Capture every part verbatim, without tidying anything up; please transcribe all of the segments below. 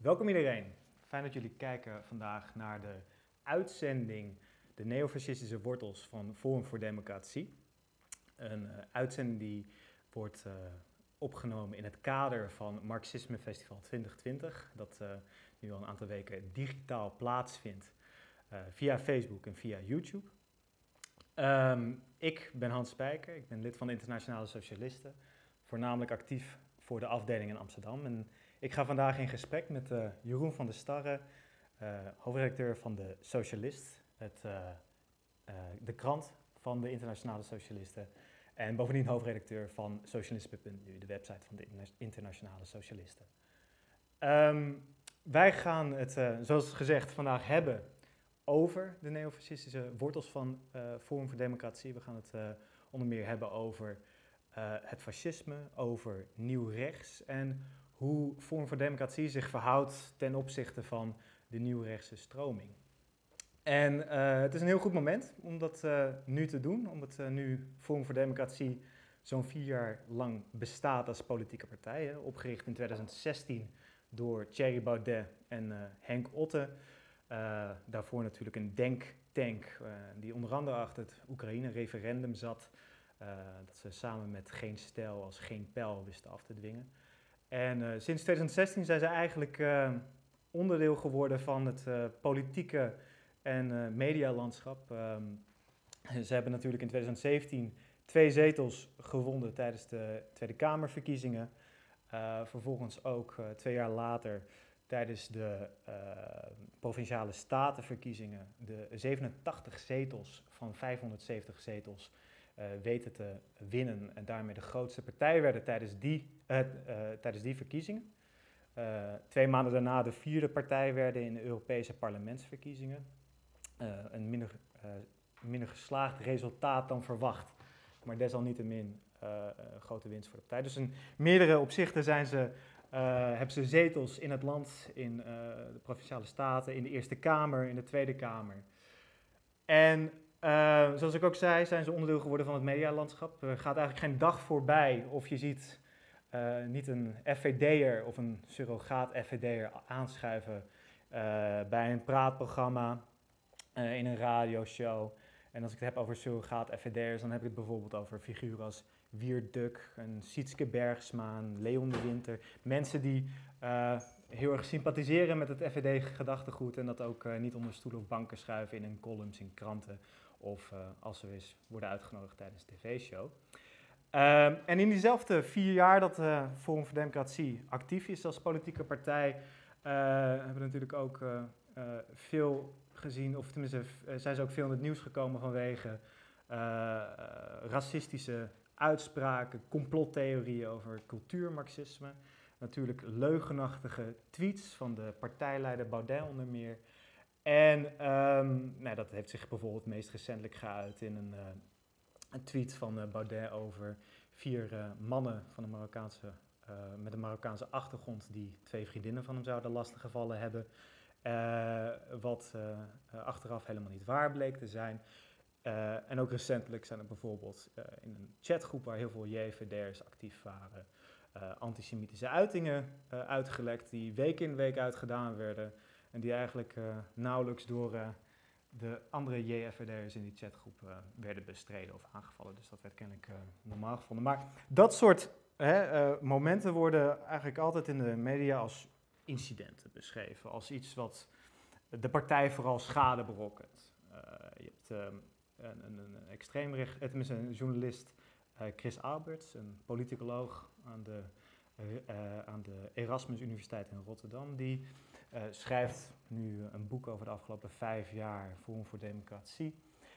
Welkom iedereen. Fijn dat jullie kijken vandaag naar de uitzending De neofascistische wortels van Forum voor Democratie. Een uh, uitzending die wordt uh, opgenomen in het kader van Marxisme Festival twintig twintig, dat uh, nu al een aantal weken digitaal plaatsvindt uh, via Facebook en via YouTube. Um, ik ben Hans Spijker, ik ben lid van de Internationale Socialisten, voornamelijk actief voor de afdeling in Amsterdam. En ik ga vandaag in gesprek met uh, Jeroen van der Starre, uh, hoofdredacteur van de Socialist, het, uh, uh, de krant van de Internationale Socialisten. En bovendien hoofdredacteur van socialisme punt nu, de website van de Internationale Socialisten. Um, wij gaan het, uh, zoals gezegd, vandaag hebben over de neofascistische wortels van uh, Forum voor Democratie. We gaan het uh, onder meer hebben over uh, het fascisme, over nieuw rechts en hoe Forum voor Democratie zich verhoudt ten opzichte van de nieuwrechtse stroming. En uh, het is een heel goed moment om dat uh, nu te doen, omdat uh, nu Forum voor Democratie zo'n vier jaar lang bestaat als politieke partij. Hè, opgericht in twintig zestien door Thierry Baudet en uh, Henk Otte. Uh, daarvoor natuurlijk een denktank uh, die onder andere achter het Oekraïne-referendum zat. Uh, dat ze samen met Geen Stijl als Geen Pijl wisten af te dwingen. En uh, sinds twintig zestien zijn ze eigenlijk uh, onderdeel geworden van het uh, politieke en uh, medialandschap. Um, ze hebben natuurlijk in twintig zeventien twee zetels gewonnen tijdens de Tweede Kamerverkiezingen. Uh, vervolgens ook uh, twee jaar later tijdens de uh, Provinciale Statenverkiezingen de zevenentachtig zetels van vijfhonderdzeventig zetels uh, weten te winnen en daarmee de grootste partij werden tijdens die, uh, uh, tijdens die verkiezingen. Uh, twee maanden daarna de vierde partij werden in de Europese parlementsverkiezingen. Uh, een minder, uh, minder geslaagd resultaat dan verwacht, maar desalniettemin uh, een grote winst voor de partij. Dus in meerdere opzichten zijn ze, uh, hebben ze zetels in het land, in uh, de Provinciale Staten, in de Eerste Kamer, in de Tweede Kamer. En uh, zoals ik ook zei, zijn ze onderdeel geworden van het medialandschap. Er gaat eigenlijk geen dag voorbij of je ziet uh, niet een F V D'er of een surrogaat F V D'er aanschuiven uh, bij een praatprogramma, uh, in een radioshow. En als ik het heb over surrogaat F V D'ers, dan heb ik het bijvoorbeeld over figuren als Wierd Duk, een Sietske Bergsma, een Leon de Winter. Mensen die uh, heel erg sympathiseren met het F V D-gedachtegoed en dat ook uh, niet onder stoelen of banken schuiven in hun columns in kranten of uh, als ze eens worden uitgenodigd tijdens een tv-show. Uh, en in diezelfde vier jaar dat uh, Forum voor Democratie actief is als politieke partij, uh, hebben we natuurlijk ook uh, uh, veel gezien, of tenminste uh, zijn ze ook veel in het nieuws gekomen vanwege uh, uh, racistische uitspraken, complottheorieën over cultuurmarxisme. Natuurlijk leugenachtige tweets van de partijleider Baudet onder meer. En um, nou, dat heeft zich bijvoorbeeld meest recentelijk geuit in een, uh, een tweet van uh, Baudet over vier uh, mannen van een Marokkaanse, uh, met een Marokkaanse achtergrond die twee vriendinnen van hem zouden lastiggevallen hebben. Uh, wat uh, achteraf helemaal niet waar bleek te zijn. Uh, en ook recentelijk zijn er bijvoorbeeld uh, in een chatgroep waar heel veel J V D'ers actief waren, uh, antisemitische uitingen uh, uitgelekt die week in week uit gedaan werden en die eigenlijk uh, nauwelijks door uh, de andere J F D'ers in die chatgroep uh, werden bestreden of aangevallen. Dus dat werd kennelijk uh, normaal gevonden. Maar dat soort hè, uh, momenten worden eigenlijk altijd in de media als incidenten beschreven, als iets wat de partij vooral schade berokkent. Uh, je hebt uh, een, een, een extreemrecht, tenminste een journalist, uh, Chris Alberts, een politicoloog aan de, uh, aan de Erasmus Universiteit in Rotterdam, die uh, schrijft nu een boek over de afgelopen vijf jaar Forum voor Democratie.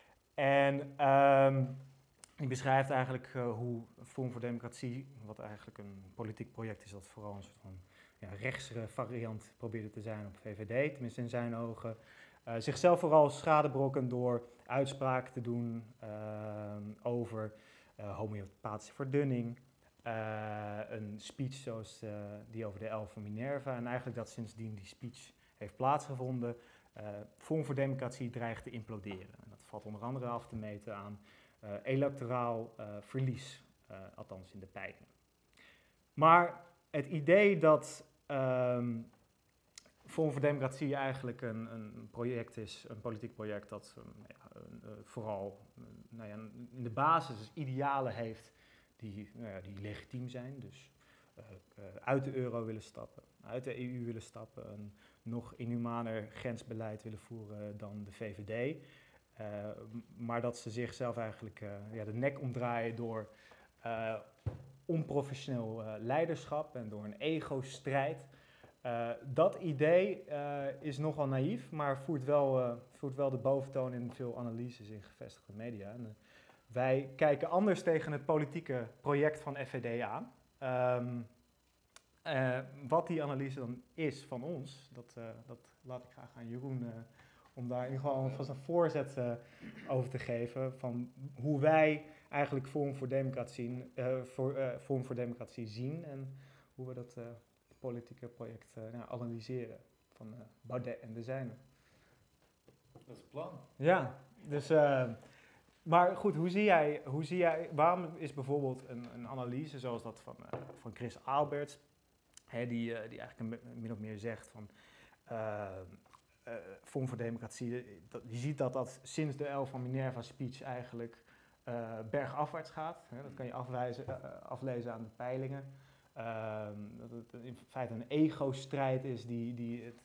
En um, die beschrijft eigenlijk uh, hoe Forum voor Democratie, wat eigenlijk een politiek project is dat vooral een soort van ja, rechtsere variant probeerde te zijn op V V D, tenminste in zijn ogen, uh, zichzelf vooral schade berokkent door uitspraken te doen uh, over uh, homeopathische verdunning, uh, een speech zoals uh, die over de elf van Minerva en eigenlijk dat sindsdien die speech heeft plaatsgevonden, uh, Forum voor Democratie dreigt te imploderen. En dat valt onder andere af te meten aan uh, electoraal uh, verlies, uh, althans in de peilingen. Maar het idee dat um, Forum voor Democratie eigenlijk een, een project is, een politiek project dat um, ja, uh, vooral uh, nou ja, in de basis idealen heeft die, nou ja, die legitiem zijn. Dus uh, uh, uit de euro willen stappen, uit de E U willen stappen, een nog inhumaner grensbeleid willen voeren dan de V V D. Uh, maar dat ze zichzelf eigenlijk uh, ja, de nek omdraaien door uh, onprofessioneel uh, leiderschap en door een ego-strijd. Uh, dat idee uh, is nogal naïef, maar voert wel, uh, voert wel de boventoon in veel analyses in gevestigde media. En, uh, wij kijken anders tegen het politieke project van F V D aan. Um, uh, wat die analyse dan is van ons, dat, uh, dat laat ik graag aan Jeroen uh, om daar in ieder geval vast een voorzet uh, over te geven van hoe wij eigenlijk Forum voor Democratie, uh, voor, uh, Forum voor Democratie zien en hoe we dat uh, politieke project uh, nou, analyseren van uh, Baudet en de zijnen. Dat is het plan. Ja, dus, uh, maar goed, hoe zie jij, hoe zie jij, waarom is bijvoorbeeld een, een analyse zoals dat van, uh, van Chris Alberts, hè, die, uh, die eigenlijk een, min of meer zegt van uh, uh, Forum voor Democratie, dat, je ziet dat dat sinds de El van Minerva speech eigenlijk uh, bergafwaarts gaat. Hè, dat kan je afwijzen, uh, aflezen aan de peilingen. Uh, dat het in feite een ego-strijd is die, die, het,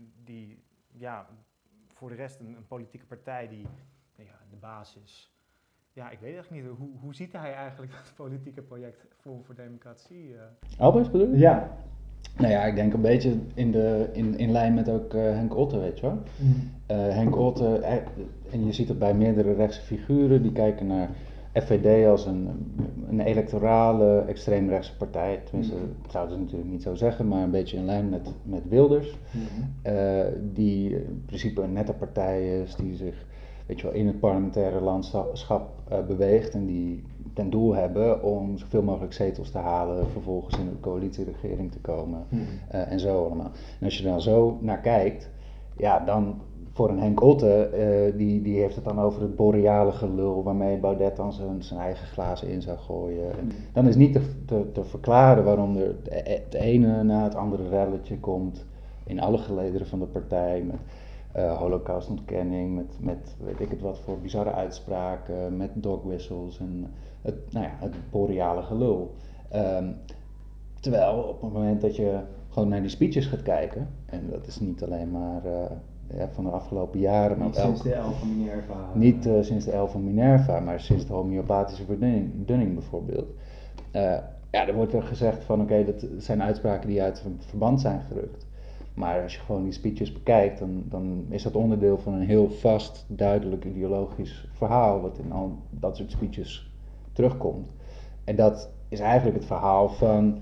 die ja, voor de rest een, een politieke partij die ja, de basis. Ja, ik weet eigenlijk niet, hoe, hoe ziet hij eigenlijk het politieke project Forum voor Democratie? Uh? Alberts bedoel je? Ja. Nou ja, ik denk een beetje in, de, in, in lijn met ook uh, Henk Otte, weet je wel. Mm. Uh, Henk Otte, uh, en je ziet het bij meerdere rechtse figuren, die kijken naar F V D als een, een electorale extreemrechtse partij. Tenminste, mm. dat zouden ze natuurlijk niet zo zeggen, maar een beetje in lijn met, met Wilders. Mm. Uh, die in principe een nette partij is, die zich weet je wel, in het parlementaire landschap uh, beweegt en die ten doel hebben om zoveel mogelijk zetels te halen, vervolgens in een coalitieregering te komen mm. uh, en zo allemaal. En als je dan zo naar kijkt, ja, dan voor een Henk Otte, uh, die, die heeft het dan over het boreale gelul waarmee Baudet dan zijn, zijn eigen glazen in zou gooien. En dan is niet te, te, te verklaren waarom er het ene na het andere relletje komt in alle gelederen van de partij met uh, holocaustontkenning, met, met weet ik het wat voor bizarre uitspraken, met dogwhistles en het, nou ja, het boreale gelul. Um, terwijl op het moment dat je gewoon naar die speeches gaat kijken, en dat is niet alleen maar uh, ja, van de afgelopen jaren. Niet maar sinds elk, de El van Minerva. Niet uh, sinds de El van Minerva, maar sinds de homeopathische verdunning, verdunning bijvoorbeeld. Uh, ja, er wordt er gezegd van oké, okay, dat zijn uitspraken die uit verband zijn gerukt. Maar als je gewoon die speeches bekijkt, dan, dan is dat onderdeel van een heel vast, duidelijk ideologisch verhaal wat in al dat soort speeches terugkomt. En dat is eigenlijk het verhaal van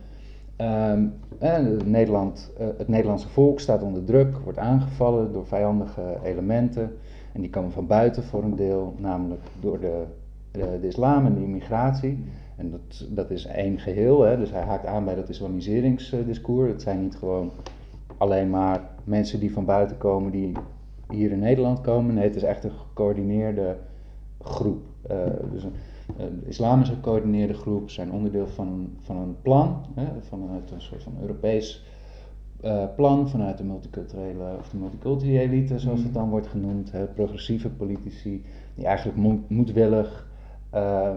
um, eh, Nederland, uh, het Nederlandse volk staat onder druk, wordt aangevallen door vijandige elementen. En die komen van buiten voor een deel, namelijk door de, de, de islam en de immigratie. En dat, dat is één geheel, hè, dus hij haakt aan bij dat islamiseringsdiscours. Het zijn niet gewoon alleen maar mensen die van buiten komen, die hier in Nederland komen. Nee, het is echt een gecoördineerde groep. Uh, dus een, uh, de islam is een gecoördineerde groep, zijn onderdeel van, van een plan, hè, vanuit een soort van Europees uh, plan, vanuit de multiculturele of de multiculti-elite, zoals het dan wordt genoemd, hè, progressieve politici, die eigenlijk mo- moedwillig uh,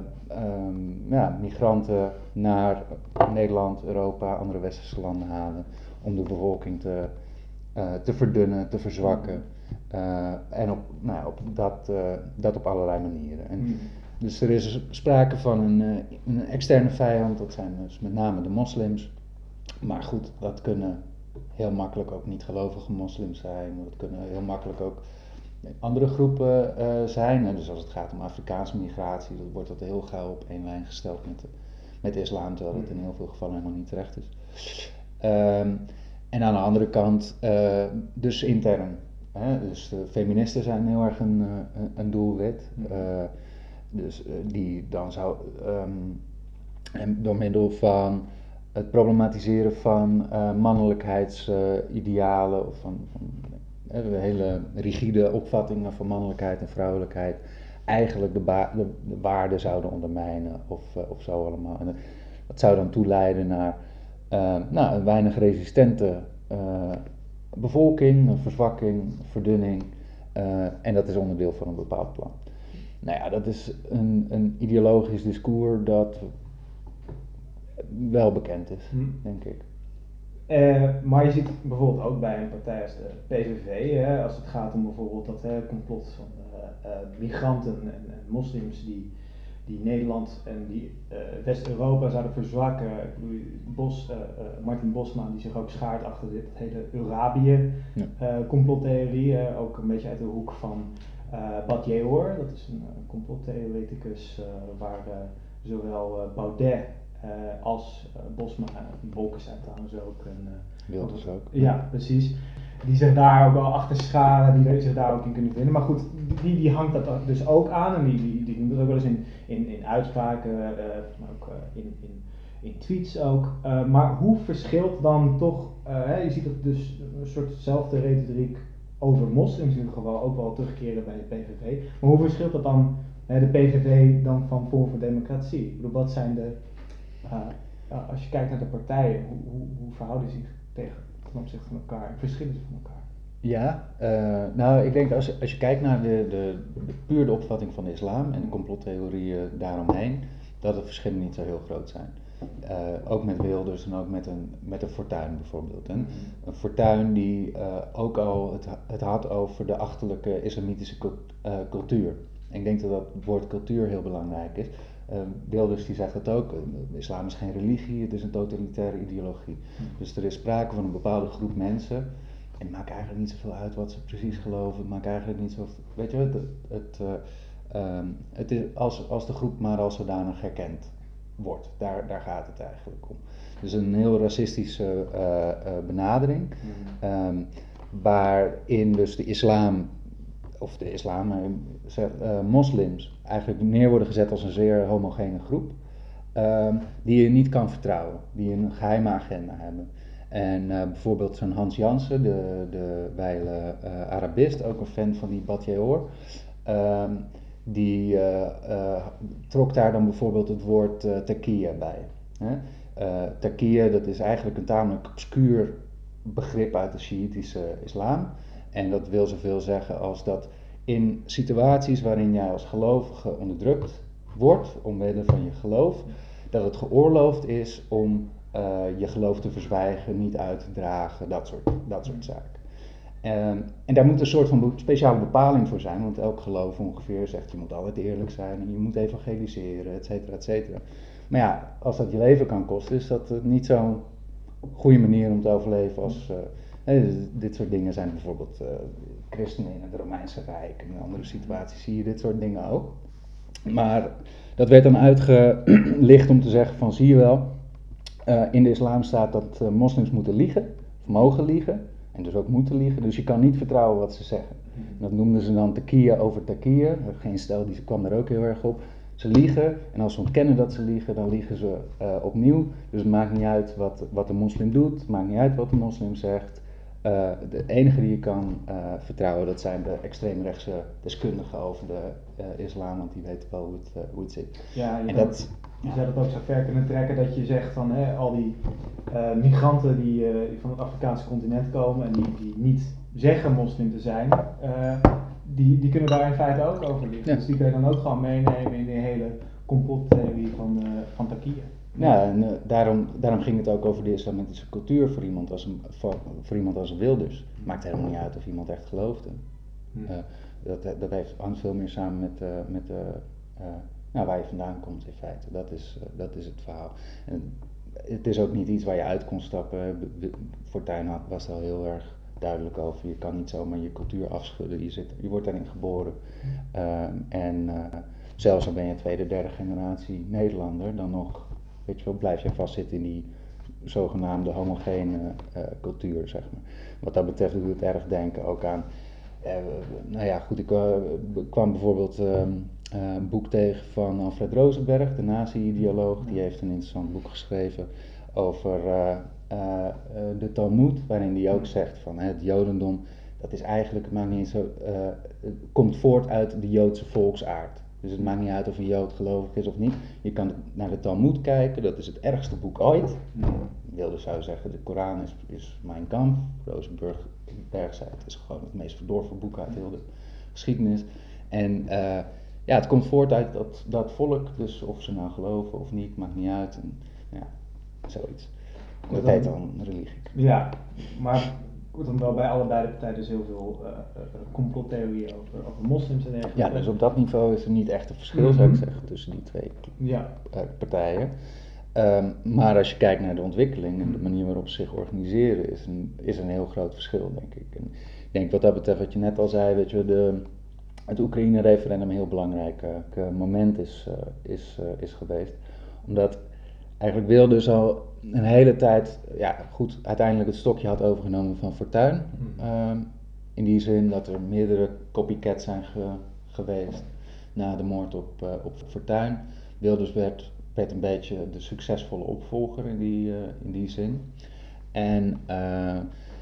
um, ja, migranten naar Nederland, Europa, andere westerse landen halen, om de bevolking te, uh, te verdunnen, te verzwakken. Uh, en op, nou ja, op dat, uh, dat op allerlei manieren. En mm. Dus er is sprake van een, uh, een externe vijand, dat zijn dus met name de moslims. Maar goed, dat kunnen heel makkelijk ook niet-gelovige moslims zijn. Dat kunnen heel makkelijk ook andere groepen uh, zijn. En dus als het gaat om Afrikaanse migratie, dan wordt dat heel gauw op één lijn gesteld met de, met de islam, terwijl dat in heel veel gevallen helemaal niet terecht is. Um, en aan de andere kant, uh, dus intern. Hè? Dus de feministen zijn heel erg een, een, een doelwit. Uh, dus uh, die dan zou, um, en door middel van het problematiseren van uh, mannelijkheidsidealen, uh, of van, van uh, hele rigide opvattingen van mannelijkheid en vrouwelijkheid, eigenlijk de, ba- de, de waarden zouden ondermijnen of, uh, of zo allemaal. En dat zou dan toeleiden naar Uh, nou, een weinig resistente uh, bevolking, een verzwakking, verdunning. Uh, en dat is onderdeel van een bepaald plan. Nou ja, dat is een, een ideologisch discours dat wel bekend is, hm. denk ik. Uh, maar je ziet bijvoorbeeld ook bij een partij als de P V V, hè, als het gaat om bijvoorbeeld dat hè, complot van uh, uh, migranten en, en moslims die, die Nederland en die uh, West-Europa zouden verzwakken. Bos, uh, uh, Martin Bosma die zich ook schaart achter dit hele Eurabië ja. uh, complottheorie, uh, ook een beetje uit de hoek van uh, Bad Yehoor, dat is een uh, complottheoreticus uh, waar uh, zowel uh, Baudet Uh, als uh, Bosma, uh, Bolkestein zijn trouwens ook. En, uh, Wilders ook. Ja, precies. Die zich daar ook wel achter scharen, die zich daar ook in kunnen vinden. Maar goed, die, die hangt dat dus ook aan en die, die, die doen dat ook wel eens in, in, in uitspraken, uh, maar ook uh, in, in, in tweets ook. Uh, maar hoe verschilt dan toch, uh, hè, je ziet dat dus een soortzelfde retoriek over moslims in ieder geval ook wel terugkeren bij de P V V. Maar hoe verschilt dat dan, hè, de P V V dan van Forum voor Democratie? Ik bedoel, wat zijn de... Uh, als je kijkt naar de partijen, hoe, hoe, hoe verhouden ze zich tegen ten opzichte van elkaar? Verschillen ze van elkaar? Ja, uh, nou ik denk als, als je kijkt naar de, de, de puur de opvatting van de islam en de complottheorieën daaromheen, dat de verschillen niet zo heel groot zijn. Uh, ook met Wilders en ook met een, met een Fortuyn bijvoorbeeld. Hè? Mm-hmm. Een Fortuyn die uh, ook al het, het had over de achterlijke islamitische uh, cultuur. En ik denk dat dat woord cultuur heel belangrijk is. Uh, Wilders die zegt dat ook, uh, islam is geen religie, het is een totalitaire ideologie. Mm. Dus er is sprake van een bepaalde groep mensen en het maakt eigenlijk niet zoveel uit wat ze precies geloven, het maakt eigenlijk niet zo, weet je het, het, uh, um, het is als, als de groep maar als zodanig herkend wordt, daar, daar gaat het eigenlijk om. Dus een heel racistische uh, uh, benadering, mm. um, waarin dus de islam, of de islam, uh, uh, moslims eigenlijk neer worden gezet als een zeer homogene groep, um, die je niet kan vertrouwen, die een geheime agenda hebben. En uh, bijvoorbeeld zo'n Hans Jansen, de, de wijle uh, Arabist, ook een fan van die Bad Yehoor, um, die uh, uh, trok daar dan bijvoorbeeld het woord uh, taqiyya bij. Hè? Uh, taqiyya, dat is eigenlijk een tamelijk obscuur begrip uit de Sjiitische islam. En dat wil zoveel zeggen als dat in situaties waarin jij als gelovige onderdrukt wordt, omwille van je geloof, dat het geoorloofd is om uh, je geloof te verzwijgen, niet uit te dragen, dat soort, dat soort zaken. Um, en daar moet een soort van speciale bepaling voor zijn, want elk geloof ongeveer zegt je moet altijd eerlijk zijn en je moet evangeliseren, et cetera, et cetera. Maar ja, als dat je leven kan kosten, is dat uh, niet zo'n goede manier om te overleven als... Uh, Hey, dit soort dingen zijn bijvoorbeeld uh, christenen in het Romeinse Rijk en in andere situaties zie je dit soort dingen ook. Maar dat werd dan uitgelicht om te zeggen van zie je wel, uh, in de islam staat dat uh, moslims moeten liegen, of mogen liegen en dus ook moeten liegen, dus je kan niet vertrouwen wat ze zeggen. Dat noemden ze dan taqiyya over taqiyya, geen stel die kwam daar ook heel erg op. Ze liegen en als ze ontkennen dat ze liegen, dan liegen ze uh, opnieuw. Dus het maakt niet uit wat, wat de moslim doet, het maakt niet uit wat de moslim zegt. Uh, de enige die je kan uh, vertrouwen, dat zijn de extreemrechtse deskundigen over de uh, islam, want die weten wel hoe het, uh, hoe het zit. Ja, je, en kan, dat, je zou dat ook zo ver kunnen trekken dat je zegt van hè, al die uh, migranten die, uh, die van het Afrikaanse continent komen en die, die niet zeggen moslim te zijn, uh, die, die kunnen daar in feite ook over liggen. Ja. Dus die kun je dan ook gewoon meenemen in de hele complottheorie van, uh, van taqiyya. Ja, en uh, daarom, daarom ging het ook over de islamitische cultuur voor iemand als een, voor, voor iemand als een Wilders. Maakt helemaal niet uit of iemand echt geloofde. Uh, dat, dat heeft, hangt veel meer samen met, uh, met uh, uh, nou, waar je vandaan komt in feite. Dat is, uh, dat is het verhaal. En het is ook niet iets waar je uit kon stappen. Fortuyn was er al heel erg duidelijk over. Je kan niet zomaar je cultuur afschudden. Je, zit, je wordt daarin geboren. Uh, en uh, zelfs al ben je tweede, derde generatie Nederlander, dan nog... Weet je wel, blijf je vastzitten in die zogenaamde homogene uh, cultuur, zeg maar. Wat dat betreft doet het erg denken ook aan... Uh, nou ja, goed, ik uh, kwam bijvoorbeeld uh, uh, een boek tegen van Alfred Rosenberg, de nazi-ideoloog. Die heeft een interessant boek geschreven over uh, uh, uh, de Talmoed, waarin hij ook zegt van uh, het jodendom, dat is eigenlijk, het maakt niet zo, uh, het komt voort uit de Joodse volksaard. Dus het maakt niet uit of een Jood gelovig is of niet. Je kan naar de Talmoed kijken, dat is het ergste boek ooit. Wilders zou zeggen, de Koran is, is Mein Kampf. Rosenberg zei, het is gewoon het meest verdorven boek uit heel de geschiedenis. En uh, ja, het komt voort uit dat, dat volk, dus of ze nou geloven of niet, maakt niet uit. En, ja, zoiets. Dat heet dan religie. Ja, maar wordt dan wel bij allebei de partijen dus heel veel uh, uh, complottheorieën over, over moslims en dergelijke. Ja, dus op dat niveau is er niet echt een verschil, mm-hmm. zou ik zeggen, tussen die twee ja. uh, partijen. Um, maar als je kijkt naar de ontwikkeling en de manier waarop ze zich organiseren, is een, is een heel groot verschil, denk ik. En ik denk wat dat betreft, wat je net al zei, weet je, de, het Oekraïne-referendum een heel belangrijk uh, moment is, uh, is, uh, is geweest. Omdat eigenlijk Wilders al een hele tijd, ja goed, uiteindelijk het stokje had overgenomen van Fortuyn. Um, in die zin dat er meerdere copycats zijn ge, geweest na de moord op, uh, op Fortuyn. Wilders werd, werd een beetje de succesvolle opvolger in die, uh, in die zin. En uh,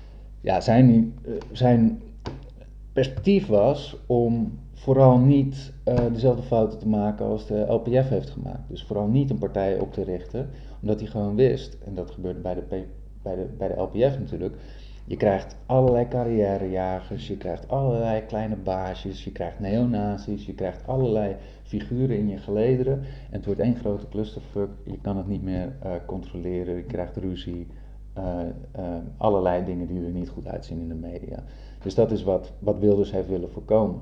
ja, zijn, uh, zijn perspectief was om vooral niet uh, dezelfde fouten te maken als de L P F heeft gemaakt. Dus vooral niet een partij op te richten, omdat hij gewoon wist, en dat gebeurde bij de, P, bij de, bij de L P F natuurlijk, je krijgt allerlei carrièrejagers, je krijgt allerlei kleine baasjes, je krijgt neonazis, je krijgt allerlei figuren in je gelederen en het wordt één grote clusterfuck, je kan het niet meer uh, controleren, je krijgt ruzie, uh, uh, allerlei dingen die er niet goed uitzien in de media. Dus dat is wat, wat Wilders heeft willen voorkomen.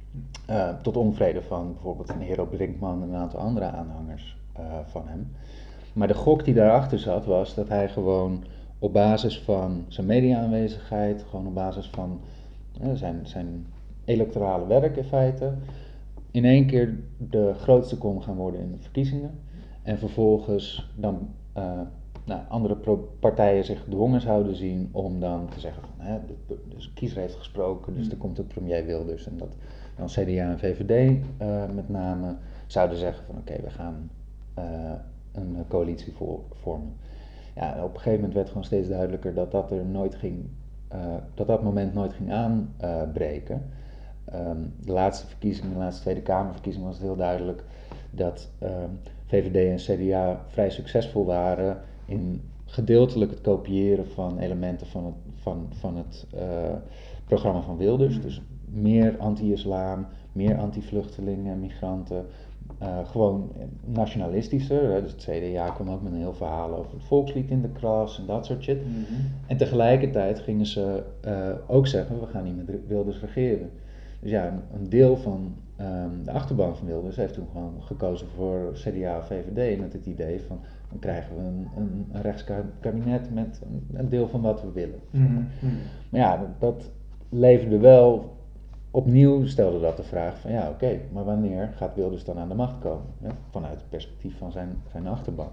Uh, tot onvrede van bijvoorbeeld een Hero Brinkman en een aantal andere aanhangers uh, van hem. Maar de gok die daarachter zat was dat hij gewoon op basis van zijn media-aanwezigheid, gewoon op basis van uh, zijn, zijn electorale werk in feite, in één keer de grootste kon gaan worden in de verkiezingen. En vervolgens dan uh, nou, andere pro- partijen zich gedwongen zouden zien om dan te zeggen van, hè, de, de kiezer heeft gesproken, dus er komt een premier Wilders. En dat dan C D A en V V D uh, met name zouden zeggen van oké, okay, we gaan uh, een coalitie voor, vormen. Ja, op een gegeven moment werd gewoon steeds duidelijker dat dat er nooit ging, uh, dat dat moment nooit ging aanbreken. Uh, um, de laatste verkiezingen, de laatste Tweede Kamerverkiezingen was het heel duidelijk dat um, V V D en C D A vrij succesvol waren in gedeeltelijk het kopiëren van elementen van het, van, van het uh, programma van Wilders. Dus meer anti-islam, meer anti-vluchtelingen, migranten, uh, gewoon nationalistischer. Hè? Dus het C D A kwam ook met een heel verhaal over het volkslied in de klas en dat soort shit. Mm-hmm. En tegelijkertijd gingen ze uh, ook zeggen, we gaan niet met Wilders regeren. Dus ja, een, een deel van um, de achterban van Wilders heeft toen gewoon gekozen voor C D A of V V D met het idee van, dan krijgen we een, een, een rechtskabinet met een, een deel van wat we willen. Mm-hmm. Maar ja, dat, dat leverde wel, opnieuw stelde dat de vraag van ja oké, okay, maar wanneer gaat Wilders dan aan de macht komen? Hè? Vanuit het perspectief van zijn, zijn achterban.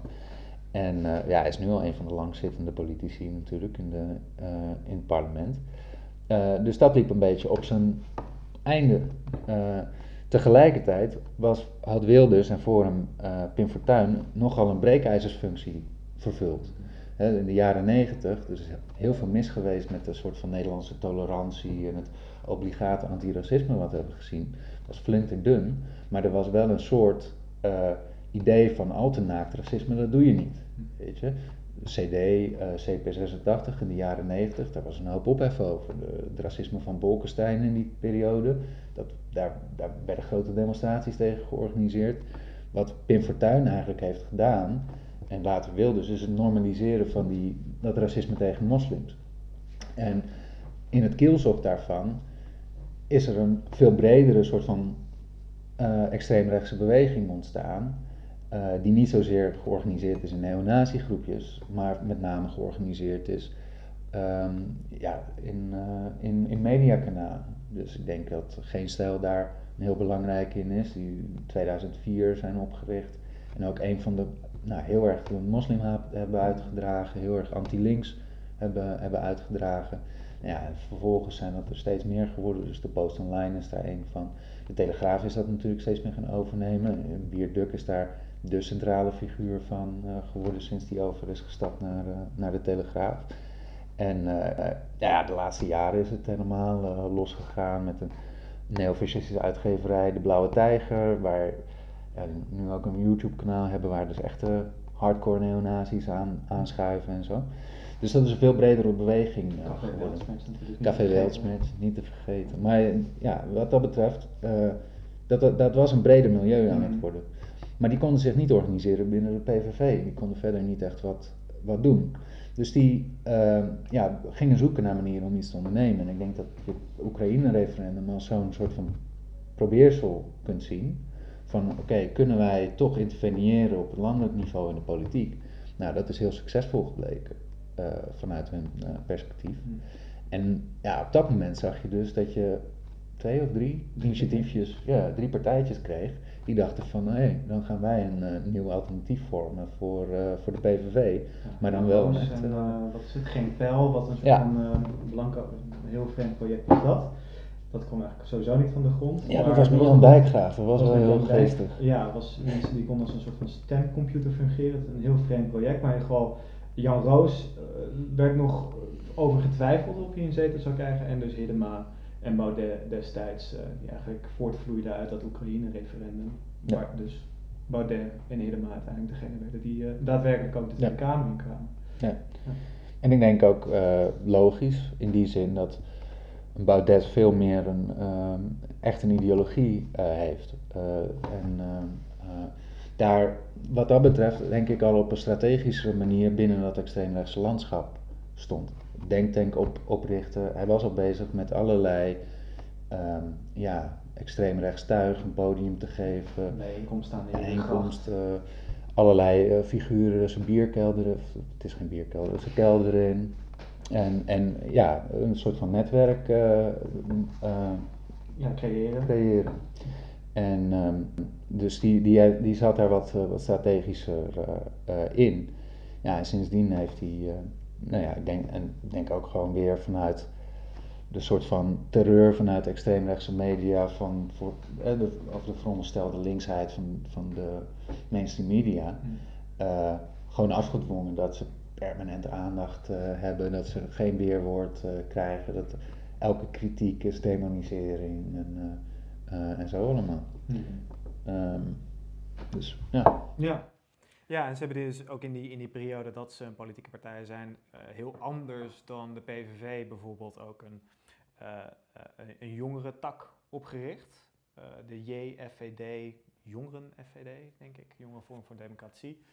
En uh, ja, hij is nu al een van de langzittende politici natuurlijk in, de, uh, in het parlement. Uh, dus dat liep een beetje op zijn einde. Uh, tegelijkertijd was, had Wilders en voor hem uh, Pim Fortuyn nogal een breekijzersfunctie vervuld. He, in de jaren negentig, dus er is heel veel mis geweest met een soort van Nederlandse tolerantie en het obligate antiracisme wat we hebben gezien. Dat was flinterdun, maar er was wel een soort uh, idee van al te naakt racisme, dat doe je niet. Weet je? C D, uh, C P zesentachtig in de jaren negentig, daar was een hoop ophef over. De, het racisme van Bolkestein in die periode, dat, daar, daar werden grote demonstraties tegen georganiseerd. Wat Pim Fortuyn eigenlijk heeft gedaan, en later Wilders, is het normaliseren van die, dat racisme tegen moslims. En in het kielzog daarvan is er een veel bredere soort van uh, extreemrechtse beweging ontstaan, uh, die niet zozeer georganiseerd is in neonazi-groepjes, maar met name georganiseerd is um, ja, in, uh, in, in mediakanalen. Dus ik denk dat Geen Stijl daar een heel belangrijk in is, die in tweeduizend vier zijn opgericht. En ook een van de, nou, heel erg de moslim hebben uitgedragen, heel erg anti-links hebben, hebben uitgedragen. Ja, en vervolgens zijn dat er steeds meer geworden, dus de Post Online is daar een van. De Telegraaf is dat natuurlijk steeds meer gaan overnemen. Bier Duk is daar de centrale figuur van uh, geworden sinds die over is gestapt naar, uh, naar de Telegraaf. En uh, ja, de laatste jaren is het helemaal uh, losgegaan met een neofascistische uitgeverij, De Blauwe Tijger, waar ja, nu ook een YouTube kanaal hebben waar dus echte hardcore neonazis aan, aanschuiven en zo. Dus dat is een veel bredere beweging uh, Café geworden. Weltsmets natuurlijk. Café Weltsmets, niet te vergeten. Maar ja, wat dat betreft, uh, dat, dat was een breder milieu aan het worden. Maar die konden zich niet organiseren binnen de P V V. Die konden verder niet echt wat, wat doen. Dus die uh, ja, gingen zoeken naar manieren om iets te ondernemen. En ik denk dat je het Oekraïne-referendum als zo'n soort van probeersel kunt zien. Van oké, okay, kunnen wij toch interveneren op het landelijk niveau in de politiek? Nou, dat is heel succesvol gebleken uh, vanuit hun uh, perspectief. Mm. En ja, op dat moment zag je dus dat je twee of drie initiatiefjes, ja, drie partijtjes kreeg. Die dachten van, hé, hey, dan gaan wij een uh, nieuw alternatief vormen voor, uh, voor de P V V. Ja, maar dan wel met... En, uh, wat is het? Geen Pijl, wat een soort ja. van uh, blanco, een heel vreemd project was dat. Dat kwam eigenlijk sowieso niet van de grond. Ja, dat was Milan Dijkgraaf, dat was, was wel heel geestig. Ja, was mensen die konden als een soort van stemcomputer fungeren. Een heel vreemd project, maar in ieder geval Jan Roos uh, werd nog over getwijfeld of hij een zetel zou krijgen. En dus Hiddema en Baudet destijds, uh, die eigenlijk voortvloeiden uit dat Oekraïne-referendum. Ja. Waar dus Baudet en Hiddema uiteindelijk degene werden die uh, daadwerkelijk ook de Tweede ja. Kamer in kwamen. Ja. Ja. En ik denk ook uh, logisch, in die zin dat Baudet veel meer een, um, echt een ideologie uh, heeft. Uh, en uh, uh, daar, wat dat betreft, denk ik al op een strategische manier binnen dat extreemrechtse landschap stond. Denktank op, oprichten. Hij was al bezig met allerlei um, ja, extreemrechts tuig een podium te geven. Bijeenkomst aan de Bijeenkomst, uh, allerlei uh, figuren, zijn bierkelder, het is geen bierkelder, zijn kelder in. En, en ja, een soort van netwerk uh, uh, ja, creëren. creëren. En um, dus die, die, die zat daar wat, uh, wat strategischer uh, uh, in. Ja, en sindsdien heeft hij, uh, nou ja, ik denk, en ik denk ook gewoon weer vanuit de soort van terreur vanuit extreemrechtse media, van voor, eh, de, of de veronderstelde linksheid van, van de mainstream media, uh, gewoon afgedwongen dat ze permanente aandacht uh, hebben, dat ze geen weerwoord uh, krijgen, dat elke kritiek is demonisering en, uh, uh, en zo allemaal. Mm-hmm. Um, dus ja. Ja. Ja, en ze hebben dus ook in die, in die periode dat ze een politieke partij zijn, uh, heel anders dan de P V V bijvoorbeeld ook een, uh, uh, een jongere tak opgericht. Uh, de J F V D, Jongeren F V D, denk ik, Jongere Vorm voor Democratie.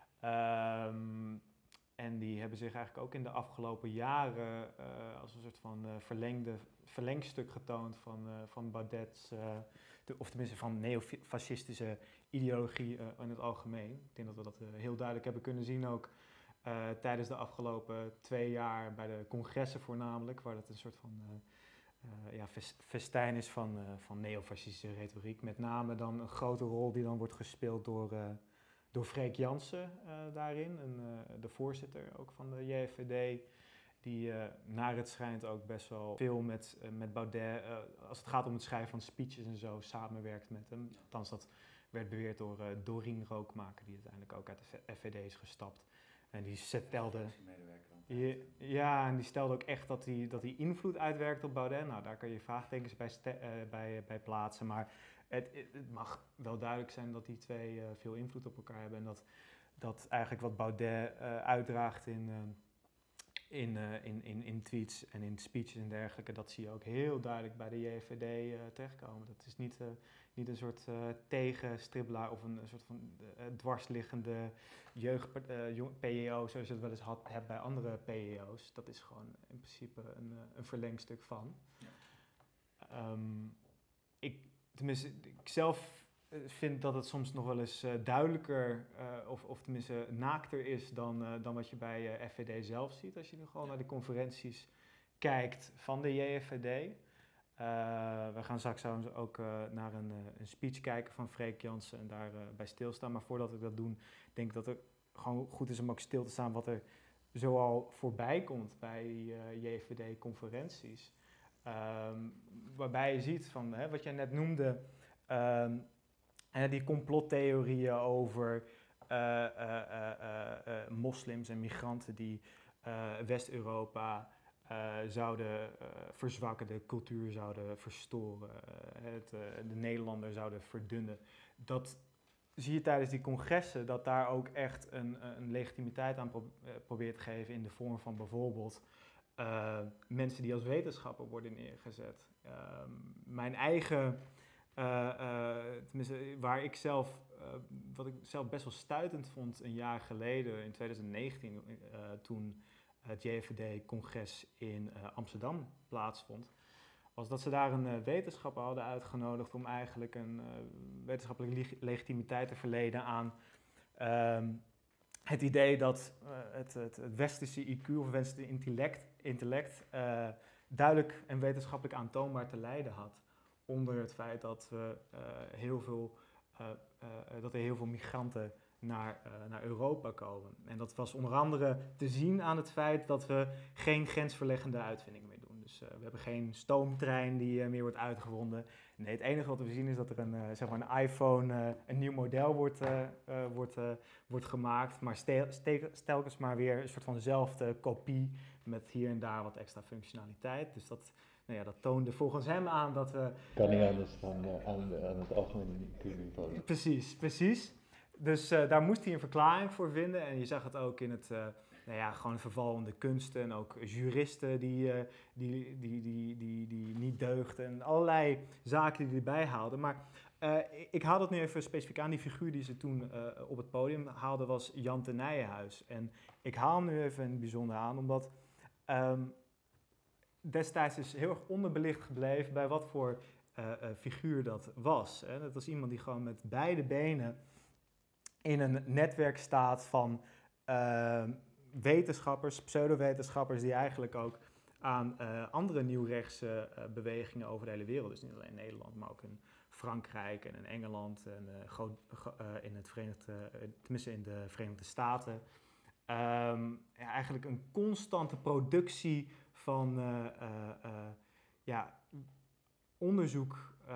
Um, En die hebben zich eigenlijk ook in de afgelopen jaren uh, als een soort van uh, verlengde, verlengstuk getoond van, uh, van Baudet's, uh, de, of tenminste van neofascistische ideologie uh, in het algemeen. Ik denk dat we dat uh, heel duidelijk hebben kunnen zien ook uh, tijdens de afgelopen twee jaar bij de congressen voornamelijk, waar dat een soort van uh, uh, ja, festijn is van, uh, van neofascistische retoriek. Met name dan een grote rol die dan wordt gespeeld door... Uh, Door Freek Jansen uh, daarin, en, uh, de voorzitter ook van de J F V D, die uh, naar het schijnt ook best wel veel met, uh, met Baudet, uh, als het gaat om het schrijven van speeches en zo, samenwerkt met hem. Althans, dat werd beweerd door uh, Dorien Rookmaker, die uiteindelijk ook uit de F V D is gestapt. En die stelde, ja, en die stelde ook echt dat hij dat hij invloed uitwerkt op Baudet. Nou, daar kan je vraagtekens bij, ste- uh, bij, bij plaatsen, maar... Het, het mag wel duidelijk zijn dat die twee uh, veel invloed op elkaar hebben en dat, dat eigenlijk wat Baudet uh, uitdraagt in, uh, in, uh, in, in, in tweets en in speeches en dergelijke, dat zie je ook heel duidelijk bij de J F V D uh, terechtkomen. Dat is niet, uh, niet een soort uh, tegenstribbelaar of een, een soort van uh, dwarsliggende jeugd-P J O zoals je het wel eens had, hebt bij andere P J O's. Dat is gewoon in principe een, uh, een verlengstuk van. Ja. Um, ik Tenminste, ik zelf vind dat het soms nog wel eens uh, duidelijker, uh, of, of tenminste naakter is dan, uh, dan wat je bij uh, F V D zelf ziet. Als je nu gewoon naar de conferenties kijkt van de J F V D. Uh, we gaan straks ook uh, naar een, uh, een speech kijken van Freek Jansen en daarbij uh, bij stilstaan. Maar voordat ik dat doe, denk ik dat het gewoon goed is om ook stil te staan wat er zoal voorbij komt bij uh, J F V D-conferenties. Um, waarbij je ziet van hè, wat jij net noemde, um, en die complottheorieën over uh, uh, uh, uh, uh, moslims en migranten die uh, West-Europa uh, zouden uh, verzwakken, de cultuur zouden verstoren, uh, het, uh, de Nederlander zouden verdunnen. Dat zie je tijdens die congressen dat daar ook echt een, een legitimiteit aan pro- probeert te geven in de vorm van bijvoorbeeld uh, mensen die als wetenschapper worden neergezet. Uh, mijn eigen, uh, uh, tenminste waar ik zelf, uh, wat ik zelf best wel stuitend vond een jaar geleden in twintig negentien, uh, toen het J V D-congres in uh, Amsterdam plaatsvond, was dat ze daar een uh, wetenschapper hadden uitgenodigd om eigenlijk een uh, wetenschappelijke leg- legitimiteit te verlenen aan uh, het idee dat uh, het, het, het westerse I Q of westerse intellect, intellect uh, duidelijk en wetenschappelijk aantoonbaar te lijden had onder het feit dat, we, uh, heel veel, uh, uh, dat er heel veel migranten naar, uh, naar Europa komen. En dat was onder andere te zien aan het feit dat we geen grensverleggende uitvindingen meer doen. Dus uh, we hebben geen stoomtrein die uh, meer wordt uitgevonden. Nee, het enige wat we zien is dat er een, uh, zeg maar een iPhone, uh, een nieuw model wordt, uh, uh, wordt, uh, wordt gemaakt. Maar stel, stel, telkens maar weer een soort van dezelfde kopie met hier en daar wat extra functionaliteit. Dus dat, nou ja, dat toonde volgens hem aan dat we... Kan niet anders dan uh, aan, aan het algemene I Q-niveau. Precies, precies. Dus uh, daar moest hij een verklaring voor vinden. En je zag het ook in het... Uh, Nou ja, gewoon verval in de kunsten en ook juristen die, uh, die, die, die, die, die niet deugden en allerlei zaken die erbij haalden. Maar uh, ik haal het nu even specifiek aan. Die figuur die ze toen uh, op het podium haalden was Jan te Nijenhuis. En ik haal hem nu even in het bijzonder aan, omdat um, destijds is heel erg onderbelicht gebleven bij wat voor uh, uh, figuur dat was. Hè. Dat was iemand die gewoon met beide benen in een netwerk staat van... Uh, wetenschappers, pseudowetenschappers die eigenlijk ook aan uh, andere nieuwrechtse uh, bewegingen over de hele wereld, dus niet alleen in Nederland, maar ook in Frankrijk en in Engeland en uh, groot, uh, in het Verenigde, uh, tenminste in de Verenigde Staten. Um, ja, eigenlijk een constante productie van uh, uh, uh, ja, onderzoek, uh,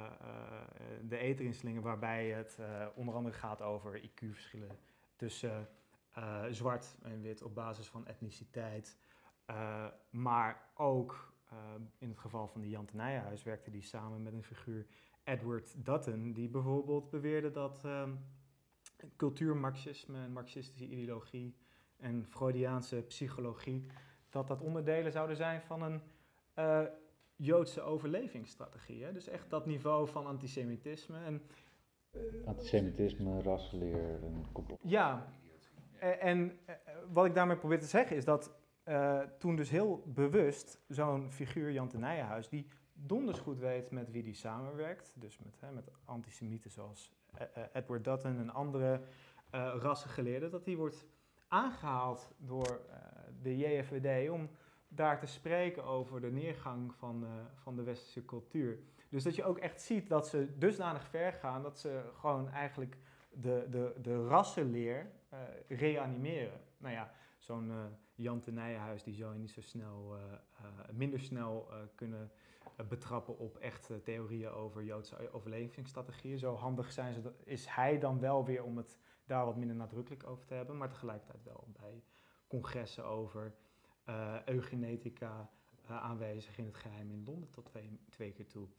uh, de etherinstellingen, waarbij het uh, onder andere gaat over I Q-verschillen tussen uh, Uh, zwart en wit op basis van etniciteit. Uh, maar ook uh, in het geval van die Jan te Nijenhuis werkte die samen met een figuur Edward Dutton, die bijvoorbeeld beweerde dat um, cultuurmarxisme en marxistische ideologie en Freudiaanse psychologie, dat dat onderdelen zouden zijn van een uh, Joodse overlevingsstrategie. Hè? Dus echt dat niveau van antisemitisme. En, uh, antisemitisme, rassenleer en complot. Ja. En, en uh, wat ik daarmee probeer te zeggen is dat uh, toen dus heel bewust zo'n figuur, Jan te Nijenhuis, die donders goed weet met wie die samenwerkt, dus met, hè, met antisemieten zoals uh, uh, Edward Dutton en andere uh, rassengeleerden, dat die wordt aangehaald door uh, de J F V D om daar te spreken over de neergang van, uh, van de westerse cultuur. Dus dat je ook echt ziet dat ze dusdanig ver gaan dat ze gewoon eigenlijk de, de, de rassenleer uh, reanimeren. Nou ja, zo'n uh, Jan te Nijenhuis die zou je niet zo snel, uh, uh, minder snel uh, kunnen uh, betrappen op echte theorieën over Joodse overlevingsstrategieën. Zo handig zijn ze, is hij dan wel weer om het daar wat minder nadrukkelijk over te hebben, maar tegelijkertijd wel bij congressen over uh, eugenetica uh, aanwezig in het geheim in Londen tot twee, twee keer toe.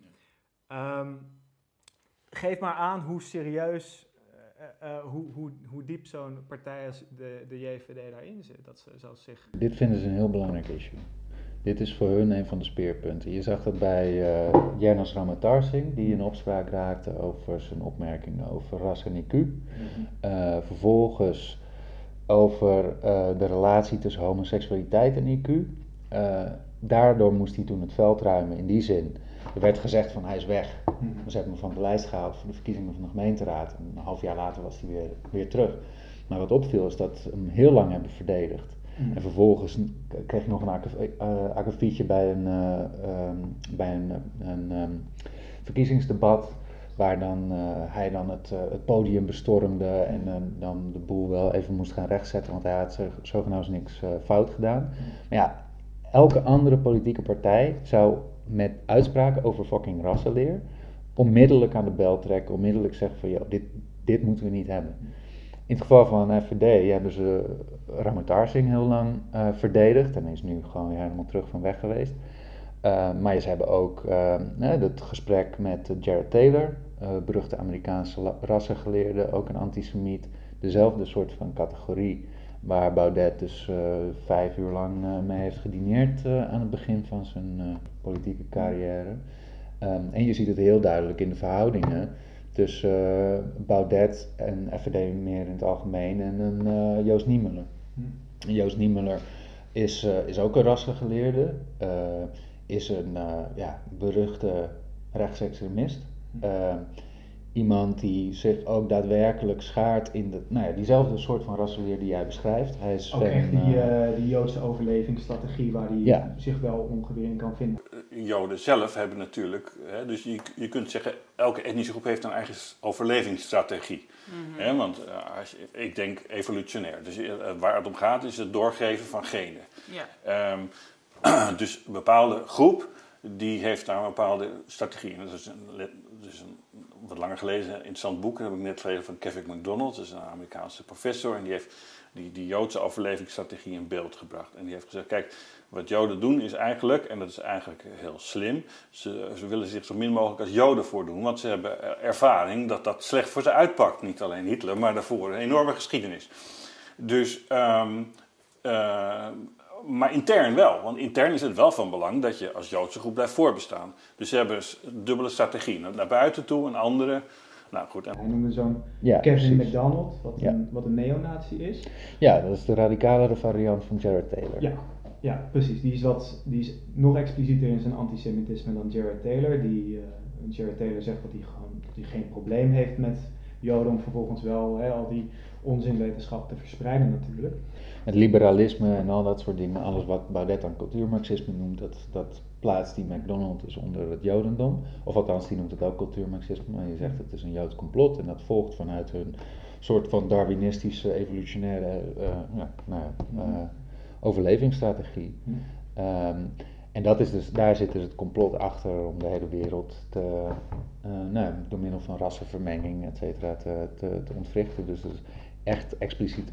Ja. Um, geef maar aan hoe serieus, uh, uh, hoe, hoe, hoe diep zo'n partij als de, de J V D daarin zit. Dat ze zelfs zich... Dit vinden ze een heel belangrijk issue. Dit is voor hun een van de speerpunten. Je zag dat bij uh, Jernas Ramatarsing, die in opspraak raakte over zijn opmerkingen over ras en I Q. Mm-hmm. Uh, vervolgens over uh, de relatie tussen homoseksualiteit en I Q. Uh, daardoor moest hij toen het veld ruimen in die zin. Er werd gezegd van hij is weg. Mm-hmm. Ze hebben hem van de lijst gehaald voor de verkiezingen van de gemeenteraad. En een half jaar later was hij weer, weer terug. Maar wat opviel is dat ze hem heel lang hebben verdedigd. Mm. En vervolgens kreeg ik nog een akkefietje bij een, uh, um, bij een, een um, verkiezingsdebat, waar dan, uh, hij dan het, uh, het podium bestormde en uh, dan de boel wel even moest gaan rechtzetten, want hij had zogenaamd niks uh, fout gedaan. Maar ja, elke andere politieke partij zou met uitspraken over fucking rassenleer onmiddellijk aan de bel trekken, onmiddellijk zeggen van, joh, dit, dit moeten we niet hebben. In het geval van de F V D hebben ze Ramatarsing heel lang uh, verdedigd en hij is nu gewoon weer helemaal terug van weg geweest. Uh, maar ze hebben ook uh, het gesprek met Jared Taylor uh, beruchte Amerikaanse la- rassengeleerde, ook een antisemiet. Dezelfde soort van categorie waar Baudet dus uh, vijf uur lang uh, mee heeft gedineerd uh, aan het begin van zijn uh, politieke carrière. Um, en je ziet het heel duidelijk in de verhoudingen tussen uh, Baudet en F V D meer in het algemeen en een uh, Joost Niemuller. Hm. Joost Niemuller is, uh, is ook een rassengeleerde, uh, is een uh, ja, beruchte rechtsextremist. Uh, iemand die zich ook daadwerkelijk schaart in de, nou ja, diezelfde soort van rasseleer die jij beschrijft. Hij is ook fan, echt die, uh, uh, die Joodse overlevingsstrategie waar hij ja. zich wel ongeveer in kan vinden. Joden zelf hebben natuurlijk, hè, dus je, je kunt zeggen, elke etnische groep heeft een eigen overlevingsstrategie. Mm-hmm. Hè, want uh, als je, ik denk evolutionair. Dus uh, waar het om gaat is het doorgeven van genen. Yeah. Um, dus een bepaalde groep die heeft daar een bepaalde strategie. En dat is een, dus een wat langer gelezen interessant boek, dat heb ik net gelezen van Kevin McDonald, dat is een Amerikaanse professor, en die heeft die, die Joodse overlevingsstrategie in beeld gebracht. En die heeft gezegd, kijk, wat Joden doen is eigenlijk, en dat is eigenlijk heel slim, ze, ze willen zich zo min mogelijk als Joden voordoen, want ze hebben ervaring dat dat slecht voor ze uitpakt. Niet alleen Hitler, maar daarvoor een enorme geschiedenis. Dus, um, uh, maar intern wel, want intern is het wel van belang dat je als Joodse groep blijft voorbestaan. Dus ze hebben een dubbele strategie, naar buiten toe een andere. Nou goed. Hij noemde zo'n ja, Kevin precies. McDonald, wat, ja. een, wat een neonazi is. Ja, dat is de radicalere variant van Jared Taylor. Ja, ja precies. Die is, wat, die is nog explicieter in zijn antisemitisme dan Jared Taylor. Die, uh, Jared Taylor zegt dat hij gewoon dat hij geen probleem heeft met Joden om vervolgens wel hè, al die onzinwetenschap te verspreiden natuurlijk. Het liberalisme en al dat soort dingen, alles wat Baudet dan cultuurmarxisme noemt, dat, dat plaatst die McDonald dus onder het Jodendom. Of althans, die noemt het ook cultuurmarxisme, maar je zegt het is een Joods complot en dat volgt vanuit hun soort van darwinistische, evolutionaire uh, ja, nou, uh, overlevingsstrategie. Mm. Um, en dat is dus, daar zit dus het complot achter om de hele wereld te, uh, nou, door middel van rassenvermenging, et cetera, te, te, te ontwrichten. Dus dat is echt expliciete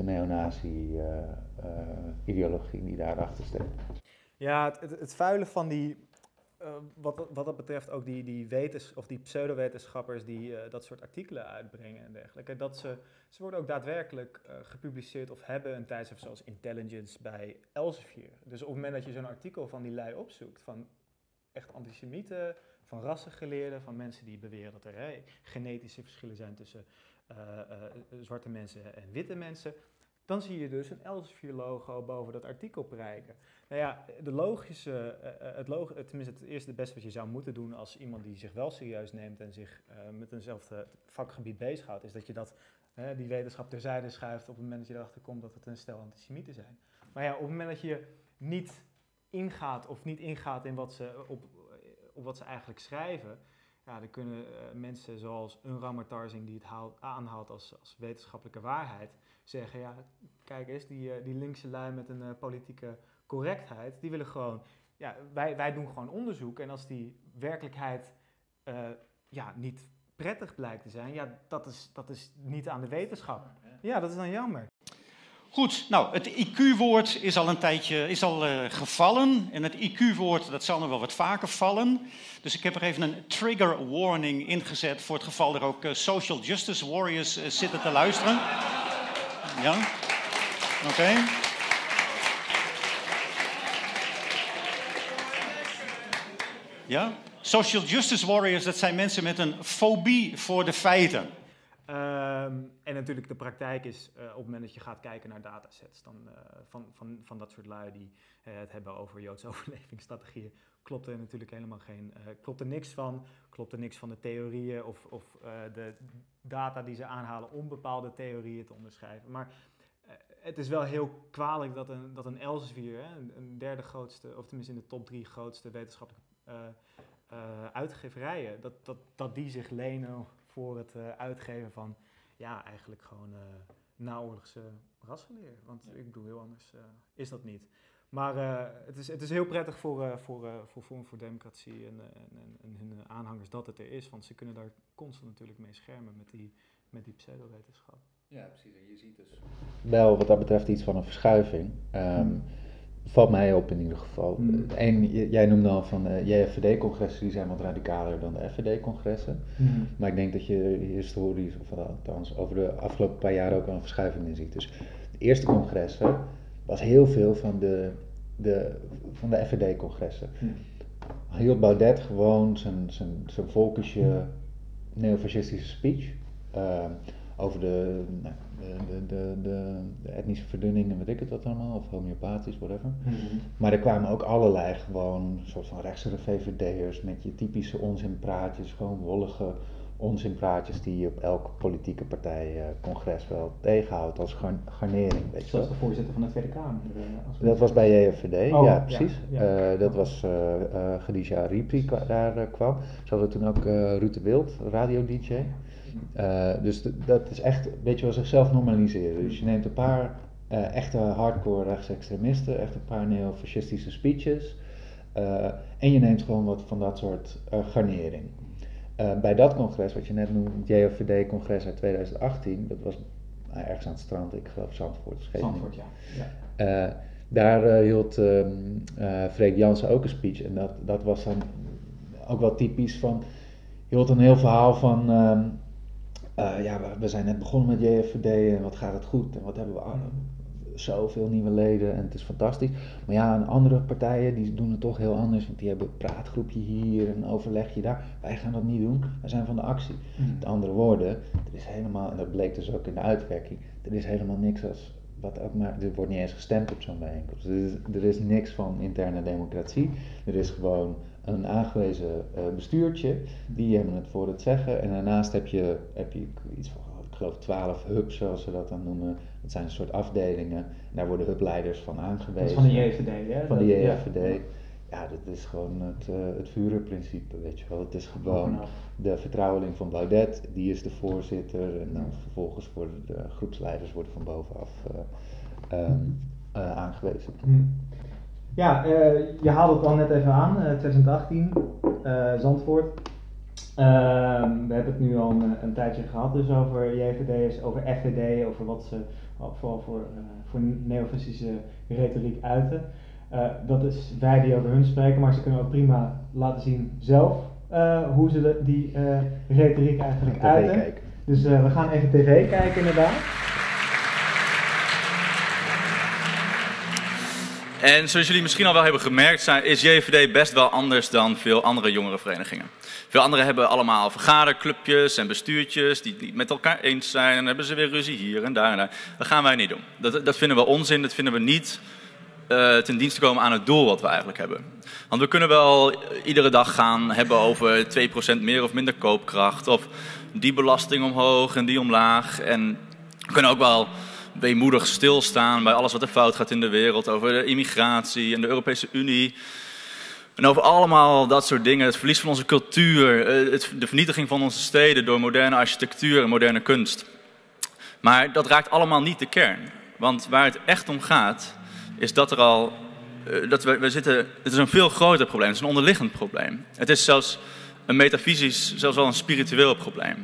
neonazi-ideologie uh, uh, die daarachter steekt. Ja, het, het, het vuilen van die, uh, wat, wat dat betreft ook die, die, wetens, of die pseudowetenschappers die uh, dat soort artikelen uitbrengen en dergelijke, dat ze, ze worden ook daadwerkelijk uh, gepubliceerd of hebben een tijdschrift zoals Intelligence bij Elsevier. Dus op het moment dat je zo'n artikel van die lui opzoekt, van echt antisemieten, van rassengeleerden, van mensen die beweren dat er hey, genetische verschillen zijn tussen uh, uh, zwarte mensen en witte mensen, dan zie je dus een Elsevier-logo boven dat artikel prijken. Nou ja, de logische, uh, het log- tenminste het eerste het beste wat je zou moeten doen als iemand die zich wel serieus neemt en zich uh, met eenzelfde vakgebied bezighoudt, is dat je dat, uh, die wetenschap terzijde schuift op het moment dat je erachter komt dat het een stel antisemieten zijn. Maar ja, op het moment dat je niet ingaat of niet ingaat in wat ze, op, op wat ze eigenlijk schrijven, ja, dan kunnen uh, mensen zoals Unra Martarzing, die het haalt, aanhaalt als, als wetenschappelijke waarheid, zeggen, ja, kijk eens, die, uh, die linkse lui met een uh, politieke correctheid, die willen gewoon, ja, wij, wij doen gewoon onderzoek en als die werkelijkheid uh, ja, niet prettig blijkt te zijn, ja, dat is, dat is niet aan de wetenschap. Ja, dat is dan jammer. Goed, nou, het I Q-woord is al een tijdje is al, uh, gevallen. En het I Q-woord, dat zal nog wel wat vaker vallen. Dus ik heb er even een trigger warning ingezet voor het geval er ook uh, social justice warriors uh, zitten te luisteren. Ja? Oké. Okay. Ja? Social justice warriors, dat zijn mensen met een fobie voor de feiten. Um, en natuurlijk de praktijk is, uh, op het moment dat je gaat kijken naar datasets dan, uh, van, van, van dat soort lui die uh, het hebben over Joodse overlevingsstrategieën, klopt er natuurlijk helemaal geen, uh, klopt er niks van, klopt er niks van de theorieën of, of uh, de data die ze aanhalen om bepaalde theorieën te onderschrijven. Maar uh, het is wel heel kwalijk dat een, dat een Elsevier, hè, een, een derde grootste, of tenminste in de top drie grootste wetenschappelijke uh, uh, uitgeverijen, dat, dat, dat die zich lenen voor het uh, uitgeven van, ja, eigenlijk gewoon uh, naoorlogse rassenleer. Want ja. ik bedoel, heel anders uh, is dat niet. Maar uh, het, is, het is heel prettig voor, uh, voor, uh, voor Forum voor Democratie en, uh, en, en hun aanhangers dat het er is. Want ze kunnen daar constant natuurlijk mee schermen met die, met die pseudowetenschap. Ja, precies. En je ziet dus wel wat dat betreft iets van een verschuiving. Um, valt mij op in ieder geval. Hmm. Eén, j- jij noemde al van de J F V D-congressen, die zijn wat radicaler dan de F V D-congressen. Hmm. Maar ik denk dat je historisch, of althans over de afgelopen paar jaar ook wel een verschuiving in ziet. Dus de eerste congressen was heel veel van de, de, van de F V D-congressen. Hmm. Hield Baudet gewoon zijn, zijn, zijn volkische neofascistische speech uh, over de, nou, de, de, de, de etnische verdunning en weet ik het wat allemaal, of homeopathisch, whatever. Hmm. Maar er kwamen ook allerlei gewoon soort van rechtse V V D'ers met je typische onzinpraatjes, gewoon wollige onzinpraatjes die je op elke politieke partij uh, congres wel tegenhoudt als gar- garnering, weet je wel. Zoals de voorzitter van de Tweede Kamer. Uh, als we- Dat was bij J F V D, Oh, ja ja, precies. ja. Uh, dat was uh, uh, Khadija Arifri kwa- daar uh, kwam. Ze hadden toen ook uh, Ruud de Wild, radio-D J. Uh, dus d- dat is echt, weet je wel, zichzelf normaliseren. Dus je neemt een paar uh, echte hardcore rechtsextremisten, echt een paar neofascistische speeches. Uh, en je neemt gewoon wat van dat soort uh, garnering. Uh, bij dat congres, wat je net noemde, het J F V D-congres uit tweeduizend achttien, dat was uh, ergens aan het strand, ik geloof Zandvoort. Scheveningen. Zandvoort, ja. ja. Uh, daar uh, hield um, uh, Freek Jansen ook een speech en dat, dat was dan ook wel typisch van, hield een heel verhaal van, um, uh, ja, we, we zijn net begonnen met J F V D en wat gaat het goed en wat hebben we, uh, zoveel nieuwe leden en het is fantastisch. Maar ja, en andere partijen die doen het toch heel anders, want die hebben een praatgroepje hier en een overlegje daar. Wij gaan dat niet doen, wij zijn van de actie. Mm. Met andere woorden, er is helemaal, en dat bleek dus ook in de uitwerking, er is helemaal niks als, wat ook maar, er wordt niet eens gestemd op zo'n bijeenkomst. Er is, er is niks van interne democratie, er is gewoon een aangewezen uh, bestuurtje, die hebben het voor het zeggen. En daarnaast heb je, heb je iets van, ik geloof twaalf hubs, zoals ze dat dan noemen. Dat zijn een soort afdelingen. En daar worden hubleiders van aangewezen. Dat is van de J V D, hè? Van de Dat- J ja. F V D. Ja, dat is gewoon het, uh, het Führerprincipe, weet je wel. Het is gewoon Bovenaf. de vertrouweling van Baudet, die is de voorzitter. En dan vervolgens worden de groepsleiders worden van bovenaf uh, um, uh, aangewezen. Hm. Ja, uh, je haalde het al net even aan, uh, twintig achttien, uh, Zandvoort. Uh, we hebben het nu al een, een tijdje gehad dus over J V D'ers, over F V D, over wat ze vooral voor, uh, voor neofascistische retoriek uiten. Uh, dat is wij die over hun spreken, maar ze kunnen ook prima laten zien zelf uh, hoe ze de, die uh, retoriek eigenlijk T V uiten. kijken. Dus uh, we gaan even tv kijken inderdaad. En zoals jullie misschien al wel hebben gemerkt, zijn, is J V D best wel anders dan veel andere jongerenverenigingen. Veel anderen hebben allemaal vergaderclubjes en bestuurtjes die het niet met elkaar eens zijn. En dan hebben ze weer ruzie hier en daar en daar. Dat gaan wij niet doen. Dat, dat vinden we onzin, dat vinden we niet uh, ten dienste komen aan het doel wat we eigenlijk hebben. Want we kunnen wel iedere dag gaan hebben over twee procent meer of minder koopkracht. Of die belasting omhoog en die omlaag. En we kunnen ook wel weemoedig stilstaan bij alles wat er fout gaat in de wereld. Over de immigratie en de Europese Unie. En over allemaal dat soort dingen. Het verlies van onze cultuur. Het, de vernietiging van onze steden door moderne architectuur en moderne kunst. Maar dat raakt allemaal niet de kern. Want waar het echt om gaat, is dat er al... Dat we, we zitten, het is een veel groter probleem. Het is een onderliggend probleem. Het is zelfs een metafysisch, zelfs wel een spiritueel probleem.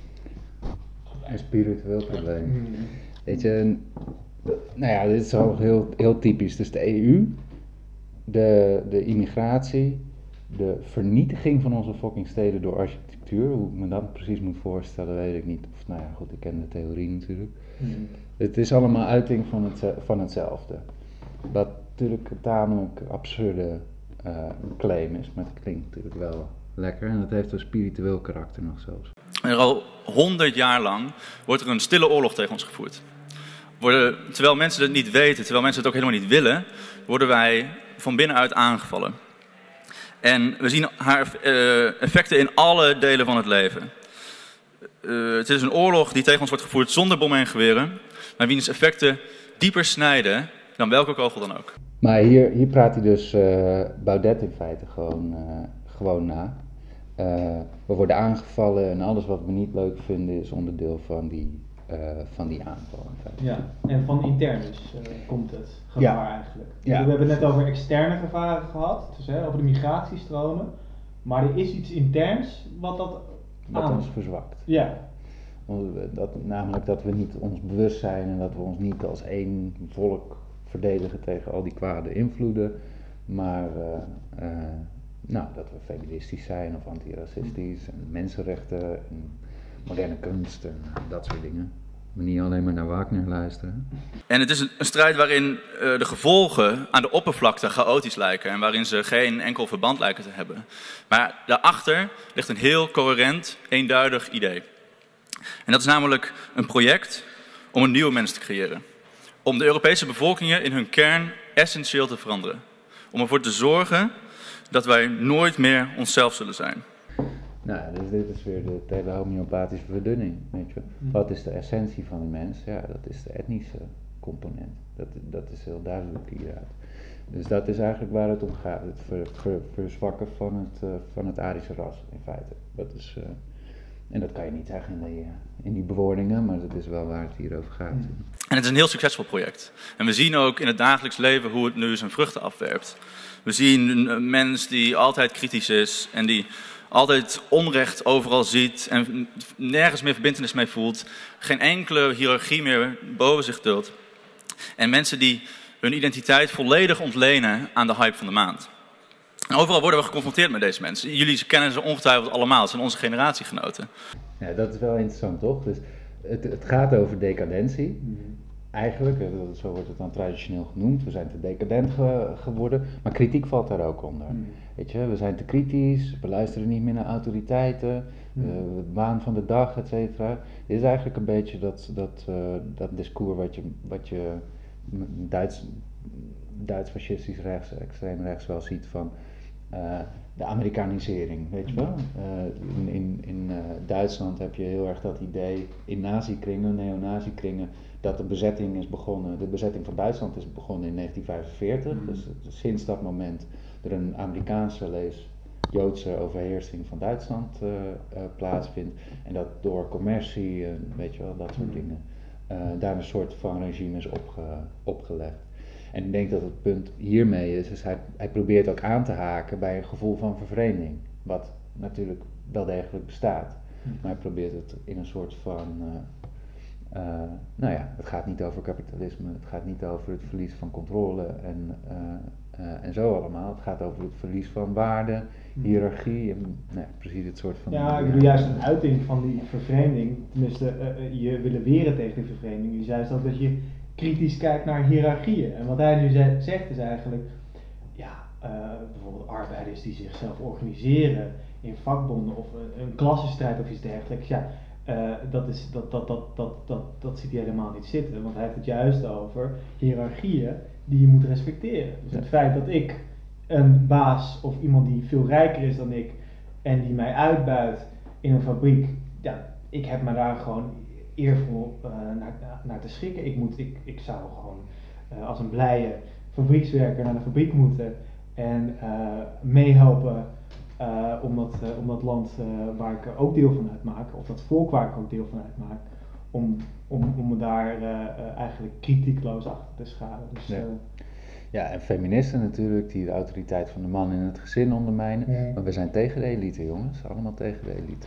Een spiritueel probleem. Weet je, nou ja, dit is al heel, heel typisch. Dus de E U, de, de immigratie, de vernietiging van onze fucking steden door architectuur. Hoe ik me dat precies moet voorstellen, weet ik niet. Of, nou ja, goed, ik ken de theorie natuurlijk. Mm. Het is allemaal uiting van, het, van hetzelfde. Wat natuurlijk een tamelijk absurde uh, claim is, maar het klinkt natuurlijk wel lekker. En het heeft een spiritueel karakter nog zelfs. En al honderd jaar lang wordt er een stille oorlog tegen ons gevoerd. Worden, terwijl mensen het niet weten, terwijl mensen het ook helemaal niet willen, worden wij van binnenuit aangevallen. En we zien haar uh, effecten in alle delen van het leven. Uh, het is een oorlog die tegen ons wordt gevoerd zonder bommen en geweren, maar wiens effecten dieper snijden dan welke kogel dan ook. Maar hier, hier praat hij dus uh, Baudet in feite gewoon, uh, gewoon na. Uh, we worden aangevallen en alles wat we niet leuk vinden is onderdeel van die, uh, van die aanval. In feite. Ja, en van intern dus uh, komt het gevaar Ja. eigenlijk. Ja. We hebben het net over externe gevaren gehad, dus hè, over de migratiestromen. Maar er is iets interns wat dat Wat aan... ons verzwakt. Ja. Dat, namelijk dat we niet ons bewust zijn en dat we ons niet als één volk verdedigen tegen al die kwade invloeden. Maar uh, uh, nou, dat we feministisch zijn of antiracistisch en mensenrechten en moderne kunst en dat soort dingen. Maar niet alleen maar naar Wagner luisteren. En het is een, een strijd waarin uh, de gevolgen aan de oppervlakte chaotisch lijken en waarin ze geen enkel verband lijken te hebben. Maar daarachter ligt een heel coherent, eenduidig idee. En dat is namelijk een project om een nieuwe mens te creëren. Om de Europese bevolkingen in hun kern essentieel te veranderen. Om ervoor te zorgen dat wij nooit meer onszelf zullen zijn. Nou, dus dit is weer de telehomeopathische verdunning, weet je. Wat is de essentie van de mens? Ja, dat is de etnische component. Dat, dat is heel duidelijk hieruit. Dus dat is eigenlijk waar het om gaat. Het ver, ver, verzwakken van het, uh, van het Arische ras, in feite. Dat is, uh, en dat kan je niet zeggen in die, uh, in die bewoordingen, maar dat is wel waar het hier over gaat. En het is een heel succesvol project. En we zien ook in het dagelijks leven hoe het nu zijn vruchten afwerpt. We zien een mens die altijd kritisch is en die altijd onrecht overal ziet en nergens meer verbintenis mee voelt. Geen enkele hiërarchie meer boven zich duldt. En mensen die hun identiteit volledig ontlenen aan de hype van de maand. En overal worden we geconfronteerd met deze mensen. Jullie kennen ze ongetwijfeld allemaal, het zijn onze generatiegenoten. Ja, dat is wel interessant, toch? Dus het, het gaat over decadentie. Eigenlijk, zo wordt het dan traditioneel genoemd, we zijn te decadent ge, geworden, maar kritiek valt daar ook onder. Mm. Weet je, we zijn te kritisch, we luisteren niet meer naar autoriteiten, mm. uh, de waan van de dag, et cetera. Dit is eigenlijk een beetje dat, dat, uh, dat discours wat je, wat je Duits, Duits fascistisch rechts, extreem rechts wel ziet van uh, de Amerikanisering, weet je wel. Uh, in in, in uh, Duitsland heb je heel erg dat idee, in nazi-kringen, neonazi-kringen, dat de bezetting is begonnen, de bezetting van Duitsland is begonnen in negentien vijfenveertig. Mm. Dus, dus sinds dat moment er een Amerikaanse, lees Joodse overheersing van Duitsland uh, uh, plaatsvindt. En dat door commercie, uh, weet je wel, dat soort mm. dingen, uh, daar een soort van regime is opge, opgelegd. En ik denk dat het punt hiermee is, is hij, hij probeert ook aan te haken bij een gevoel van vervreemding. Wat natuurlijk wel degelijk bestaat. Mm. Maar hij probeert het in een soort van... Uh, Uh, nou ja, het gaat niet over kapitalisme, het gaat niet over het verlies van controle en, uh, uh, en zo allemaal. Het gaat over het verlies van waarde, hiërarchie en nou ja, precies het soort van... Ja, ik bedoel juist een uiting van die vervreemding, tenminste uh, je willen weren tegen die vervreemding, is juist ook dat je kritisch kijkt naar hiërarchieën. En wat hij nu zegt, zegt is eigenlijk, ja, uh, bijvoorbeeld arbeiders die zichzelf organiseren in vakbonden of een, een klassenstrijd of iets dergelijks, ja. Uh, dat, is, dat, dat, dat, dat, dat, dat ziet hij helemaal niet zitten, want hij heeft het juist over hiërarchieën die je moet respecteren. Dus het feit dat ik een baas of iemand die veel rijker is dan ik en die mij uitbuit in een fabriek, ja, ik heb me daar gewoon eervol uh, naar, naar te schikken. Ik, moet, ik, ik zou gewoon uh, als een blije fabriekswerker naar de fabriek moeten en uh, meehelpen. Uh, om, dat, uh, om dat land uh, waar ik ook deel van uitmaak, of dat volk waar ik ook deel van uitmaak, om, om, om me daar uh, uh, eigenlijk kritiekloos achter te scharen. Dus, ja. Uh, ja, en feministen natuurlijk, die de autoriteit van de man in het gezin ondermijnen. Ja. Maar we zijn tegen de elite, jongens, allemaal tegen de elite.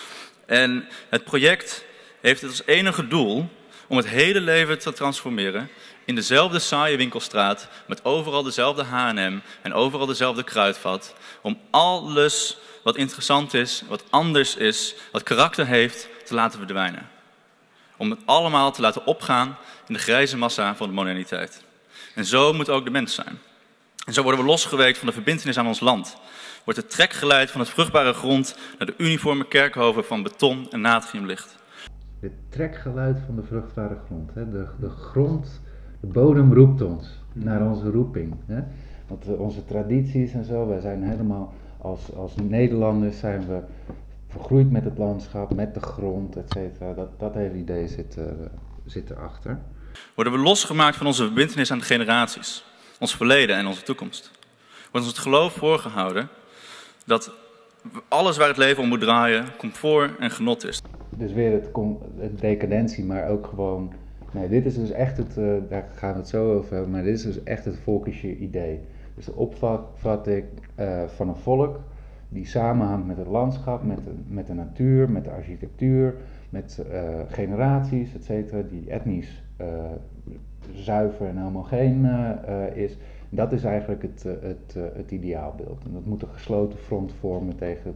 En het project heeft het als enige doel om het hele leven te transformeren in dezelfde saaie winkelstraat, met overal dezelfde H en M en overal dezelfde kruidvat. Om alles wat interessant is, wat anders is, wat karakter heeft, te laten verdwijnen. Om het allemaal te laten opgaan in de grijze massa van de moderniteit. En zo moet ook de mens zijn. En zo worden we losgeweekt van de verbintenis aan ons land. Wordt de trek geleid van het vruchtbare grond naar de uniforme kerkhoven van beton en natriumlicht. Het trekgeluid van de vruchtbare grond. Hè? De, de grond, de bodem roept ons naar onze roeping. Hè? Want uh, onze tradities en zo, wij zijn helemaal als, als Nederlanders zijn we vergroeid met het landschap, met de grond, et cetera. Dat, dat hele idee zit, uh, zit erachter. Worden we losgemaakt van onze verbintenis aan de generaties, ons verleden en onze toekomst. Wordt ons het geloof voorgehouden dat alles waar het leven om moet draaien, comfort en genot is. Dus weer het, het decadentie, maar ook gewoon... Nee, dit is dus echt het, uh, daar gaan we het zo over hebben, maar dit is dus echt het volkische idee. Dus de opvatting uh, van een volk die samenhangt met het landschap, met de, met de natuur, met de architectuur, met uh, generaties, et cetera, die etnisch uh, zuiver en homogeen uh, uh, is. Dat is eigenlijk het, uh, het, uh, het ideaalbeeld. En dat moet een gesloten front vormen tegen,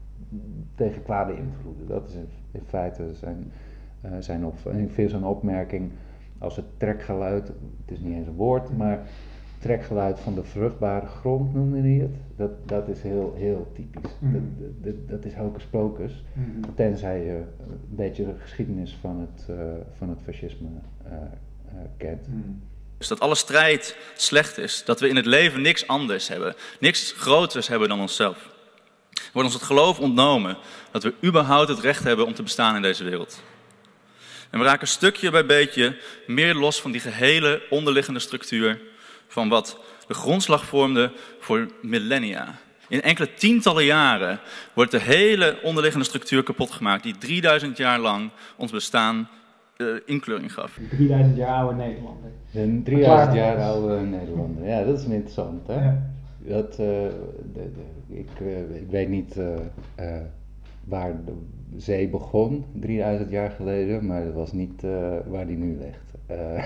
tegen kwade invloeden. Dat is in, in feite zijn, uh, zijn op. En ik vind zo'n opmerking als het trekgeluid, het is niet eens een woord, maar trekgeluid van de vruchtbare grond noemde hij het. Dat, dat is heel, heel typisch. Mm. Dat, dat, dat is hocus pocus. Mm. Tenzij je een beetje de geschiedenis van het, uh, van het fascisme uh, uh, kent. Mm. Dus dat alle strijd slecht is. Dat we in het leven niks anders hebben. Niks groters hebben dan onszelf. Wordt ons het geloof ontnomen dat we überhaupt het recht hebben om te bestaan in deze wereld. En we raken stukje bij beetje meer los van die gehele onderliggende structuur van wat de grondslag vormde voor millennia. In enkele tientallen jaren wordt de hele onderliggende structuur kapot gemaakt die drieduizend jaar lang ons bestaan uh, inkleuring gaf. drieduizend jaar oude Nederlander. Een drieduizend jaar oude Nederlander, ja, dat is interessant, hè? Ja. Dat, uh, de, de, ik, uh, ik weet niet uh, uh, waar de zee begon, drieduizend jaar geleden, maar dat was niet uh, waar die nu ligt. Uh,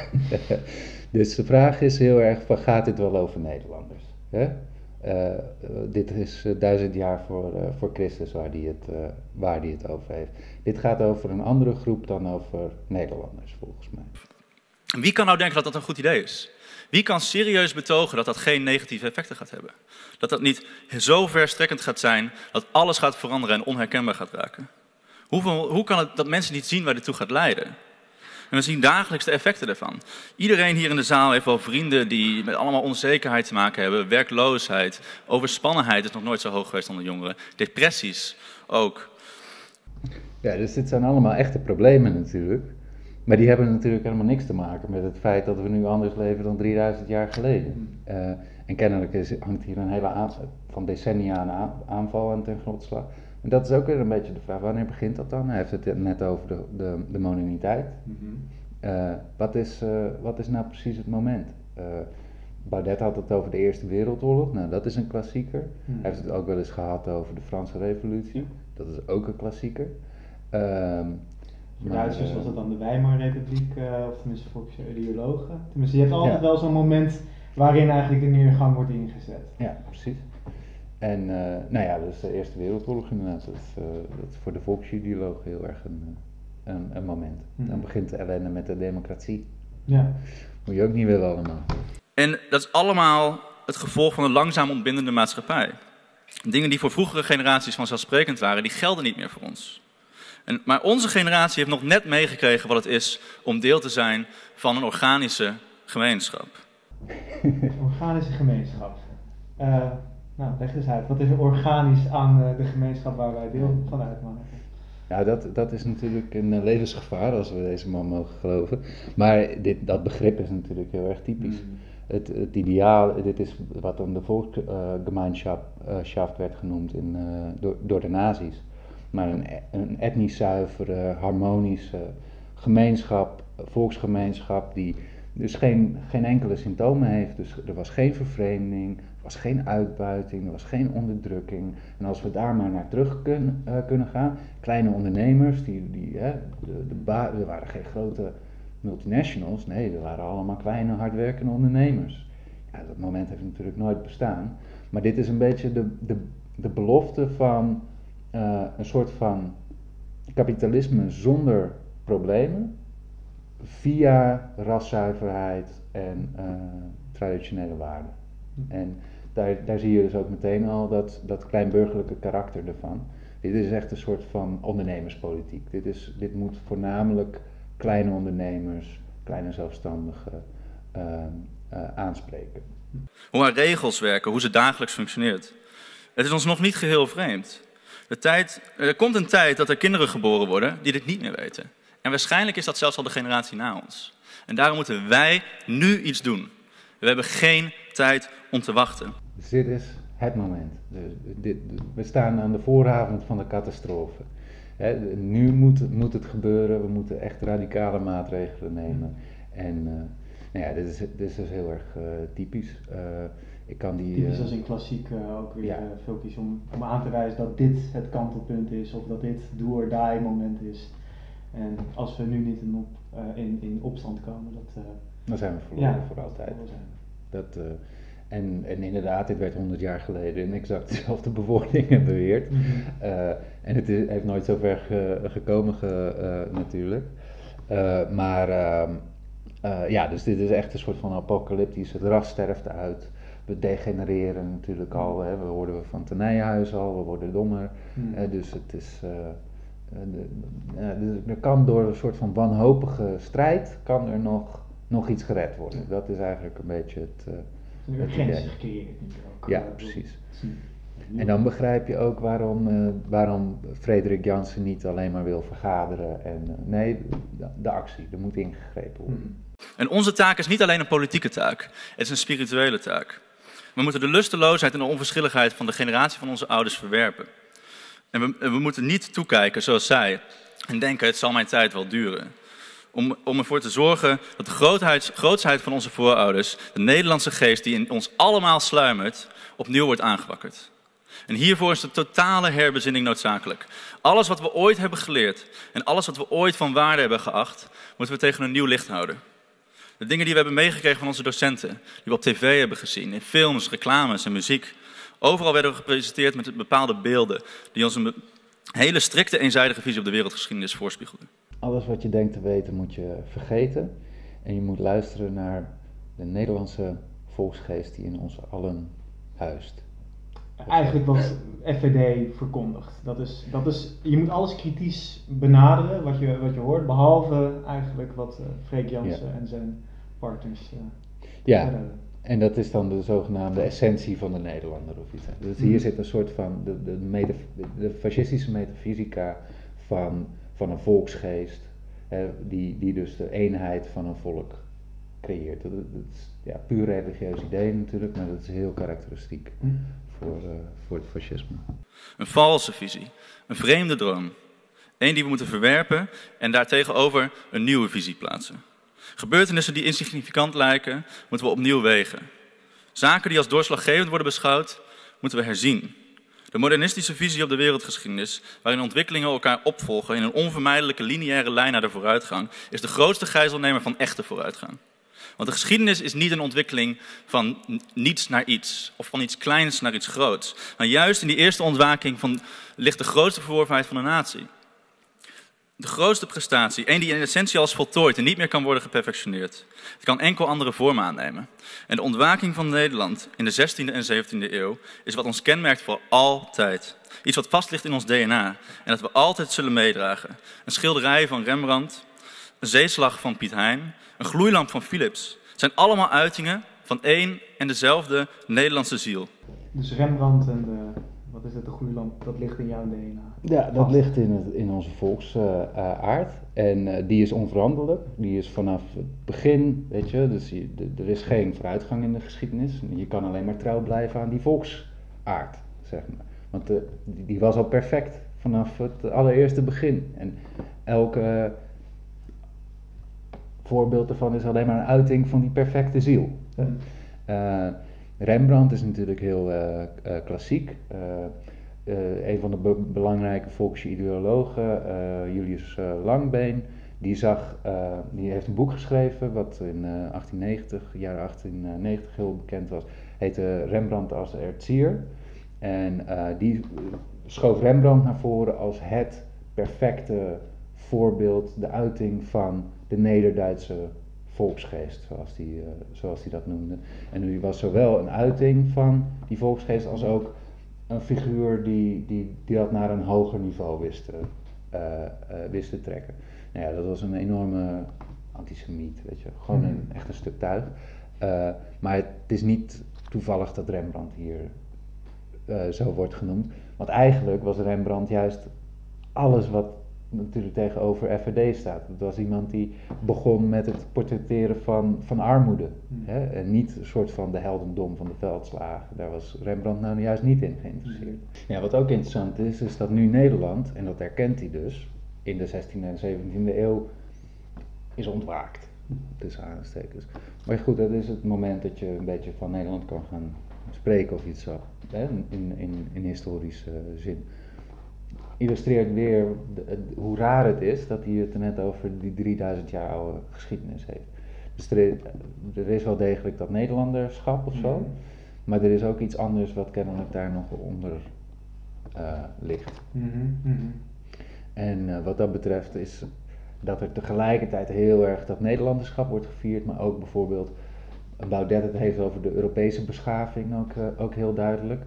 dus de vraag is heel erg, van, gaat dit wel over Nederlanders? Hè? Uh, uh, dit is uh, duizend jaar voor, uh, voor Christus waar die, het, uh, waar die het over heeft. Dit gaat over een andere groep dan over Nederlanders, volgens mij. Wie kan nou denken dat dat een goed idee is? Wie kan serieus betogen dat dat geen negatieve effecten gaat hebben? Dat dat niet zo verstrekkend gaat zijn dat alles gaat veranderen en onherkenbaar gaat raken? Hoeveel, hoe kan het dat mensen niet zien waar dit toe gaat leiden? En we zien dagelijks de effecten daarvan. Iedereen hier in de zaal heeft wel vrienden die met allemaal onzekerheid te maken hebben. Werkloosheid, overspannenheid is nog nooit zo hoog geweest onder jongeren. Depressies ook. Ja, dus dit zijn allemaal echte problemen natuurlijk. Maar die hebben natuurlijk helemaal niks te maken met het feit dat we nu anders leven dan drieduizend jaar geleden. Uh, en kennelijk is, hangt hier een hele aanval, van decennia een aanval aan ten grondslag. En dat is ook weer een beetje de vraag, wanneer begint dat dan? Hij heeft het net over de, de, de moderniteit. Mm-hmm. uh, wat, is, uh, wat is nou precies het moment? Uh, Baudet had het over de Eerste Wereldoorlog, nou dat is een klassieker. Mm-hmm. Hij heeft het ook wel eens gehad over de Franse Revolutie, dat is ook een klassieker. Uh, Voor Duitsers was het dan de Weimarrepubliek, uh, of tenminste volgens ideologen. Tenminste, je hebt altijd ja. wel zo'n moment waarin eigenlijk de neergang wordt ingezet. Ja, precies. En uh, nou ja, dus de Eerste Wereldoorlog inderdaad, dat is, uh, dat is voor de volksideologen heel erg een, een, een moment. Mm-hmm. Dan begint de ellende met de democratie. Ja. Moet je ook niet willen allemaal. En dat is allemaal het gevolg van een langzaam ontbindende maatschappij. Dingen die voor vroegere generaties vanzelfsprekend waren, die gelden niet meer voor ons. En, maar onze generatie heeft nog net meegekregen wat het is om deel te zijn van een organische gemeenschap. Organische gemeenschap. Uh, nou, leg eens uit. Wat is er organisch aan uh, de gemeenschap waar wij deel van uitmaken? Ja, dat, dat is natuurlijk een uh, levensgevaar als we deze man mogen geloven. Maar dit, dat begrip is natuurlijk heel erg typisch. Mm. Het, het ideaal, dit is wat dan de volksgemeenschap uh, werd genoemd in, uh, door, door de nazi's. Maar een, een etnisch zuivere, harmonische gemeenschap, volksgemeenschap die dus geen, geen enkele symptomen heeft. Dus er was geen vervreemding, er was geen uitbuiting, er was geen onderdrukking. En als we daar maar naar terug kun, uh, kunnen gaan, kleine ondernemers, die, die, hè, de, de ba- er waren geen grote multinationals, nee, er waren allemaal kleine hardwerkende ondernemers. Ja, dat moment heeft natuurlijk nooit bestaan. Maar dit is een beetje de, de, de belofte van Uh, een soort van kapitalisme zonder problemen via raszuiverheid en uh, traditionele waarden. En daar, daar zie je dus ook meteen al dat, dat kleinburgerlijke karakter ervan. Dit is echt een soort van ondernemerspolitiek. Dit, is, dit moet voornamelijk kleine ondernemers, kleine zelfstandigen uh, uh, aanspreken. Hoe haar regels werken, hoe ze dagelijks functioneert. Het is ons nog niet geheel vreemd. De tijd, er komt een tijd dat er kinderen geboren worden die dit niet meer weten. En waarschijnlijk is dat zelfs al de generatie na ons. En daarom moeten wij nu iets doen. We hebben geen tijd om te wachten. Dus dit is het moment. Dus dit, we staan aan de vooravond van de catastrofe. He, nu moet, moet het gebeuren. We moeten echt radicale maatregelen nemen. En uh, nou ja, dit is, dit is dus heel erg uh, typisch. Uh, Ik kan die, Typisch als in klassiek uh, ook weer ja. uh, filmpjes om, om aan te wijzen dat dit het kantelpunt is of dat dit do or die moment is. En als we nu niet in, op, uh, in, in opstand komen, dat, uh, Dan zijn we verloren Ja, voor altijd. dat zijn. Dat, uh, en, en inderdaad, dit werd honderd jaar geleden in exact dezelfde bewoordingen beweerd. Mm-hmm. Uh, en het is, heeft nooit zo ver ge, gekomen ge, uh, natuurlijk. Uh, maar uh, uh, ja, dus dit is echt een soort van apocalyptisch. Het ras sterft uit. We degenereren natuurlijk al. Hè. We worden van het Nijhuis al, we worden dommer. Mm. Uh, dus het is... Uh, de, uh, dus er kan door een soort van wanhopige strijd kan er nog, nog iets gered worden. Dat is eigenlijk een beetje het... Uh, Een urgentie gecreëerd nu ook. Ja, precies. En dan begrijp je ook waarom, uh, waarom Frederik Jansen niet alleen maar wil vergaderen. En, uh, nee, de, de actie, er moet ingegrepen worden. En onze taak is niet alleen een politieke taak, het is een spirituele taak. We moeten de lusteloosheid en de onverschilligheid van de generatie van onze ouders verwerpen. En we, we moeten niet toekijken zoals zij en denken het zal mijn tijd wel duren. Om, om ervoor te zorgen dat de grootheid, grootsheid van onze voorouders, de Nederlandse geest die in ons allemaal sluimert, opnieuw wordt aangewakkerd. En hiervoor is de totale herbezinning noodzakelijk. Alles wat we ooit hebben geleerd en alles wat we ooit van waarde hebben geacht, moeten we tegen een nieuw licht houden. De dingen die we hebben meegekregen van onze docenten, die we op tv hebben gezien, in films, reclames en muziek. Overal werden we gepresenteerd met bepaalde beelden die ons een hele strikte, eenzijdige visie op de wereldgeschiedenis voorspiegelden. Alles wat je denkt te weten moet je vergeten. En je moet luisteren naar de Nederlandse volksgeest die in ons allen huist. Eigenlijk wat F V D verkondigt. Dat is, dat is, je moet alles kritisch benaderen wat je, wat je hoort, behalve eigenlijk wat uh, Freek Jansen ja. en zijn partners uh, ja. hebben. En dat is dan de zogenaamde essentie van de Nederlander of iets. Dus hier mm. zit een soort van de, de, meta, de fascistische metafysica van, van een volksgeest, hè, die, die dus de eenheid van een volk creëert. Dat, dat is ja, puur religieus idee natuurlijk, maar dat is heel karakteristiek mm. voor, uh, voor het fascisme. Een valse visie, een vreemde droom. Eén die we moeten verwerpen en daartegenover een nieuwe visie plaatsen. Gebeurtenissen die insignificant lijken, moeten we opnieuw wegen. Zaken die als doorslaggevend worden beschouwd, moeten we herzien. De modernistische visie op de wereldgeschiedenis, waarin ontwikkelingen elkaar opvolgen in een onvermijdelijke lineaire lijn naar de vooruitgang, is de grootste gijzelnemer van echte vooruitgang. Want de geschiedenis is niet een ontwikkeling van niets naar iets, of van iets kleins naar iets groots. Maar juist in die eerste ontwaking van, ligt de grootste verworvenheid van een natie. De grootste prestatie, één die in essentie als voltooid en niet meer kan worden geperfectioneerd. Het kan enkel andere vormen aannemen. En de ontwaking van Nederland in de zestiende en zeventiende eeuw is wat ons kenmerkt voor altijd. Iets wat vast ligt in ons D N A en dat we altijd zullen meedragen. Een schilderij van Rembrandt, een zeeslag van Piet Hein, een gloeilamp van Philips. Het zijn allemaal uitingen van één en dezelfde Nederlandse ziel. Dus Rembrandt en de... Wat is het, de gloeilamp, dat ligt in jouw D N A? Ja, dat Vast. ligt in, het, in onze volksaard. Uh, en uh, die is onveranderlijk. Die is vanaf het begin, weet je, dus je, de, er is geen vooruitgang in de geschiedenis. Je kan alleen maar trouw blijven aan die volksaard, zeg maar. Want uh, die, die was al perfect vanaf het allereerste begin. En elke uh, voorbeeld ervan is alleen maar een uiting van die perfecte ziel. Mm. Uh, Rembrandt is natuurlijk heel uh, uh, klassiek. Uh, uh, een van de be- belangrijke volkse ideologen, uh, Julius uh, Langbeen, die, zag, uh, die heeft een boek geschreven wat in uh, achttien negentig, jaren achttien negentig heel bekend was. Heette Rembrandt als Erzier. En uh, die schoof Rembrandt naar voren als het perfecte voorbeeld, de uiting van de Neder-Duitse volksgeest, zoals die, uh, zoals die dat noemde. En die was zowel een uiting van die volksgeest als ook een figuur die, die, die dat naar een hoger niveau wist te, uh, uh, wist te trekken. Nou ja, dat was een enorme antisemiet, weet je. Gewoon een, echt een stuk tuig. Uh, maar het is niet toevallig dat Rembrandt hier uh, zo wordt genoemd. Want eigenlijk was Rembrandt juist alles wat natuurlijk tegenover F V D staat. Het was iemand die begon met het portretteren van, van armoede. Hmm. Hè? En niet een soort van de heldendom van de veldslagen. Daar was Rembrandt nou juist niet in geïnteresseerd. Hmm. Ja, wat ook interessant is, is dat nu Nederland, en dat erkent hij dus, in de zestiende en zeventiende eeuw is ontwaakt. Tussen aanstekens. Maar goed, dat is het moment dat je een beetje van Nederland kan gaan spreken of iets zo. Hè? In, in, in historische uh, zin. Illustreert weer de, de, hoe raar het is dat hij het net over die drieduizend jaar oude geschiedenis heeft. Dus er is, er is wel degelijk dat Nederlanderschap of zo, Mhm. maar er is ook iets anders wat kennelijk daar nog onder uh, ligt. Mhm, mhm. En uh, wat dat betreft is dat er tegelijkertijd heel erg dat Nederlanderschap wordt gevierd, maar ook bijvoorbeeld Baudet het heeft over de Europese beschaving ook, uh, ook heel duidelijk.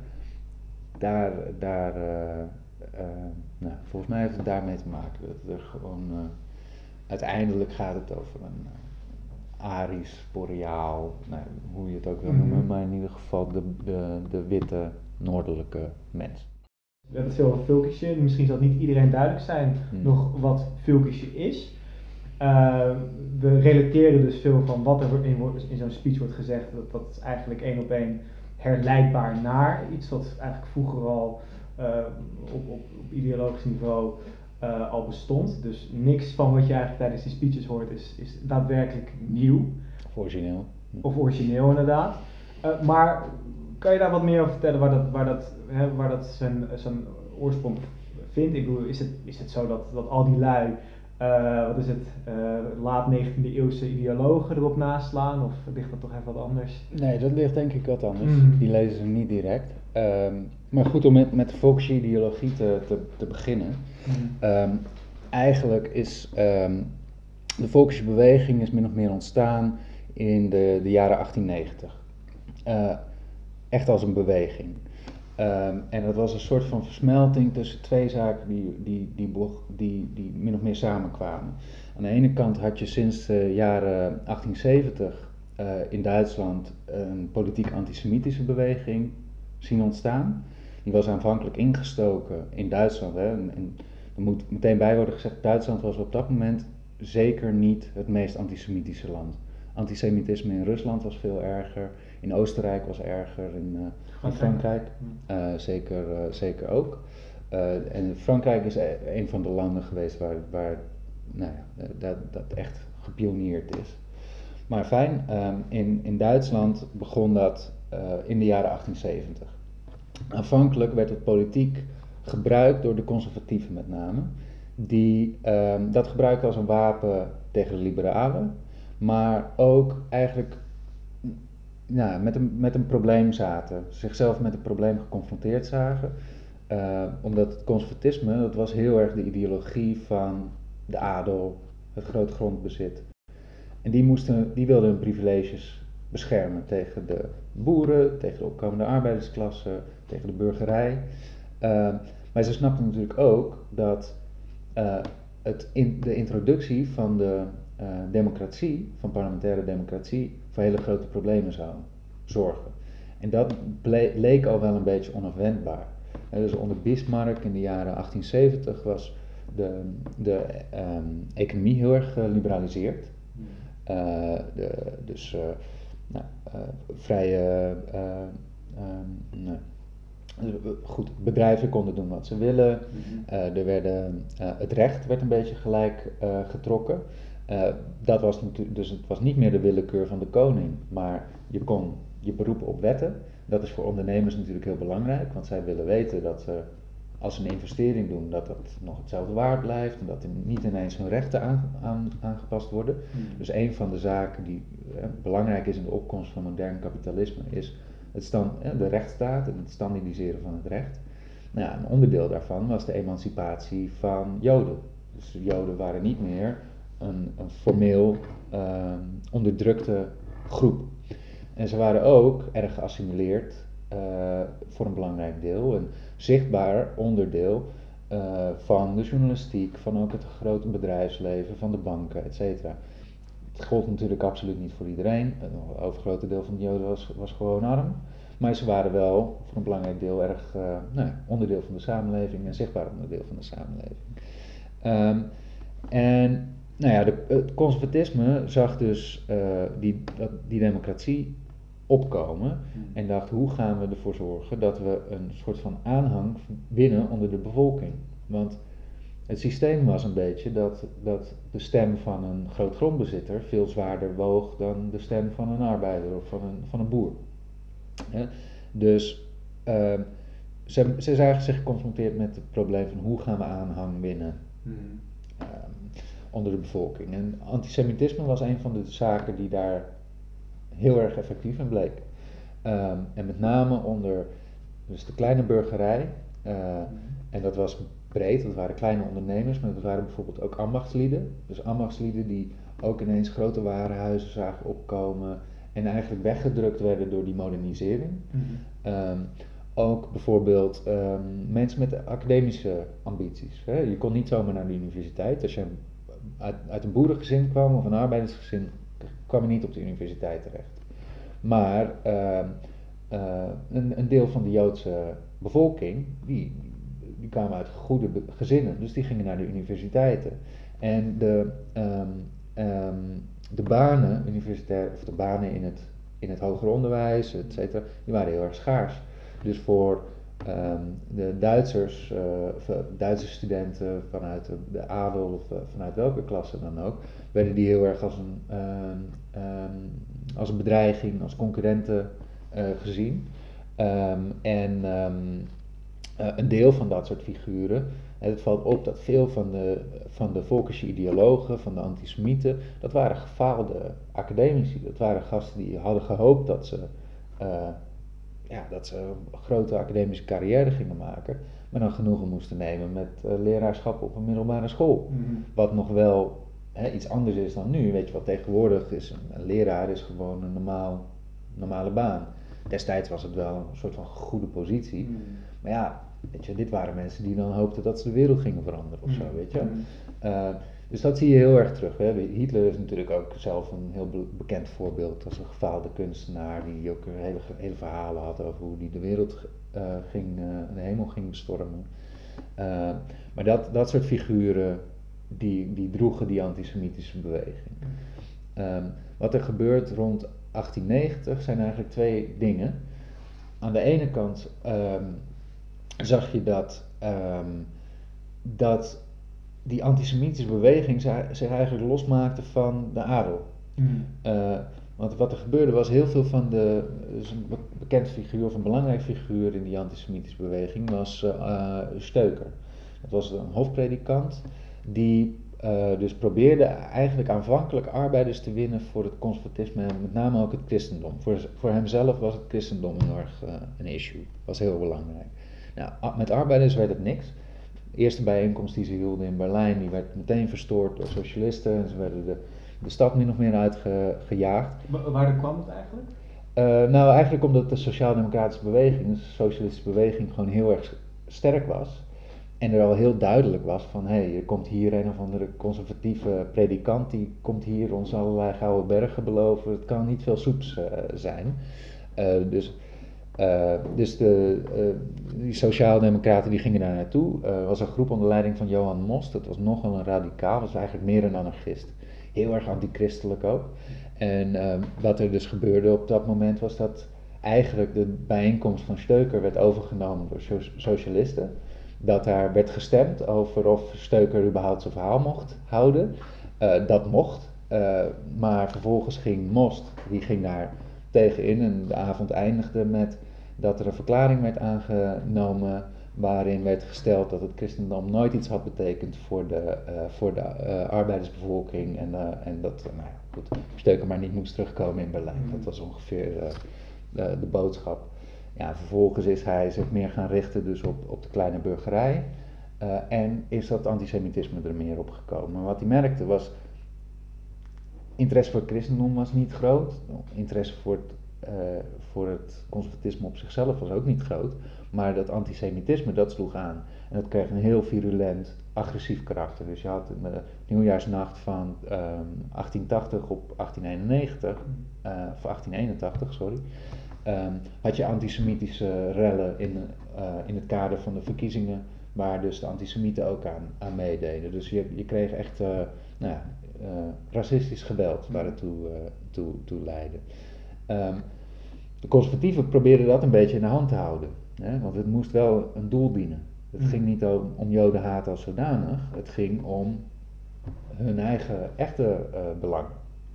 Daar, daar uh, uh, nou, volgens mij heeft het daarmee te maken. Dat er gewoon, uh, uiteindelijk gaat het over een uh, Arisch, Boreaal, nou, hoe je het ook wil Mhm. noemen, maar in ieder geval de, de, de witte noordelijke mens. We hebben het veel over Völkische. Misschien zal niet iedereen duidelijk zijn Hmm. nog wat Völkische is. Uh, we relateren dus veel van wat er in, wordt- in zo'n speech wordt gezegd. Dat, dat is eigenlijk één op één herleidbaar naar iets wat eigenlijk vroeger al uh, op, op, op ideologisch niveau uh, al bestond. Dus niks van wat je eigenlijk tijdens die speeches hoort is, is daadwerkelijk nieuw. Of origineel. Of origineel inderdaad. Uh, maar kan je daar wat meer over vertellen waar dat, waar dat, hè, waar dat zijn, zijn oorsprong vindt? Ik bedoel, is het, is het zo dat, dat al die lui, uh, wat is het, uh, laat negentiende eeuwse ideologen erop naslaan? Of ligt dat toch even wat anders? Nee, dat ligt denk ik wat anders. Mhm. Die lezen ze niet direct. Um, maar goed, om met, met de volksche ideologie te, te, te beginnen. Mhm. Um, eigenlijk is um, de volksche beweging is min of meer ontstaan in de, de jaren achttien negentig. Uh, echt als een beweging. Um, en dat was een soort van versmelting tussen twee zaken die, die, die, die, die min of meer samenkwamen. Aan de ene kant had je sinds de jaren achttien zeventig uh, in Duitsland een politiek antisemitische beweging zien ontstaan. Die was aanvankelijk ingestoken in Duitsland. Hè, en, en er moet meteen bij worden gezegd, Duitsland was op dat moment zeker niet het meest antisemitische land. Antisemitisme in Rusland was veel erger, in Oostenrijk was erger, in, uh, in Frankrijk uh, zeker, uh, zeker ook. Uh, en Frankrijk is een van de landen geweest waar, waar nou ja, dat, dat echt gepioneerd is. Maar fijn, um, in, in Duitsland begon dat uh, in de jaren achttien zeventig. Aanvankelijk werd het politiek gebruikt door de conservatieven met name, die um, dat gebruikten als een wapen tegen de liberalen, maar ook eigenlijk ja, met, een, met een probleem zaten, zichzelf met een probleem geconfronteerd zagen, uh, omdat het conservatisme, dat was heel erg de ideologie van de adel, het groot grondbezit. En die, moesten, die wilden hun privileges beschermen tegen de boeren, tegen de opkomende arbeidersklasse, tegen de burgerij. Uh, maar ze snapten natuurlijk ook dat uh, het in, de introductie van de uh, democratie, van parlementaire democratie, voor hele grote problemen zou zorgen. En dat ble- leek al wel een beetje onafwendbaar. Uh, dus onder Bismarck in de jaren achttien zeventig was de, de um, economie heel erg geliberaliseerd. Uh, de, dus uh, nou, uh, vrije, uh, um, nee. Goed, bedrijven konden doen wat ze willen. Uh, er werden, uh, het recht werd een beetje gelijk uh, getrokken. Uh, dat was natuurlijk, dus het was niet meer de willekeur van de koning, maar je kon je beroepen op wetten. Dat is voor ondernemers natuurlijk heel belangrijk, want zij willen weten dat uh, als ze een investering doen, dat dat nog hetzelfde waard blijft en dat er niet ineens hun rechten aan, aan, aangepast worden. Mm. Dus een van de zaken die uh, belangrijk is in de opkomst van modern kapitalisme is het stand, uh, de rechtsstaat en het standaardiseren van het recht. Nou ja, een onderdeel daarvan was de emancipatie van Joden. Dus de Joden waren niet meer een, een formeel uh, onderdrukte groep. En ze waren ook erg geassimileerd uh, voor een belangrijk deel. Een zichtbaar onderdeel uh, van de journalistiek, van ook het grote bedrijfsleven, van de banken, et cetera. Het gold natuurlijk absoluut niet voor iedereen. Het overgrote deel van de Joden was, was gewoon arm. Maar ze waren wel voor een belangrijk deel erg uh, nou, onderdeel van de samenleving en zichtbaar onderdeel van de samenleving. Um, en nou ja, de, het conservatisme zag dus uh, die, die democratie opkomen en dacht, hoe gaan we ervoor zorgen dat we een soort van aanhang winnen onder de bevolking. Want het systeem was een beetje dat, dat de stem van een groot grondbezitter veel zwaarder woog dan de stem van een arbeider of van een, van een boer. Ja, dus uh, ze, ze zagen zich geconfronteerd met het probleem van hoe gaan we aanhang winnen. Mm. Um, onder de bevolking. En antisemitisme was een van de zaken die daar heel erg effectief in bleek. Um, en met name onder dus de kleine burgerij, uh, en dat was breed, dat waren kleine ondernemers, maar dat waren bijvoorbeeld ook ambachtslieden. Dus ambachtslieden die ook ineens grote warenhuizen zagen opkomen en eigenlijk weggedrukt werden door die modernisering. Mm-hmm. Um, ook bijvoorbeeld um, mensen met academische ambities. Hè. Je kon niet zomaar naar de universiteit. Als je uit, uit een boerengezin kwam of een arbeidersgezin, kwam je niet op de universiteit terecht. Maar uh, uh, een, een deel van de Joodse bevolking, die, die kwamen uit goede be- gezinnen, dus die gingen naar de universiteiten. En de, um, um, de banen, universitair, of de banen in het, in het hoger onderwijs, et cetera, die waren heel erg schaars. Dus voor um, de Duitsers, uh, of, uh, Duitse studenten vanuit de, de adel of uh, vanuit welke klasse dan ook, werden die heel erg als een, um, um, als een bedreiging, als concurrenten uh, gezien. Um, en um, uh, een deel van dat soort figuren, en het valt op dat veel van de, van de volkische ideologen, van de antisemieten, dat waren gefaalde academici. Dat waren gasten die hadden gehoopt dat ze... Uh, Ja, dat ze een grote academische carrière gingen maken, maar dan genoegen moesten nemen met uh, leraarschap op een middelbare school. Mm-hmm. Wat nog wel hè, iets anders is dan nu. Weet je wat tegenwoordig is? Een, een leraar is gewoon een normaal, normale baan. Destijds was het wel een soort van goede positie. Mm-hmm. Maar ja, weet je, dit waren mensen die dan hoopten dat ze de wereld gingen veranderen of zo, weet je. Mm-hmm. Uh, dus dat zie je heel erg terug. Hè. Hitler is natuurlijk ook zelf een heel be- bekend voorbeeld als een gefaalde kunstenaar die ook hele, hele verhalen had over hoe hij de wereld uh, ging, uh, de hemel ging bestormen. Uh, maar dat, dat soort figuren die, die droegen die antisemitische beweging. Um, wat er gebeurt rond achttien negentig zijn eigenlijk twee dingen. Aan de ene kant um, zag je dat, um, dat die antisemitische beweging zich eigenlijk losmaakte van de adel. Mm. Uh, want wat er gebeurde was heel veel van de, dus een bekend figuur of een belangrijk figuur in die antisemitische beweging was uh, Stoeker. Dat was een hofpredikant die uh, dus probeerde eigenlijk aanvankelijk arbeiders te winnen voor het conservatisme en met name ook het christendom. Voor, voor hemzelf was het christendom heel erg uh, een issue, was heel belangrijk. Nou, met arbeiders werd het niks. De eerste bijeenkomst die ze hielden in Berlijn, die werd meteen verstoord door socialisten en ze werden de, de stad min of meer uitgejaagd. Wa- waar kwam het eigenlijk? Uh, nou, eigenlijk omdat de sociaal-democratische beweging, de socialistische beweging, gewoon heel erg sterk was. En er al heel duidelijk was van, hé, hey, er komt hier een of andere conservatieve predikant, die komt hier ons allerlei gouden bergen beloven. Het kan niet veel soeps uh, zijn. Uh, dus... Uh, dus de, uh, die sociaaldemocraten die gingen daar naartoe. Er uh, was een groep onder leiding van Johan Most. Dat was nogal een radicaal, was eigenlijk meer een anarchist. Heel erg antichristelijk ook. En uh, wat er dus gebeurde op dat moment was dat eigenlijk de bijeenkomst van Stoeker werd overgenomen door so- socialisten. Dat daar werd gestemd over of Stoeker überhaupt zijn verhaal mocht houden. Uh, dat mocht. Uh, maar vervolgens ging Most, die ging daar tegenin en de avond eindigde met dat er een verklaring werd aangenomen waarin werd gesteld dat het christendom nooit iets had betekend voor de, uh, voor de uh, arbeidersbevolking en, uh, en dat, uh, nou ja, goed, Stoeker maar niet moest terugkomen in Berlijn. Mm. Dat was ongeveer uh, de, de boodschap. Ja, vervolgens is hij zich meer gaan richten dus op, op de kleine burgerij uh, en is dat antisemitisme er meer op gekomen. Maar wat hij merkte was, interesse voor het christendom was niet groot, interesse voor het, uh, voor het conservatisme op zichzelf was ook niet groot, maar dat antisemitisme dat sloeg aan en dat kreeg een heel virulent, agressief karakter. Dus je had in de nieuwjaarsnacht van um, achttien tachtig op achttien eenennegentig, uh, of achttien eenentachtig, sorry, um, had je antisemitische rellen in, uh, in het kader van de verkiezingen, waar dus de antisemieten ook aan, aan meededen. Dus je, je kreeg echt, uh, nou ja, Uh, racistisch geweld waar het toe, uh, toe, toe leidde. Um, de conservatieven probeerden dat een beetje in de hand te houden, hè, want het moest wel een doel dienen. Het mm. ging niet om, om jodenhaat als zodanig, het ging om hun eigen echte uh, belang.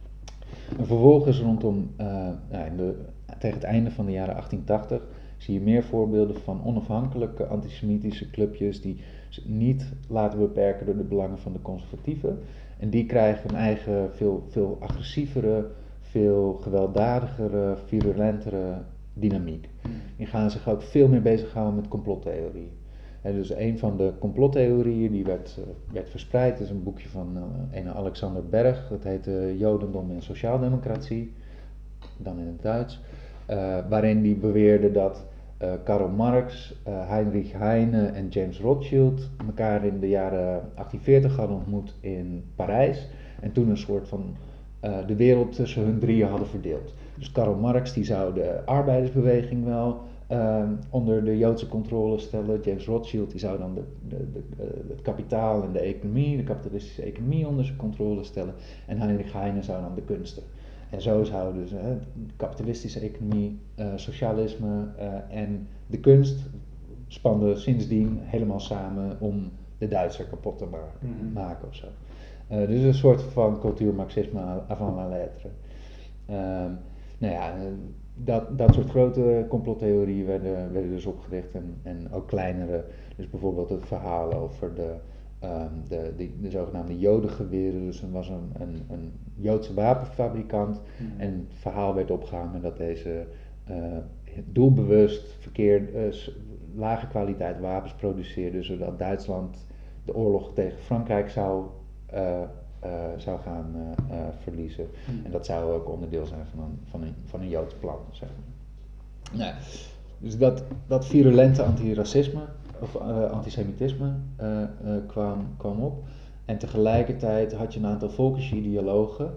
En vervolgens rondom, uh, nou, in de, tegen het einde van de jaren achttien tachtig zie je meer voorbeelden van onafhankelijke antisemitische clubjes die niet laten beperken door de belangen van de conservatieven. En die krijgen een eigen, veel, veel agressievere, veel gewelddadigere, virulentere dynamiek. Die gaan zich ook veel meer bezighouden met complottheorieën. En dus een van de complottheorieën die werd, uh, werd verspreid, is een boekje van uh, een Alexander Berg, dat heet uh, Jodendom en Sociaaldemocratie, dan in het Duits, uh, waarin die beweerde dat uh, Karl Marx, uh, Heinrich Heine en James Rothschild elkaar in de jaren achttien veertig hadden ontmoet in Parijs en toen een soort van uh, de wereld tussen hun drieën hadden verdeeld. Dus Karl Marx die zou de arbeidersbeweging wel uh, onder de Joodse controle stellen. James Rothschild die zou dan de, de, de, uh, het kapitaal en de economie, de kapitalistische economie onder zijn controle stellen. En Heinrich Heine zou dan de kunsten. En zo zouden dus uh, de kapitalistische economie, uh, socialisme uh, en de kunst spanden sindsdien helemaal samen om de Duitser kapot te ma- mm-hmm. maken of zo. Uh, dus een soort van cultuurmarxisme avant la lettre. Uh, nou ja, dat, dat soort grote complottheorieën werden, werden dus opgericht en, en ook kleinere. Dus bijvoorbeeld het verhaal over de, um, de, de, de zogenaamde jodengeweren. Dus er was een, een, een Joodse wapenfabrikant mm. en het verhaal werd opgehangen dat deze uh, doelbewust verkeerd, uh, lage kwaliteit wapens produceerde, zodat Duitsland de oorlog tegen Frankrijk zou uh, Uh, zou gaan uh, uh, verliezen. Mm. En dat zou ook onderdeel zijn van een, van een, van een Joods plan, zeg maar. Nou, dus dat, dat virulente antiracisme, of uh, antisemitisme, uh, uh, kwam, kwam op. En tegelijkertijd had je een aantal volkische ideologen,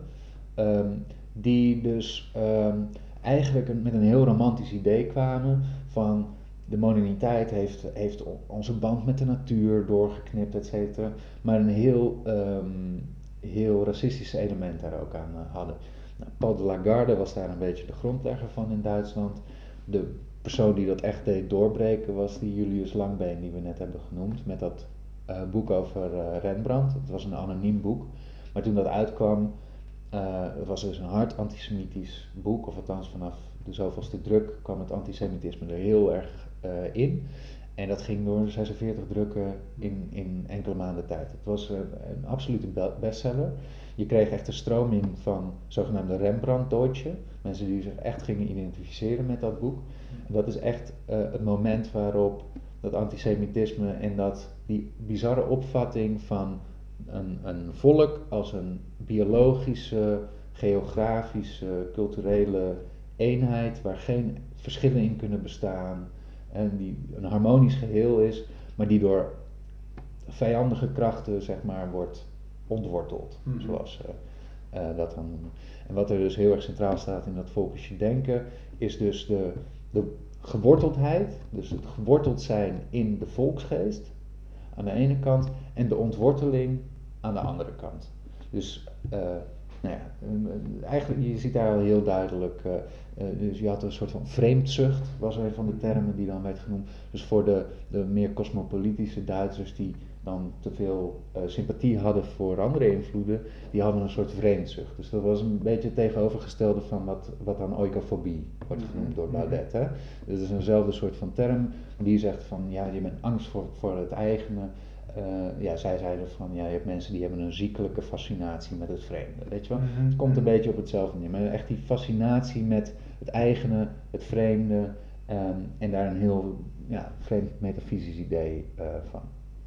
um, die dus um, eigenlijk een, met een heel romantisch idee kwamen van de moderniteit heeft, heeft onze band met de natuur doorgeknipt, et cetera. Maar een heel... Um, heel racistische elementen daar ook aan uh, hadden. Nou, Paul de Lagarde was daar een beetje de grondlegger van in Duitsland. De persoon die dat echt deed doorbreken was die Julius Langbeen die we net hebben genoemd, met dat uh, boek over uh, Rembrandt. Het was een anoniem boek, maar toen dat uitkwam, uh, het was dus een hard antisemitisch boek, of althans vanaf de zoveelste druk kwam het antisemitisme er heel erg uh, in. En dat ging door zesenveertig drukken in, in enkele maanden tijd. Het was uh, een absolute bestseller. Je kreeg echt een stroming van zogenaamde Rembrandt-Deutsche. Mensen die zich echt gingen identificeren met dat boek. En dat is echt uh, het moment waarop dat antisemitisme en dat die bizarre opvatting van een, een volk als een biologische, geografische, culturele eenheid waar geen verschillen in kunnen bestaan. En die een harmonisch geheel is, maar die door vijandige krachten, zeg maar, wordt ontworteld. Mm-hmm. Zoals uh, uh, dat dan noemen. En wat er dus heel erg centraal staat in dat volkische denken, is dus de, de geworteldheid, dus het geworteld zijn in de volksgeest aan de ene kant en de ontworteling aan de andere kant. Dus uh, nou ja, eigenlijk, je ziet daar al heel duidelijk, uh, uh, dus je had een soort van vreemdzucht, was een van de termen die dan werd genoemd. Dus voor de, de meer cosmopolitische Duitsers die dan te veel uh, sympathie hadden voor andere invloeden, die hadden een soort vreemdzucht. Dus dat was een beetje het tegenovergestelde van wat, wat dan oikofobie wordt genoemd door Baudet. Hè? Dus het is eenzelfde soort van term die zegt van, ja, je bent angst voor, voor het eigene. Uh, ja, zij zeiden van, ja, je hebt mensen die hebben een ziekelijke fascinatie met het vreemde, weet je wel. Mm-hmm. Het komt een beetje op hetzelfde neer, maar echt die fascinatie met het eigene, het vreemde, um, en daar een heel ja, vreemd metafysisch idee uh, van.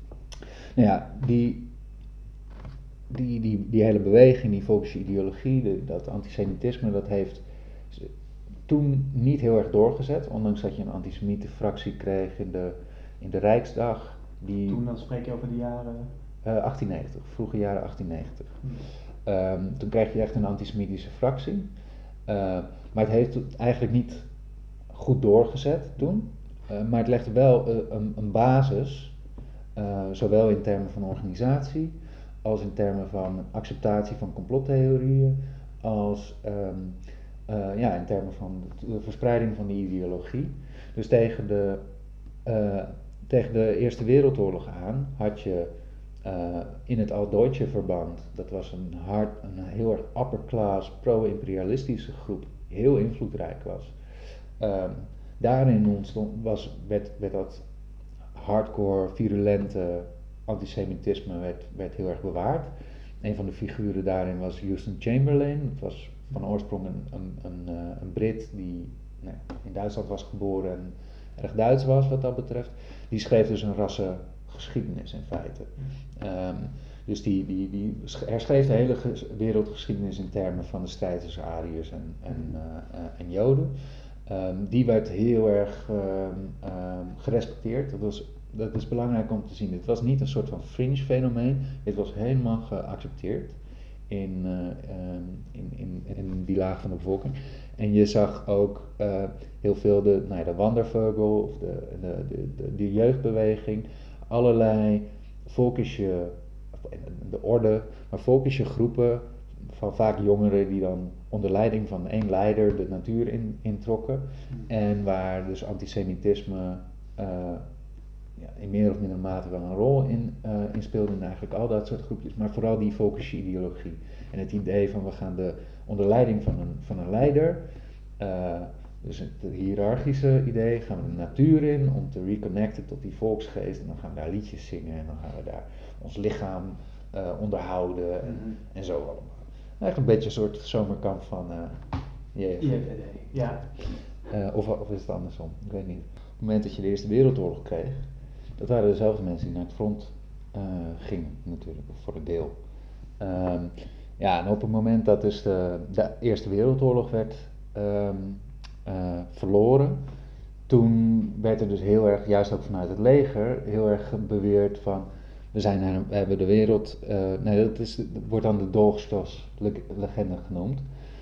Nou ja, die, die, die, die hele beweging, die volksche ideologie, de, dat antisemitisme, dat heeft toen niet heel erg doorgezet, ondanks dat je een antisemietenfractie kreeg in de, in de Rijksdag. Die, toen, dan spreek je over de jaren? Uh, achttiennegentig, vroege jaren achttiennegentig. Hm. Um, toen kreeg je echt een antisemitische fractie. Uh, maar het heeft het eigenlijk niet goed doorgezet toen. Uh, maar het legde wel uh, een, een basis, uh, zowel in termen van organisatie, als in termen van acceptatie van complottheorieën, als um, uh, ja, in termen van de verspreiding van die ideologie. Dus tegen de... Uh, Tegen de Eerste Wereldoorlog aan had je uh, in het Altdeutsche verband, dat was een, hard, een heel erg upper class, pro-imperialistische groep, die heel invloedrijk was. Um, daarin ontstond, was, werd, werd dat hardcore, virulente antisemitisme werd, werd heel erg bewaard. een van de figuren daarin was Houston Chamberlain. Dat was van oorsprong een, een, een, een Brit die nou, in Duitsland was geboren en erg Duits was wat dat betreft. Die schreef dus een rassengeschiedenis in feite. Um, dus die, die, die herschreef de hele wereldgeschiedenis in termen van de strijd tussen Ariërs en, en, uh, uh, en Joden. Um, die werd heel erg um, um, gerespecteerd. Dat, was, dat is belangrijk om te zien. Het was niet een soort van fringe fenomeen. Het was helemaal geaccepteerd in, uh, um, in, in, in die laag van de bevolking. En je zag ook uh, heel veel de, nou ja, de Wandervogel of de, de, de, de, de jeugdbeweging. Allerlei volkische, de orde, maar volkische groepen van vaak jongeren die dan onder leiding van één leider de natuur in, introkken. En waar dus antisemitisme uh, ja, in meer of mindere mate wel een rol in, uh, in speelde in eigenlijk al dat soort groepjes. Maar vooral die volkische ideologie. En het idee van we gaan de, onder leiding van een, van een leider, uh, dus het hiërarchische idee, gaan we de natuur in om te reconnecten tot die volksgeest. En dan gaan we daar liedjes zingen en dan gaan we daar ons lichaam uh, onderhouden en, mm-hmm. en zo allemaal. Eigenlijk een beetje een soort zomerkamp van uh, J F D. Ja. Uh, of, of is het andersom? Ik weet niet. Op het moment dat je de Eerste Wereldoorlog kreeg, dat waren dezelfde mensen die naar het front uh, gingen natuurlijk, voor een deel. Um, ja, en op het moment dat dus de, de Eerste Wereldoorlog werd um, uh, verloren, toen werd er dus heel erg, juist ook vanuit het leger, heel erg beweerd van we, zijn naar een, we hebben de wereld, uh, nee dat, is, dat wordt dan de Dolchstoss-legende genoemd.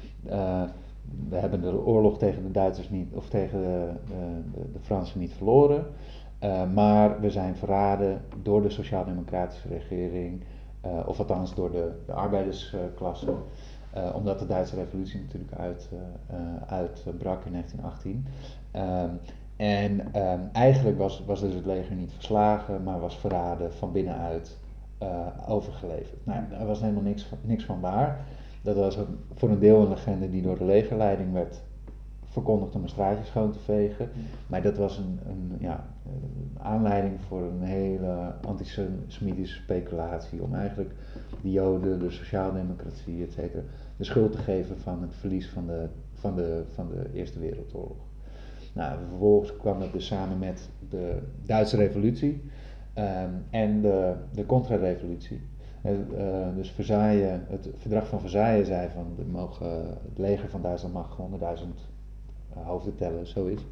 Uh, we hebben de oorlog tegen de Duitsers niet, of tegen de, de, de Fransen niet verloren, uh, maar we zijn verraden door de sociaal-democratische regering, uh, of althans door de, de arbeidersklasse, uh, omdat de Duitse revolutie natuurlijk uit, uh, uh, uitbrak in negentien achttien. Um, En um, eigenlijk was, was dus het leger niet verslagen, maar was verraden van binnenuit uh, overgeleverd. Nou, daar was helemaal niks van, niks van waar. Dat was een, voor een deel een legende die door de legerleiding werd verkondigd om een straatje schoon te vegen. Maar dat was een, een, ja, een aanleiding voor een hele antisemitische speculatie om eigenlijk de Joden, de sociaaldemocratie, et cetera, de schuld te geven van het verlies van de, van de, van de Eerste Wereldoorlog. Nou, vervolgens kwam dat dus samen met de Duitse revolutie um, en de, de contra-revolutie. Uh, dus Versailles, het verdrag van Versailles zei van de mogen, het leger van Duitsland mag honderdduizend uh, hoofden tellen, zoiets.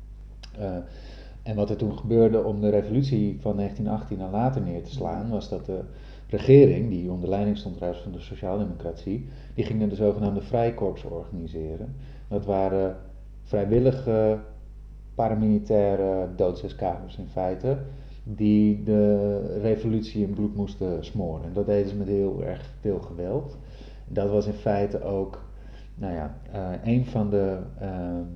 Uh, en wat er toen gebeurde om de revolutie van negentien achttien en later neer te slaan, was dat de regering, die onder leiding stond trouwens van de sociaaldemocratie, die ging de zogenaamde vrijkorpsen organiseren. Dat waren vrijwillige paramilitaire doodseskamers in feite, die de revolutie in bloed moesten smoren. En dat deden ze met heel erg veel geweld. Dat was in feite ook, nou ja, uh, een van de uh,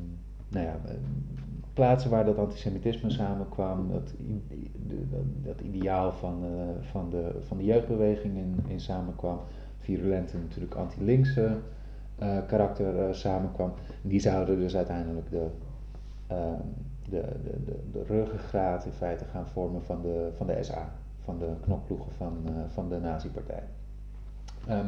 nou ja, plaatsen waar dat antisemitisme samenkwam, dat, dat, dat ideaal van, uh, van, de, van de jeugdbeweging in, in samenkwam, virulente natuurlijk anti-linkse uh, karakter uh, samenkwam. Die zouden dus uiteindelijk de Uh, de, de, de, de ruggengraat in feite gaan vormen van de, van de S A, van de knokploegen van, uh, van de nazi-partij. Um,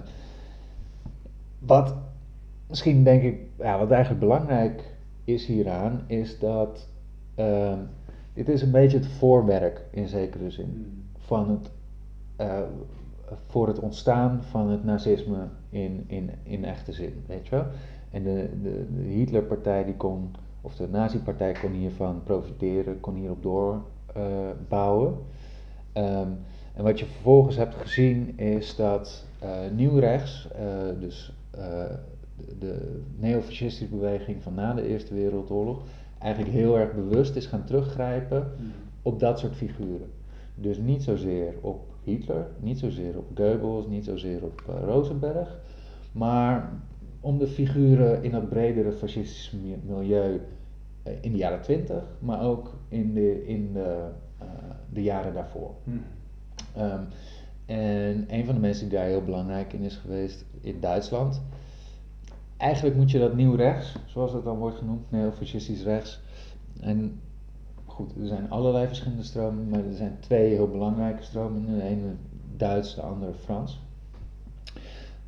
wat misschien denk ik, ja, wat eigenlijk belangrijk is hieraan, is dat uh, dit is een beetje het voorwerk in zekere zin van het, uh, voor het ontstaan van het nazisme in, in, in echte zin, weet je wel. En de, de, de Hitlerpartij die kon, of de nazi-partij kon hiervan profiteren, kon hierop doorbouwen. Uh, um, en wat je vervolgens hebt gezien is dat uh, nieuwrechts, uh, dus uh, de, de neofascistische beweging van na de Eerste Wereldoorlog, eigenlijk heel erg bewust is gaan teruggrijpen op dat soort figuren. Dus niet zozeer op Hitler, niet zozeer op Goebbels, niet zozeer op uh, Rosenberg, maar om de figuren in dat bredere fascistische milieu uh, in de jaren twintig, maar ook in de, in de, uh, de jaren daarvoor. Hmm. Um, en een van de mensen die daar heel belangrijk in is geweest in Duitsland. Eigenlijk moet je dat nieuw rechts, zoals dat dan wordt genoemd, neofascistisch rechts. En goed, er zijn allerlei verschillende stromingen, maar er zijn twee heel belangrijke stromingen. De ene Duits, de andere Frans.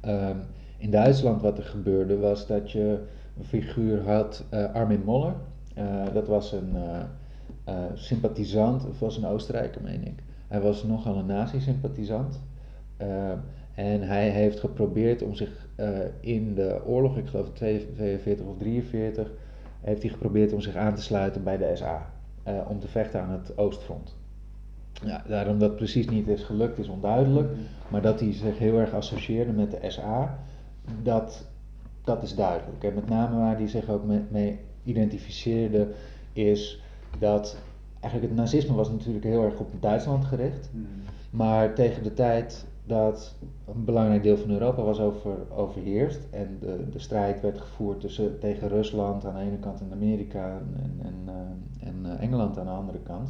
Um, in Duitsland wat er gebeurde was dat je een figuur had, uh, Armin Moller. Uh, dat was een uh, uh, sympathisant, of was een Oostenrijker meen ik. Hij was nogal een nazi-sympathisant. Uh, en hij heeft geprobeerd om zich uh, in de oorlog, ik geloof tweeënveertig of drieënveertig, heeft hij geprobeerd om zich aan te sluiten bij de S A. Uh, om te vechten aan het Oostfront. Ja, daarom dat precies niet is gelukt is onduidelijk. Maar dat hij zich heel erg associeerde met de S A, dat, dat is duidelijk. En met name waar hij zich ook mee, mee identificeerde is dat eigenlijk het nazisme was natuurlijk heel erg op Duitsland gericht. Mm. Maar tegen de tijd dat een belangrijk deel van Europa was over, overheerst en de, de strijd werd gevoerd tussen, tegen Rusland aan de ene kant en Amerika en, en, uh, en uh, Engeland aan de andere kant,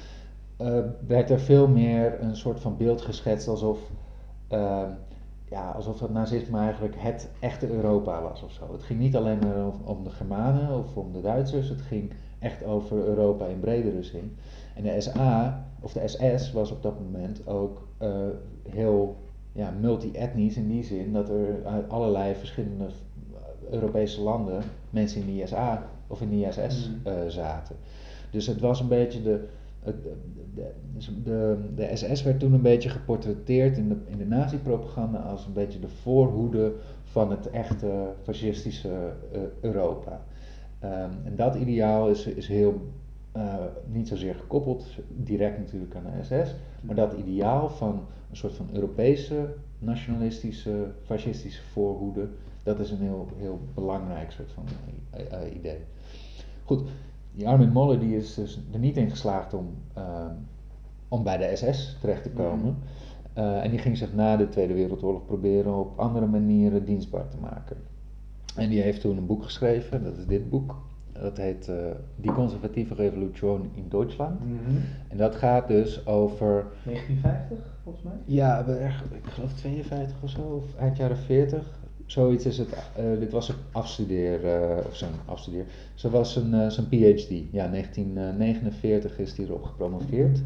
uh, werd er veel meer een soort van beeld geschetst alsof, uh, ja, alsof het nazisme eigenlijk het echte Europa was of zo. Het ging niet alleen maar om, om de Germanen of om de Duitsers, het ging echt over Europa in bredere zin. En de S A, of de S S, was op dat moment ook uh, heel ja, multi-etnisch in die zin dat er uit allerlei verschillende Europese landen mensen in de S A of in de S S uh, zaten. Dus het was een beetje de, het, de, de, de S S werd toen een beetje geportretteerd in de, in de nazi-propaganda als een beetje de voorhoede van het echte fascistische uh, Europa. Um, en dat ideaal is, is heel uh, niet zozeer gekoppeld, direct natuurlijk aan de S S, maar dat ideaal van een soort van Europese, nationalistische, fascistische voorhoede, dat is een heel, heel belangrijk soort van uh, uh, idee. Goed, die Armin Moller die is dus er niet in geslaagd om, uh, om bij de S S terecht te komen. Uh, en die ging zich na de Tweede Wereldoorlog proberen op andere manieren dienstbaar te maken. En die heeft toen een boek geschreven, dat is dit boek. Dat heet uh, Die Conservative Revolution in Duitsland. Mm-hmm. En dat gaat dus over... negentien vijftig volgens mij? Ja, ik geloof tweeënvijftig of zo, of eind jaren veertig. Zoiets is het, uh, dit was een afstudeer, uh, of zo'n afstudeer. Zo was zijn, uh, zijn P H D. Ja, negentien negenenveertig is hij erop gepromoveerd.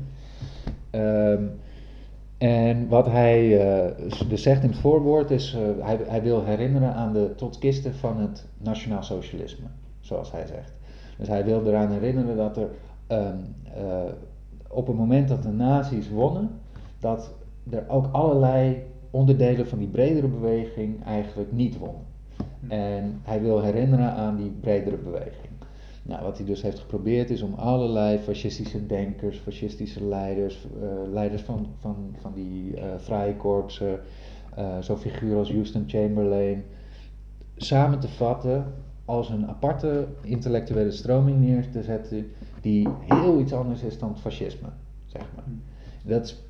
Um, En wat hij uh, dus zegt in het voorwoord is, uh, hij, hij wil herinneren aan de trotskisten van het nationaal socialisme, zoals hij zegt. Dus hij wil eraan herinneren dat er um, uh, op het moment dat de nazi's wonnen, dat er ook allerlei onderdelen van die bredere beweging eigenlijk niet wonnen. En hij wil herinneren aan die bredere beweging. Nou, wat hij dus heeft geprobeerd is om allerlei fascistische denkers, fascistische leiders, uh, leiders van, van, van die uh, Freikorpsen, uh, zo'n figuur als Houston Chamberlain, samen te vatten als een aparte intellectuele stroming neer te zetten die heel iets anders is dan het fascisme, zeg maar. Dat is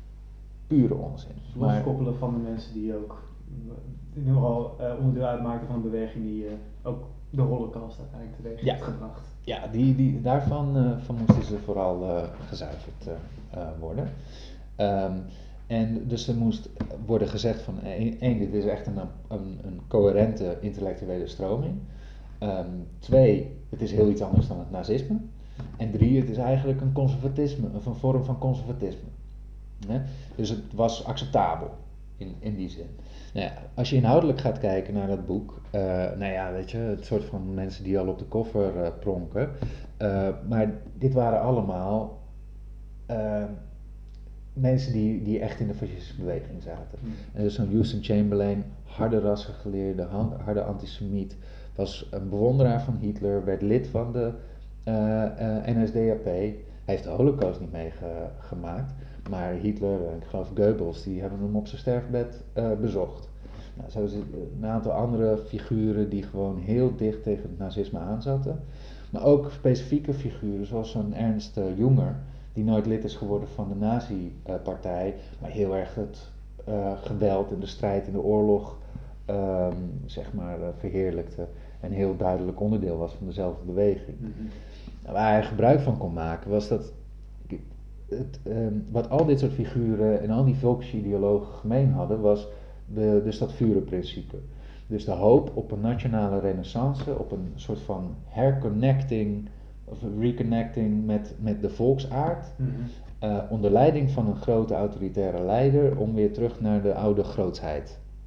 pure onzin. Loskoppelen van de mensen die ook nu al uh, onderdeel uitmaakten van een beweging die uh, ook de Holocaust uiteindelijk teweeg heeft ja. gebracht. Ja, die, die, daarvan uh, van moesten ze vooral uh, gezuiverd uh, uh, worden. Um, en dus er moest worden gezegd van, één, dit is echt een, een, een coherente intellectuele stroming. Um, twee, het is heel iets anders dan het nazisme. En drie, het is eigenlijk een conservatisme, of een vorm van conservatisme. Nee? Dus het was acceptabel in, in die zin. Nou ja, als je inhoudelijk gaat kijken naar dat boek, uh, nou ja, weet je, het soort van mensen die al op de koffer uh, pronken. Uh, maar dit waren allemaal uh, mensen die, die echt in de fascistische beweging zaten. Mm. En dus zo'n Houston Chamberlain, harde rassengeleerde, harde antisemiet, was een bewonderaar van Hitler, werd lid van de uh, uh, N S D A P. Hij heeft de Holocaust niet meegemaakt. Maar Hitler en ik geloof Goebbels, die hebben hem op zijn sterfbed uh, bezocht. Nou, zo is een aantal andere figuren die gewoon heel dicht tegen het nazisme aanzaten. Maar ook specifieke figuren zoals zo'n Ernst uh, Junger, die nooit lid is geworden van de nazi-partij, maar heel erg het uh, geweld en de strijd in de oorlog um, zeg maar, uh, verheerlijkte. En heel duidelijk onderdeel was van dezelfde beweging. Mm-hmm. Nou, waar hij gebruik van kon maken was dat Het, um, wat al dit soort figuren en al die volksideologen gemeen hadden, was de, dus dat Führerprincipe. Dus de hoop op een nationale renaissance, op een soort van herconnecting of reconnecting met, met de volksaard, mm-hmm. uh, onder leiding van een grote autoritaire leider, om weer terug naar de oude grootsheid te,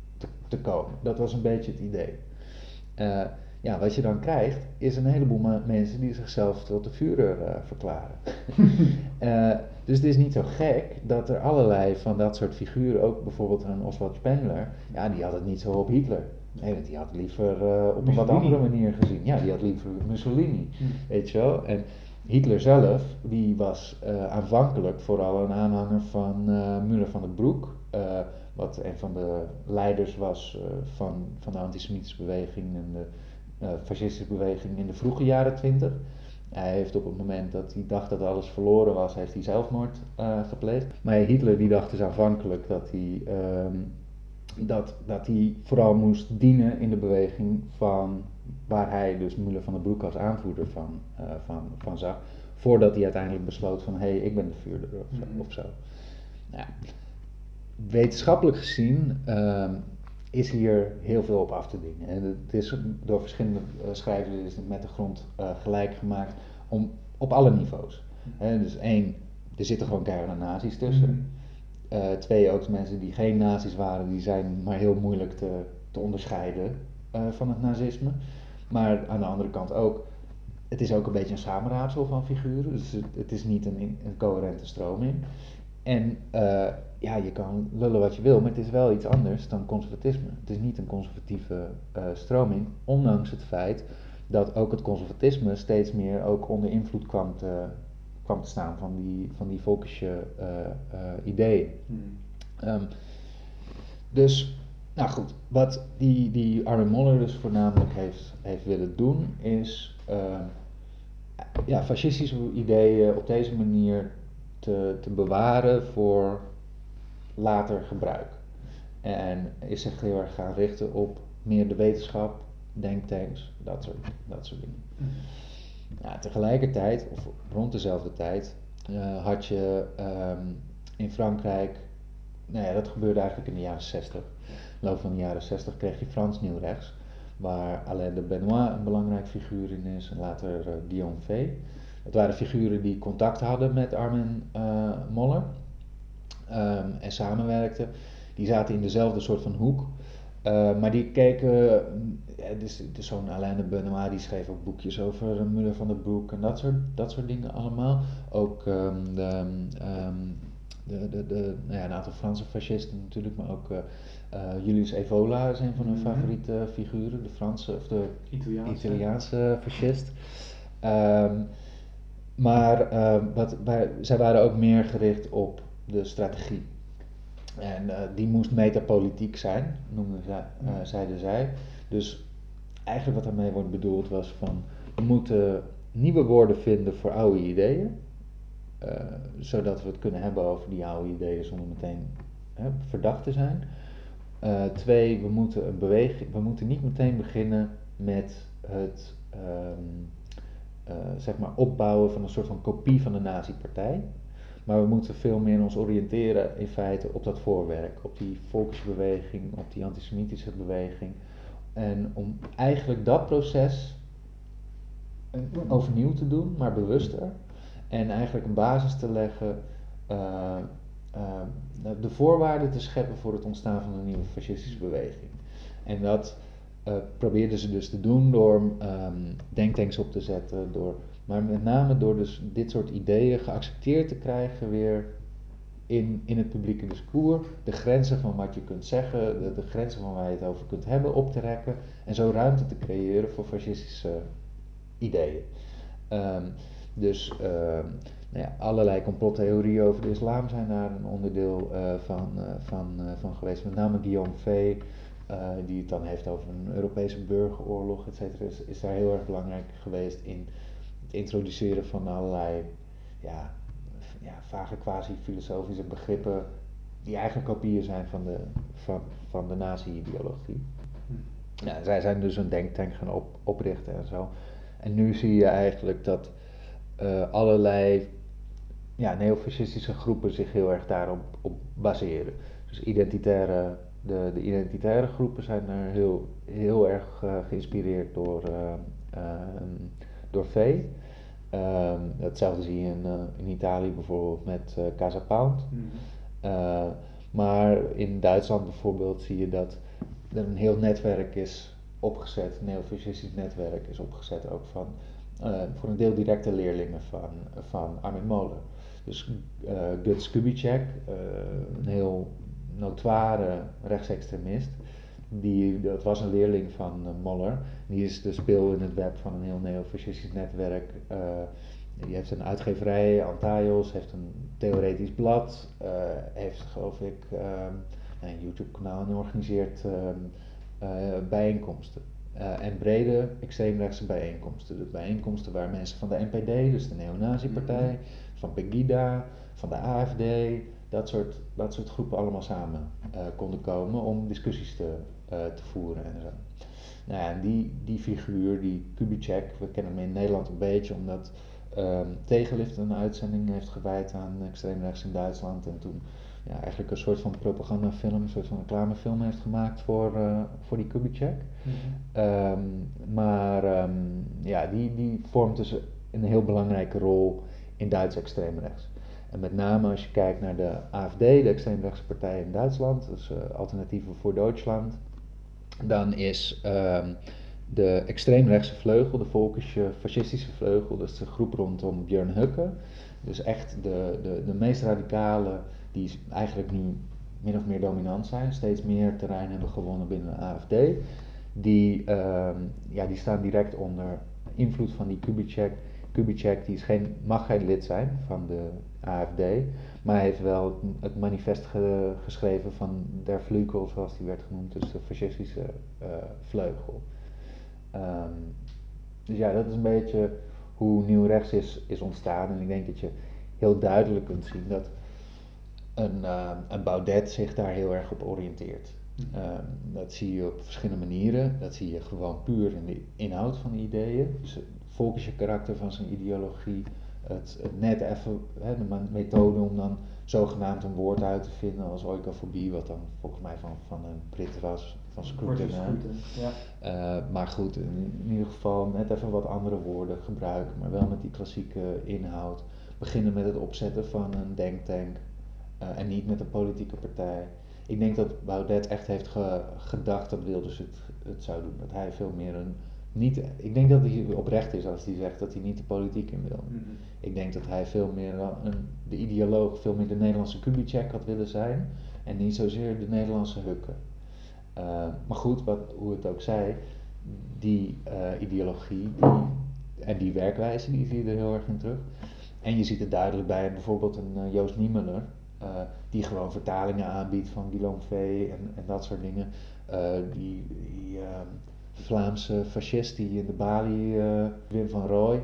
te komen. Dat was een beetje het idee. Uh, ja, wat je dan krijgt, is een heleboel ma- mensen die zichzelf tot de Führer uh, verklaren. uh, dus het is niet zo gek dat er allerlei van dat soort figuren, ook bijvoorbeeld een Oswald Spengler, ja, die had het niet zo op Hitler. Nee, want die had liever uh, op een wat andere manier gezien. Ja, die had liever Mussolini, mm. weet je wel. En Hitler zelf, die was uh, aanvankelijk vooral een aanhanger van uh, Müller van der Broek, uh, wat een van de leiders was uh, van, van de antisemitische beweging en de uh, fascistische beweging in de vroege jaren twintig. Hij heeft op het moment dat hij dacht dat alles verloren was, heeft hij zelfmoord uh, gepleegd. Maar Hitler die dacht dus aanvankelijk dat hij, um, dat, dat hij vooral moest dienen in de beweging van waar hij dus Müller van der Broek als aanvoerder van, uh, van, van zag. Voordat hij uiteindelijk besloot van hé, hey, ik ben de Führer of zo. Mm-hmm. Of zo. Nou ja, wetenschappelijk gezien uh, is hier heel veel op af te dingen. En het is door verschillende uh, schrijvers is het met de grond uh, gelijk gemaakt om, op alle niveaus. He, dus één, er zitten gewoon keiharde nazi's tussen. Mm-hmm. Uh, twee, ook de mensen die geen nazi's waren, die zijn maar heel moeilijk te, te onderscheiden uh, van het nazisme. Maar aan de andere kant ook, het is ook een beetje een samenraadsel van figuren. Dus het, het is niet een, een coherente stroming. En uh, ja, je kan lullen wat je wil, maar het is wel iets anders dan conservatisme. Het is niet een conservatieve uh, stroming, ondanks het feit dat ook het conservatisme steeds meer ook onder invloed kwam te, kwam te staan van die, van die volkische uh, uh, ideeën. Hmm. Um, dus, nou goed, wat die, die Armin Moller dus voornamelijk heeft, heeft willen doen, is uh, ja, fascistische ideeën op deze manier te, te bewaren voor later gebruik. En is zich heel erg gaan richten op meer de wetenschap, denktanks, dat soort, dat soort dingen. Mm-hmm. Ja, tegelijkertijd, of rond dezelfde tijd, uh, had je um, in Frankrijk, nou ja, dat gebeurde eigenlijk in de jaren zestig. In de loop van de jaren zestig kreeg je Frans Nieuw Rechts, waar Alain de Benoist een belangrijk figuur in is en later uh, Guillaume Fay. Het waren figuren die contact hadden met Armin uh, Moller um, en samenwerkten. Die zaten in dezelfde soort van hoek, uh, maar die keken, ja, dus, dus zo'n Alain de Benoist die schreef ook boekjes over uh, Müller van der Broek en dat soort, dat soort dingen allemaal. Ook um, de, um, de, de, de, nou ja, een aantal Franse fascisten natuurlijk, maar ook uh, uh, Julius Evola is een van hun mm-hmm. favoriete figuren, de Franse of de Italiaanse, Italiaanse fascist. Um, maar uh, wat, wij, zij waren ook meer gericht op de strategie. En uh, die moest metapolitiek zijn, noemden zij, uh, zeiden zij. Dus eigenlijk wat daarmee wordt bedoeld was van, we moeten nieuwe woorden vinden voor oude ideeën. Uh, zodat we het kunnen hebben over die oude ideeën zonder meteen hè, verdacht te zijn. Uh, twee, we moeten een beweging, we moeten niet meteen beginnen met het um, uh, zeg maar opbouwen van een soort van kopie van de nazi-partij. Maar we moeten veel meer ons oriënteren in feite op dat voorwerk, op die volksbeweging, op die antisemitische beweging. En om eigenlijk dat proces overnieuw te doen, maar bewuster. En eigenlijk een basis te leggen, uh, uh, de voorwaarden te scheppen voor het ontstaan van een nieuwe fascistische beweging. En dat uh, probeerden ze dus te doen door um, denktanks op te zetten, door, maar met name door dus dit soort ideeën geaccepteerd te krijgen weer in, in het publieke discours, de grenzen van wat je kunt zeggen, de, de grenzen van waar je het over kunt hebben, op te rekken en zo ruimte te creëren voor fascistische ideeën. Um, Dus uh, nou ja, allerlei complottheorieën over de islam zijn daar een onderdeel uh, van, uh, van, uh, van geweest. Met name Guillaume Fay, uh, die het dan heeft over een Europese burgeroorlog, et cetera, is, is daar heel erg belangrijk geweest in het introduceren van allerlei ja, ja, vage quasi-filosofische begrippen die eigenlijk kopieën zijn van de, van, van de nazi-ideologie. Ja, zij zijn dus een denktank gaan op, oprichten en zo. En nu zie je eigenlijk dat Uh, allerlei ja, neofascistische groepen zich heel erg daarop op baseren. Dus identitaire, de, de identitaire groepen zijn er heel, heel erg uh, geïnspireerd door, uh, uh, door Fay. Uh, hetzelfde zie je in, uh, in Italië bijvoorbeeld met uh, Casa Pound. Mm-hmm. Uh, maar in Duitsland bijvoorbeeld zie je dat er een heel netwerk is opgezet, een neofascistisch netwerk is opgezet ook van, uh, voor een deel directe leerlingen van, van Armin Mohler. Dus uh, Guts Kubitschek, uh, een heel notoire rechtsextremist, die, dat was een leerling van uh, Mohler. Die is de speel in het web van een heel neofascistisch netwerk. Uh, die heeft een uitgeverij, Antaios, heeft een theoretisch blad, uh, heeft geloof ik uh, een YouTube-kanaal en organiseert uh, uh, bijeenkomsten. Uh, en brede extreemrechtse bijeenkomsten. Dus bijeenkomsten waar mensen van de N P D, dus de neonazi-partij, mm-hmm. van Pegida, van de A F D, dat soort, dat soort groepen allemaal samen uh, konden komen om discussies te, uh, te voeren en zo. Nou ja, en die, die figuur, die Kubitschek, we kennen hem in Nederland een beetje omdat um, Tegenlift een uitzending heeft gewijd aan extreemrechts in Duitsland en toen ja, eigenlijk een soort van propagandafilm, een soort van reclamefilm heeft gemaakt voor, uh, voor die Kubitschek. Mm-hmm. Um, maar um, ja, die, die vormt dus een heel belangrijke rol in Duits extreemrechts. En met name als je kijkt naar de A F D, de extreemrechtse partij in Duitsland, dus uh, Alternatieven voor Duitsland, dan is um, de extreemrechtse vleugel, de volkische fascistische vleugel, dus de groep rondom Björn Höcke, dus echt de, de, de meest radicale, die eigenlijk nu min of meer dominant zijn, steeds meer terrein hebben gewonnen binnen de A F D, die, um, ja, die staan direct onder invloed van die Kubitschek. Kubitschek die is geen, mag geen lid zijn van de A F D, maar hij heeft wel het manifest ge, geschreven van Der Flügel, zoals die werd genoemd, dus de fascistische uh, vleugel. Um, dus ja, dat is een beetje hoe nieuw rechts is, is ontstaan en ik denk dat je heel duidelijk kunt zien dat een, uh, een Baudet zich daar heel erg op oriënteert. Um, dat zie je op verschillende manieren, dat zie je gewoon puur in de inhoud van de ideeën. Dus volkische karakter van zijn ideologie, het, het net even, hè, de methode om dan zogenaamd een woord uit te vinden als oikofobie, wat dan volgens mij van, van een Brit was, van Scruton. Ja. Uh, maar goed, in, in ieder geval net even wat andere woorden gebruiken, maar wel met die klassieke inhoud. Beginnen met het opzetten van een denktank uh, en niet met een politieke partij. Ik denk dat Baudet echt heeft ge, gedacht dat Wilders het, het zou doen, dat hij veel meer een Niet, ik denk dat hij oprecht is als hij zegt dat hij niet de politiek in wil. Mm-hmm. Ik denk dat hij veel meer een, de ideoloog, veel meer de Nederlandse Kubitschek had willen zijn en niet zozeer de Nederlandse Höcke. Uh, maar goed, wat, hoe het ook zij, die uh, ideologie die, en die werkwijze, die zie je er heel erg in terug. En je ziet het duidelijk bij bijvoorbeeld een uh, Joost Niemuller, uh, die gewoon vertalingen aanbiedt van Guillaume Vee en, en dat soort dingen. Uh, die... die uh, Vlaamse fascist die in de balie, uh, Wim van Rooij.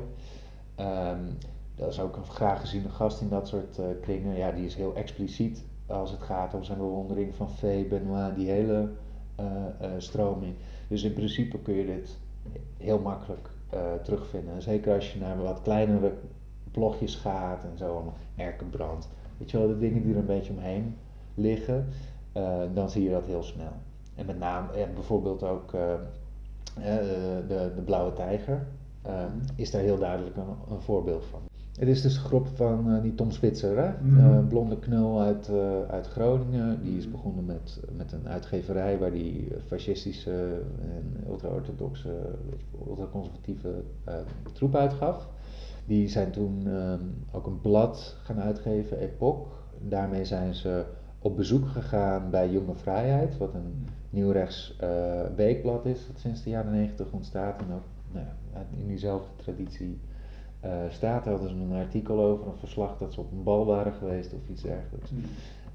Um, dat is ook een graag geziene gast in dat soort uh, kringen. Ja, die is heel expliciet als het gaat om zijn bewondering van Vee, Benoit, die hele uh, uh, stroming. Dus in principe kun je dit heel makkelijk uh, terugvinden. En zeker als je naar wat kleinere blogjes gaat en zo, Erkenbrand. Weet je wel, de dingen die er een beetje omheen liggen, uh, dan zie je dat heel snel. En met name, en bijvoorbeeld ook... Uh, Uh, de, de Blauwe Tijger uh, mm. is daar heel duidelijk een, een voorbeeld van. Het is dus de groep van uh, die Tom Switzer, hè? Mm. Uh, blonde knul uit, uh, uit Groningen. Die is begonnen met, met een uitgeverij waar die fascistische en ultra-orthodoxe, ultra-conservatieve uh, troep uitgaf. Die zijn toen uh, ook een blad gaan uitgeven, Epoch. Daarmee zijn ze op bezoek gegaan bij Jonge Vrijheid, wat een nieuwrechts uh, weekblad is, dat sinds de jaren negentig ontstaat en ook nou ja, in diezelfde traditie uh, staat. Daar hadden ze een artikel over, een verslag dat ze op een bal waren geweest of iets dergelijks. Mm.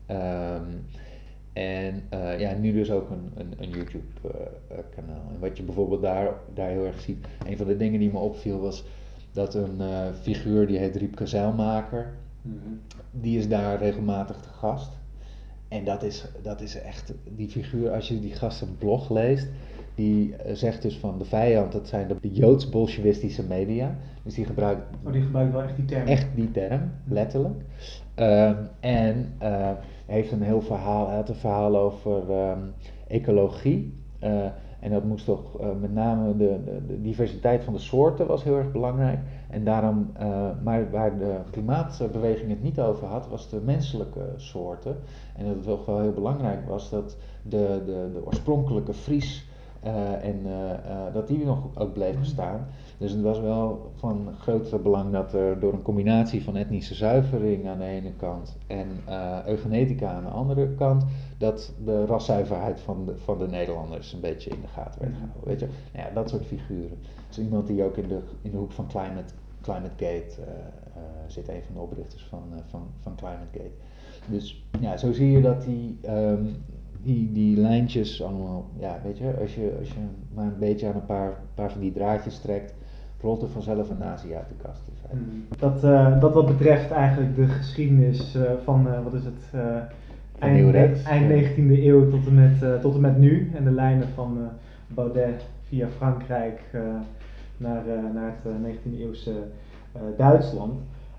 Um, en uh, ja, nu dus ook een, een, een YouTube uh, uh, kanaal. En wat je bijvoorbeeld daar, daar heel erg ziet, een van de dingen die me opviel was dat een uh, figuur die heet Riepke Zeilmaker, mm-hmm. die is daar regelmatig te gast. En dat is, dat is echt, die figuur, als je die gast een blog leest, die uh, zegt dus van de vijand, dat zijn de, de Joods-bolsjewistische media. Dus die gebruikt... Oh, die gebruikt wel echt die term. Echt die term, letterlijk. Um, en uh, hij heeft een heel verhaal, hij had een verhaal over um, ecologie. Uh, En dat moest toch uh, met name de, de, de diversiteit van de soorten was heel erg belangrijk. En daarom, uh, maar waar de klimaatbeweging het niet over had, was de menselijke soorten. En dat het toch wel heel belangrijk was dat de, de, de oorspronkelijke Fries uh, en uh, uh, dat die nog ook bleef bestaan. Dus het was wel van groot belang dat er door een combinatie van etnische zuivering aan de ene kant en uh, eugenetica aan de andere kant, dat de raszuiverheid van de, van de Nederlanders een beetje in de gaten werd gehouden. Weet je? Nou ja, dat soort figuren. Dus iemand die ook in de, in de hoek van Climate, Climate Gate uh, uh, zit, een van de oprichters van, uh, van, van Climate Gate. Dus ja, zo zie je dat die, um, die, die lijntjes allemaal, ja, weet je, als je, als je maar een beetje aan een paar, paar van die draadjes trekt, rolt er vanzelf een nazi uit de kast. Dat, uh, dat wat betreft eigenlijk de geschiedenis uh, van, uh, wat is het, uh, eind, eind negentiende eeuw tot en, met, uh, tot en met nu. En de lijnen van uh, Baudet via Frankrijk uh, naar, uh, naar het uh, negentiende eeuwse uh, Duitsland.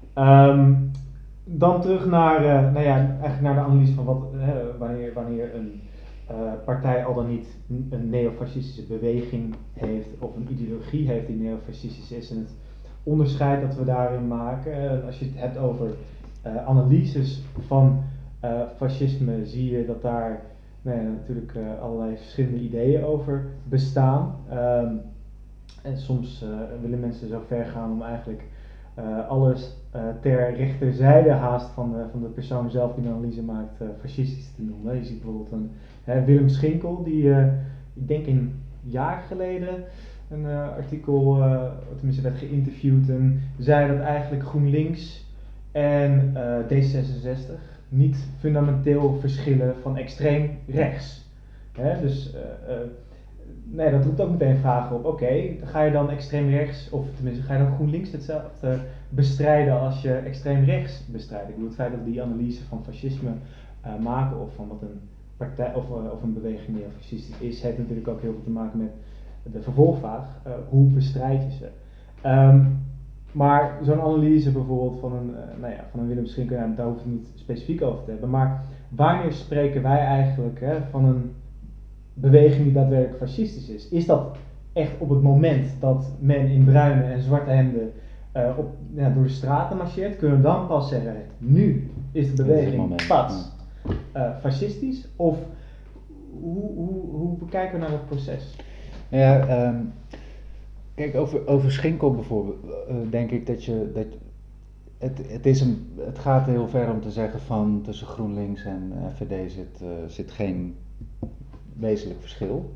Um, dan terug naar, uh, nou ja, eigenlijk naar de analyse van wat, uh, wanneer, wanneer een uh, partij al dan niet een neofascistische beweging heeft of een ideologie heeft die neofascistisch is. En het onderscheid dat we daarin maken, uh, als je het hebt over uh, analyses van uh, fascisme, zie je dat daar nou ja, natuurlijk uh, allerlei verschillende ideeën over bestaan. Um, en soms uh, willen mensen zo ver gaan om eigenlijk uh, alles uh, ter rechterzijde haast van de, van de persoon zelf die een analyse maakt, uh, fascistisch te noemen. Je ziet bijvoorbeeld een hè, Willem Schinkel, die uh, ik denk een jaar geleden een uh, artikel, uh, tenminste werd geïnterviewd en zei dat eigenlijk GroenLinks en uh, D zesenzestig niet fundamenteel verschillen van extreem rechts. Hè? Dus uh, uh, nee, dat roept ook meteen vragen op, oké, okay, ga je dan extreem rechts, of tenminste ga je dan GroenLinks hetzelfde bestrijden als je extreem rechts bestrijdt? Ik bedoel, het feit dat we die analyse van fascisme uh, maken of van wat een partij of, uh, of een beweging neofascistisch is, heeft natuurlijk ook heel veel te maken met de vervolgvraag, uh, hoe bestrijd je ze? Um, maar zo'n analyse bijvoorbeeld van een, uh, nou ja, van een Willem Schinkel, ja, daar hoeft het niet specifiek over te hebben, maar wanneer spreken wij eigenlijk hè, van een beweging die daadwerkelijk fascistisch is? Is dat echt op het moment dat men in bruine en zwarte hemden uh, op, ja, door de straten marcheert? Kunnen we dan pas zeggen, nu is de beweging pats uh, fascistisch? Of hoe, hoe, hoe bekijken we naar dat proces? Ja, um, kijk, over, over Schinkel bijvoorbeeld, uh, denk ik dat je, dat het, het, is een, het gaat heel ver om te zeggen van tussen GroenLinks en F V D zit, uh, zit geen wezenlijk verschil.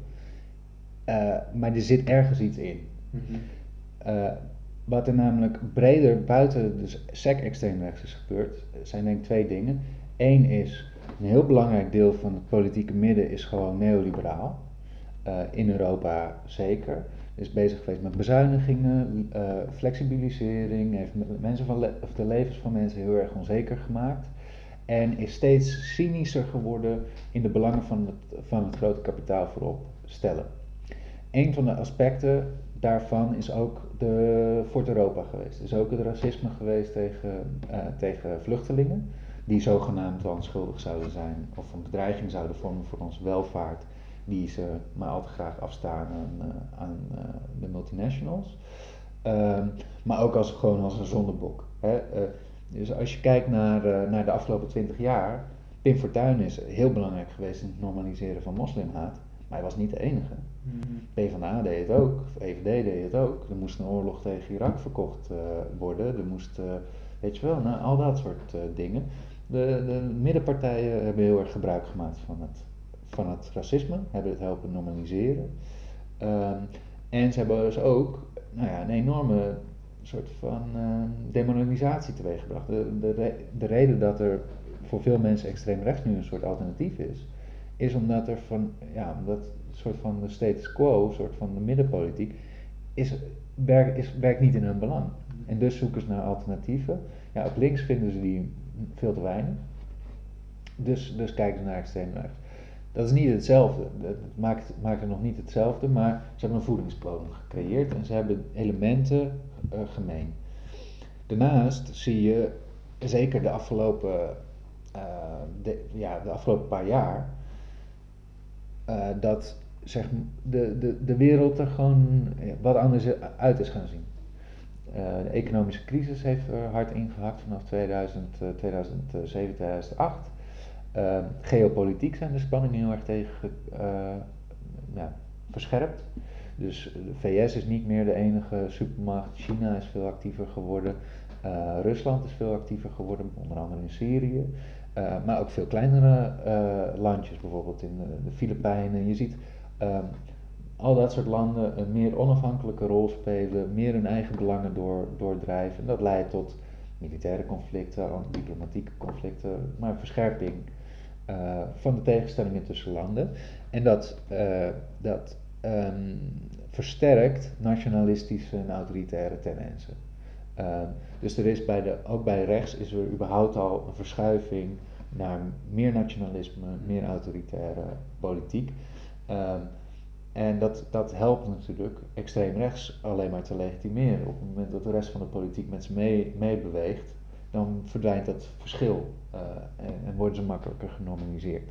Uh, maar er zit ergens iets in. Mm-hmm. Uh, wat er namelijk breder buiten de S E C extreemrechts is gebeurd, zijn denk ik twee dingen. Eén is, een heel belangrijk deel van het politieke midden is gewoon neoliberaal. Uh, in Europa zeker. Is bezig geweest met bezuinigingen, uh, flexibilisering, heeft mensen van le- of de levens van mensen heel erg onzeker gemaakt. En is steeds cynischer geworden in de belangen van het, van het grote kapitaal voorop stellen. Een van de aspecten daarvan is ook de Fort Europa geweest. Is ook het racisme geweest tegen, uh, tegen vluchtelingen, die zogenaamd onschuldig zouden zijn of een bedreiging zouden vormen voor onze welvaart, die ze maar al te graag afstaan aan, uh, aan uh, de multinationals. Uh, maar ook als, gewoon als een zondebok. Hè. Uh, dus als je kijkt naar, uh, naar de afgelopen twintig jaar, Pim Fortuyn is heel belangrijk geweest in het normaliseren van moslimhaat, maar hij was niet de enige. Mm-hmm. PvdA deed het ook, V V D deed het ook. Er moest een oorlog tegen Irak verkocht uh, worden, er moest, uh, weet je wel, nou, al dat soort uh, dingen. De, de middenpartijen hebben heel erg gebruik gemaakt van het van het racisme, hebben het helpen normaliseren. Um, en ze hebben dus ook nou ja, een enorme soort van uh, demoralisatie teweeggebracht. De, de, re- de reden dat er voor veel mensen extreem rechts nu een soort alternatief is, is omdat er van, ja, omdat een soort van de status quo, een soort van de middenpolitiek, is, werk, is, werkt niet in hun belang. En dus zoeken ze naar alternatieven. Ja, op links vinden ze die veel te weinig. Dus, dus kijken ze naar extreem rechts. Dat is niet hetzelfde, het maakt, maakt het nog niet hetzelfde, maar ze hebben een voedingsbodem gecreëerd en ze hebben elementen uh, gemeen. Daarnaast zie je, zeker de afgelopen, uh, de, ja, de afgelopen paar jaar, uh, dat zeg, de, de, de wereld er gewoon wat anders uit is gaan zien. Uh, de economische crisis heeft er hard ingehakt vanaf tweeduizend, uh, tweeduizend zeven, tweeduizend acht. Uh, geopolitiek zijn de spanningen heel erg tegen uh, ja, verscherpt. Dus de V S is niet meer de enige supermacht, China is veel actiever geworden, uh, Rusland is veel actiever geworden, onder andere in Syrië. Uh, maar ook veel kleinere uh, landjes, bijvoorbeeld in de, de Filipijnen. Je ziet um, al dat soort landen een meer onafhankelijke rol spelen, meer hun eigen belangen door, doordrijven. En dat leidt tot militaire conflicten, diplomatieke conflicten, maar verscherping uh, van de tegenstellingen tussen landen. En dat, uh, dat um, versterkt nationalistische en autoritaire tendensen. Uh, dus er is bij de, ook bij rechts is er überhaupt al een verschuiving naar meer nationalisme, meer autoritaire politiek. Uh, en dat, dat helpt natuurlijk extreem rechts alleen maar te legitimeren. Op het moment dat de rest van de politiek met ze mee, mee beweegt, dan verdwijnt dat verschil uh, en, en worden ze makkelijker genormaliseerd.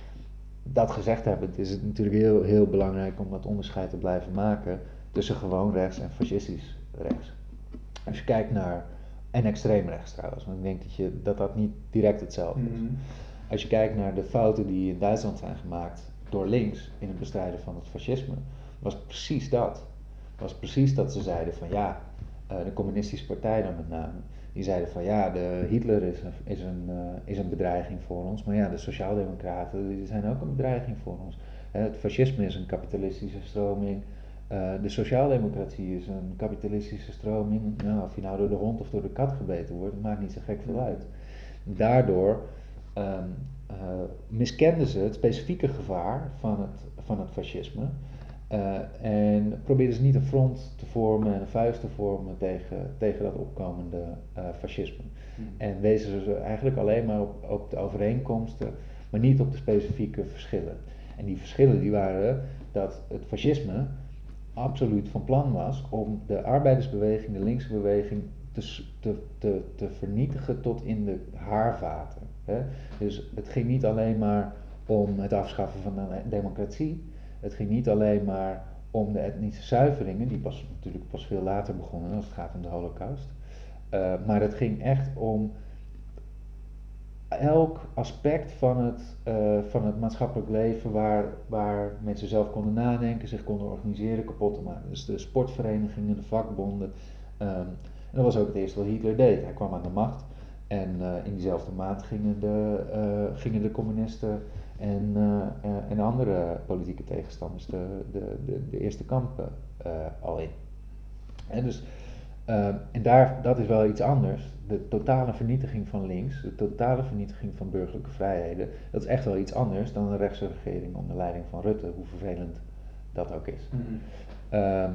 Dat gezegd hebbend is het natuurlijk heel, heel belangrijk om dat onderscheid te blijven maken tussen gewoon rechts en fascistisch rechts. Als je kijkt naar, en extreem rechts trouwens, want ik denk dat, je, dat dat niet direct hetzelfde is. Mm-hmm. Als je kijkt naar de fouten die in Duitsland zijn gemaakt door links in het bestrijden van het fascisme, was precies dat. Was precies dat ze zeiden van ja, uh, de communistische partij dan met name, die zeiden van ja, de Hitler is een, is, een, uh, is een bedreiging voor ons, maar ja, de sociaaldemocraten die zijn ook een bedreiging voor ons. Uh, het fascisme is een kapitalistische stroming. Uh, de sociaaldemocratie is een kapitalistische stroming. Nou, of je nou door de hond of door de kat gebeten wordt, dat maakt niet zo gek veel uit. Daardoor um, uh, miskenden ze het specifieke gevaar van het, van het fascisme. Uh, en probeerden ze niet een front te vormen en een vuist te vormen tegen, tegen dat opkomende uh, fascisme. Mm. En wezen ze eigenlijk alleen maar op, op de overeenkomsten, maar niet op de specifieke verschillen. En die verschillen die waren dat het fascisme absoluut van plan was om de arbeidersbeweging, de linkse beweging, te, te, te, te vernietigen tot in de haarvaten. Hè? Dus het ging niet alleen maar om het afschaffen van de democratie, het ging niet alleen maar om de etnische zuiveringen, die pas, natuurlijk pas veel later begonnen als het gaat om de Holocaust, uh, maar het ging echt om elk aspect van het, uh, van het maatschappelijk leven waar, waar mensen zelf konden nadenken, zich konden organiseren, kapot te maken. Dus de sportverenigingen, de vakbonden. Um, en dat was ook het eerste wat Hitler deed. Hij kwam aan de macht en uh, in diezelfde maand gingen de, uh, gingen de communisten en, uh, uh, en andere politieke tegenstanders de, de, de, de eerste kampen uh, al in. En dus Uh, en daar, dat is wel iets anders. De totale vernietiging van links, de totale vernietiging van burgerlijke vrijheden, dat is echt wel iets anders dan een rechtse regering onder leiding van Rutte, hoe vervelend dat ook is. Mm-hmm. Um,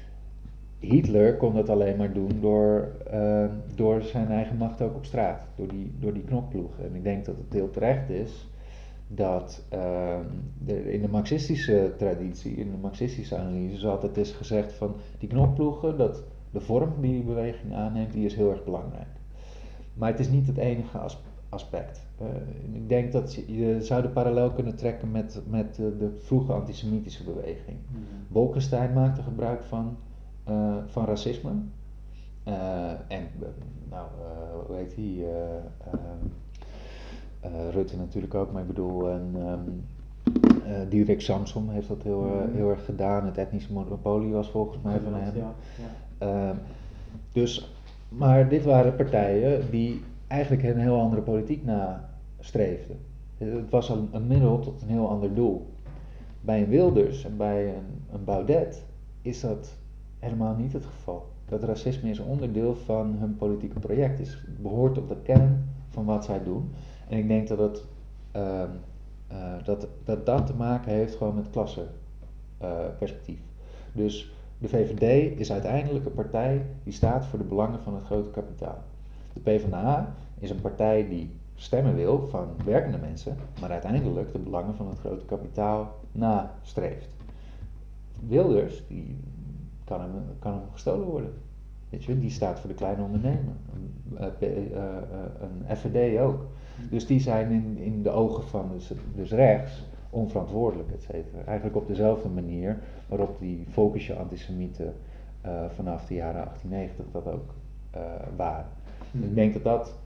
Hitler kon dat alleen maar doen door, uh, door zijn eigen macht ook op straat, door die, door die knokploegen. En ik denk dat het heel terecht is dat uh, de, in de marxistische traditie, in de marxistische analyse, is altijd is gezegd van die knokploegen, dat de vorm die die beweging aanneemt, die is heel erg belangrijk. Maar het is niet het enige as- aspect. Uh, ik denk dat je, je zou de parallel kunnen trekken met, met uh, de vroege antisemitische beweging. Mm-hmm. Bolkestein maakte gebruik van, uh, van racisme. Uh, en, uh, nou, uh, hoe heet hij? Uh, uh, uh, Rutte natuurlijk ook, maar ik bedoel... Um, um, Uh, Diederik Samson heeft dat heel, uh, heel erg gedaan. Het etnische monopolie was volgens mij van hem. Ja, ja. Uh, dus, maar dit waren partijen die eigenlijk een heel andere politiek nastreefden. Het was een, een middel tot een heel ander doel. Bij een Wilders en bij een, een Baudet is dat helemaal niet het geval. Dat racisme is een onderdeel van hun politieke project. Het behoort tot de kern van wat zij doen. En ik denk dat het... Uh, Uh, dat, dat dat te maken heeft gewoon met klassenperspectief. Uh, dus de V V D is uiteindelijk een partij die staat voor de belangen van het grote kapitaal. De PvdA is een partij die stemmen wil van werkende mensen, maar uiteindelijk de belangen van het grote kapitaal nastreeft. Wilders, die kan hem, kan hem gestolen worden. Weet je, die staat voor de kleine ondernemer. Uh, uh, uh, een F V D ook. Dus die zijn in, in de ogen van dus, dus rechts onverantwoordelijk, et cetera. Eigenlijk op dezelfde manier waarop die Volkische antisemieten uh, vanaf de jaren achttien negentig dat ook uh, waren. Mm. Dus ik denk dat, dat,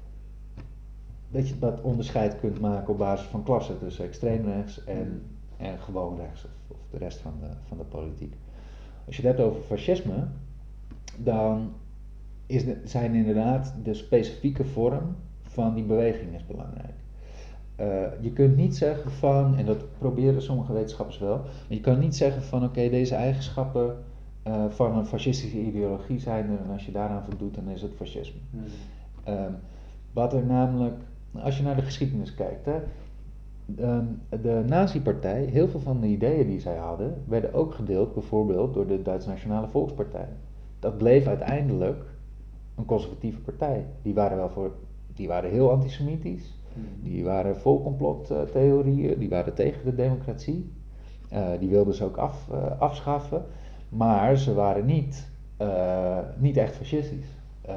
dat je dat onderscheid kunt maken op basis van klasse tussen extreem rechts en, mm. en gewoon rechts of, of de rest van de, van de politiek. Als je het hebt over fascisme, dan is de, zijn inderdaad de specifieke vorm van die beweging is belangrijk. Uh, je kunt niet zeggen van, en dat proberen sommige wetenschappers wel, maar je kan niet zeggen van oké, okay, deze eigenschappen uh, van een fascistische ideologie zijn er en als je daaraan voldoet dan is het fascisme. Hmm. Um, wat er namelijk, als je naar de geschiedenis kijkt, hè, um, de Nazi-partij, heel veel van de ideeën die zij hadden, werden ook gedeeld bijvoorbeeld door de Duitse Nationale Volkspartij. Dat bleef uiteindelijk een conservatieve partij. Die waren wel voor, die waren heel antisemitisch. Die waren vol complottheorieën, die waren tegen de democratie. Uh, die wilden ze ook af, uh, afschaffen. Maar ze waren niet, uh, niet echt fascistisch. Uh,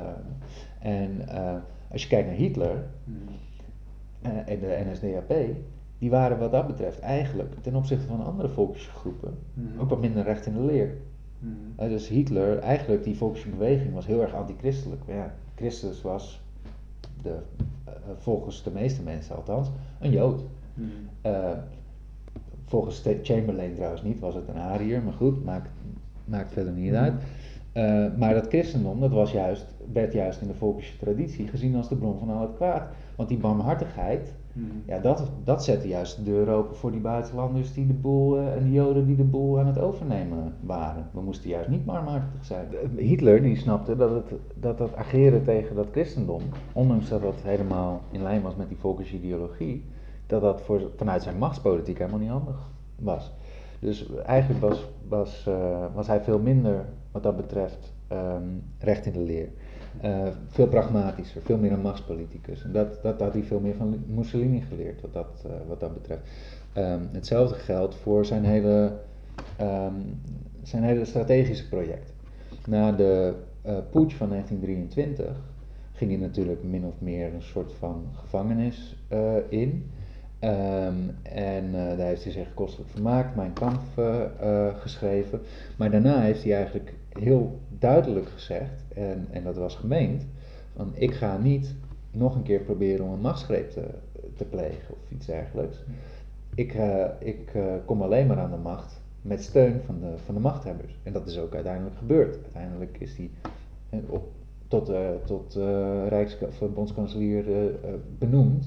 en uh, als je kijkt naar Hitler uh, en de N S D A P, die waren wat dat betreft eigenlijk ten opzichte van andere volkische groepen ook wat minder recht in de leer. Uh, dus Hitler, eigenlijk die volkische beweging was heel erg antichristelijk. Maar ja, Christus was de... Uh, volgens de meeste mensen althans, een Jood. Mm. Uh, volgens Chamberlain trouwens niet, was het een Ariër, maar goed, maakt, maakt verder niet mm. uit. Uh, maar dat christendom, dat was juist, werd juist in de volkische traditie gezien als de bron van al het kwaad. Want die barmhartigheid, mm. ja, dat, dat zette juist de deur open voor die buitenlanders die de boel, uh, en die Joden die de boel aan het overnemen waren. We moesten juist niet barmhartig zijn. Hitler die snapte dat het, dat, dat ageren tegen dat christendom, ondanks dat dat helemaal in lijn was met die volkische ideologie, dat dat voor, vanuit zijn machtspolitiek helemaal niet handig was. Dus eigenlijk was, was, uh, was hij veel minder wat dat betreft um, recht in de leer. Uh, veel pragmatischer, veel meer een machtspoliticus. En dat, dat had hij veel meer van Mussolini geleerd, wat dat, uh, wat dat betreft. Um, hetzelfde geldt voor zijn hele, um, zijn hele strategische project. Na de uh, putsch van negentien drieëntwintig ging hij natuurlijk min of meer een soort van gevangenis uh, in. Um, en uh, daar heeft hij zich kostelijk vermaakt, Mein Kampf uh, uh, geschreven. Maar daarna heeft hij eigenlijk heel duidelijk gezegd, en, en dat was gemeend, van ik ga niet nog een keer proberen om een machtsgreep te, te plegen of iets dergelijks. Ik, uh, ik uh, kom alleen maar aan de macht met steun van de, van de machthebbers. En dat is ook uiteindelijk gebeurd. Uiteindelijk is hij uh, op, tot, uh, tot uh, Rijks- of bondskanselier uh, uh, benoemd.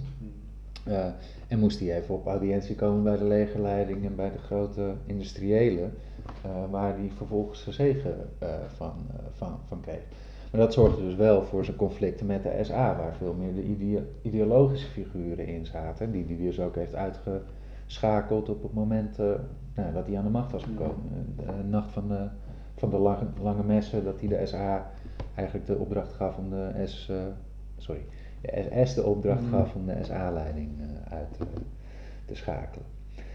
Uh, en moest hij even op audiëntie komen bij de legerleiding en bij de grote industriëlen, uh, waar hij vervolgens de zegen uh, van, uh, van, van kreeg. Maar dat zorgde dus wel voor zijn conflicten met de S A, waar veel meer de ideo- ideologische figuren in zaten, die hij dus ook heeft uitgeschakeld op het moment uh, nou, dat hij aan de macht was gekomen. De nacht van de, van de lange, lange messen, dat hij de S A eigenlijk de opdracht gaf om de S... Uh, sorry... de S S de opdracht mm. gaf om de S A-leiding uh, uit te, te schakelen.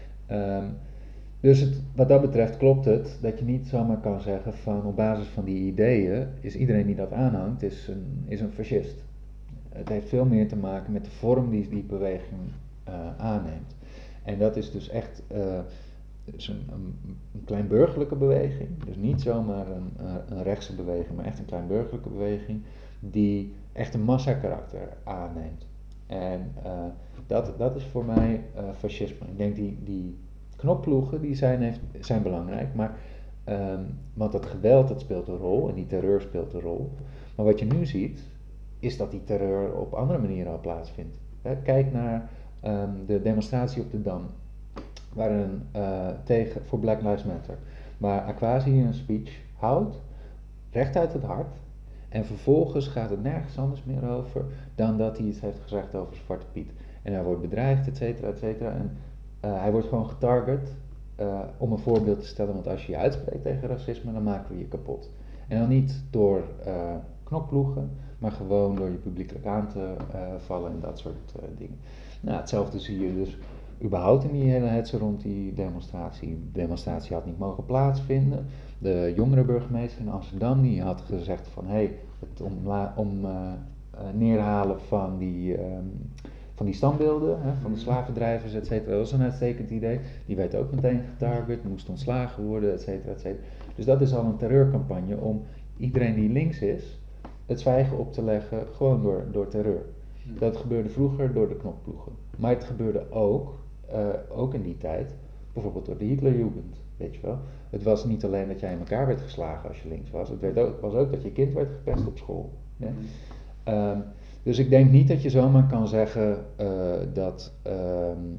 Um, dus het, wat dat betreft klopt het dat je niet zomaar kan zeggen van op basis van die ideeën is iedereen die dat aanhangt is een, is een fascist. Het heeft veel meer te maken met de vorm die die beweging uh, aanneemt. En dat is dus echt uh, dus een, een, een kleinburgerlijke beweging, dus niet zomaar een, een rechtse beweging, maar echt een kleinburgerlijke beweging die echt een massakarakter aanneemt. En uh, dat, dat is voor mij uh, fascisme. Ik denk die, die knopploegen die zijn, heeft, zijn belangrijk, maar um, want dat geweld dat speelt een rol en die terreur speelt een rol. Maar wat je nu ziet, is dat die terreur op andere manieren al plaatsvindt. Hè, kijk naar um, de demonstratie op de Dam, waar een, uh, tegen, voor Black Lives Matter, waar Akwasi een speech houdt, recht uit het hart. En vervolgens gaat het nergens anders meer over dan dat hij iets heeft gezegd over Zwarte Piet. En hij wordt bedreigd, et cetera, et cetera. En uh, hij wordt gewoon getarget uh, om een voorbeeld te stellen. Want als je je uitspreekt tegen racisme, dan maken we je kapot. En dan niet door uh, knopploegen, maar gewoon door je publiekelijk aan te uh, vallen en dat soort uh, dingen. Nou, hetzelfde zie je dus überhaupt in die hele hetze rond die demonstratie. De demonstratie had niet mogen plaatsvinden. De jongere burgemeester in Amsterdam die had gezegd van hé, hey, het omla- om uh, uh, neerhalen van die um, van die standbeelden, hè, van de slavendrijvers, et cetera. Dat was een uitstekend idee. Die werd ook meteen getarget, moest ontslagen worden, et cetera, et cetera. Dus dat is al een terreurcampagne om iedereen die links is, het zwijgen op te leggen, gewoon door, door terreur. Dat gebeurde vroeger door de knokploegen. Maar het gebeurde ook, uh, ook in die tijd, bijvoorbeeld door de Hitlerjugend, weet je wel. Het was niet alleen dat jij in elkaar werd geslagen als je links was, het werd ook, was ook dat je kind werd gepest op school. Ja? Mm-hmm. Um, dus ik denk niet dat je zomaar kan zeggen uh, dat, um,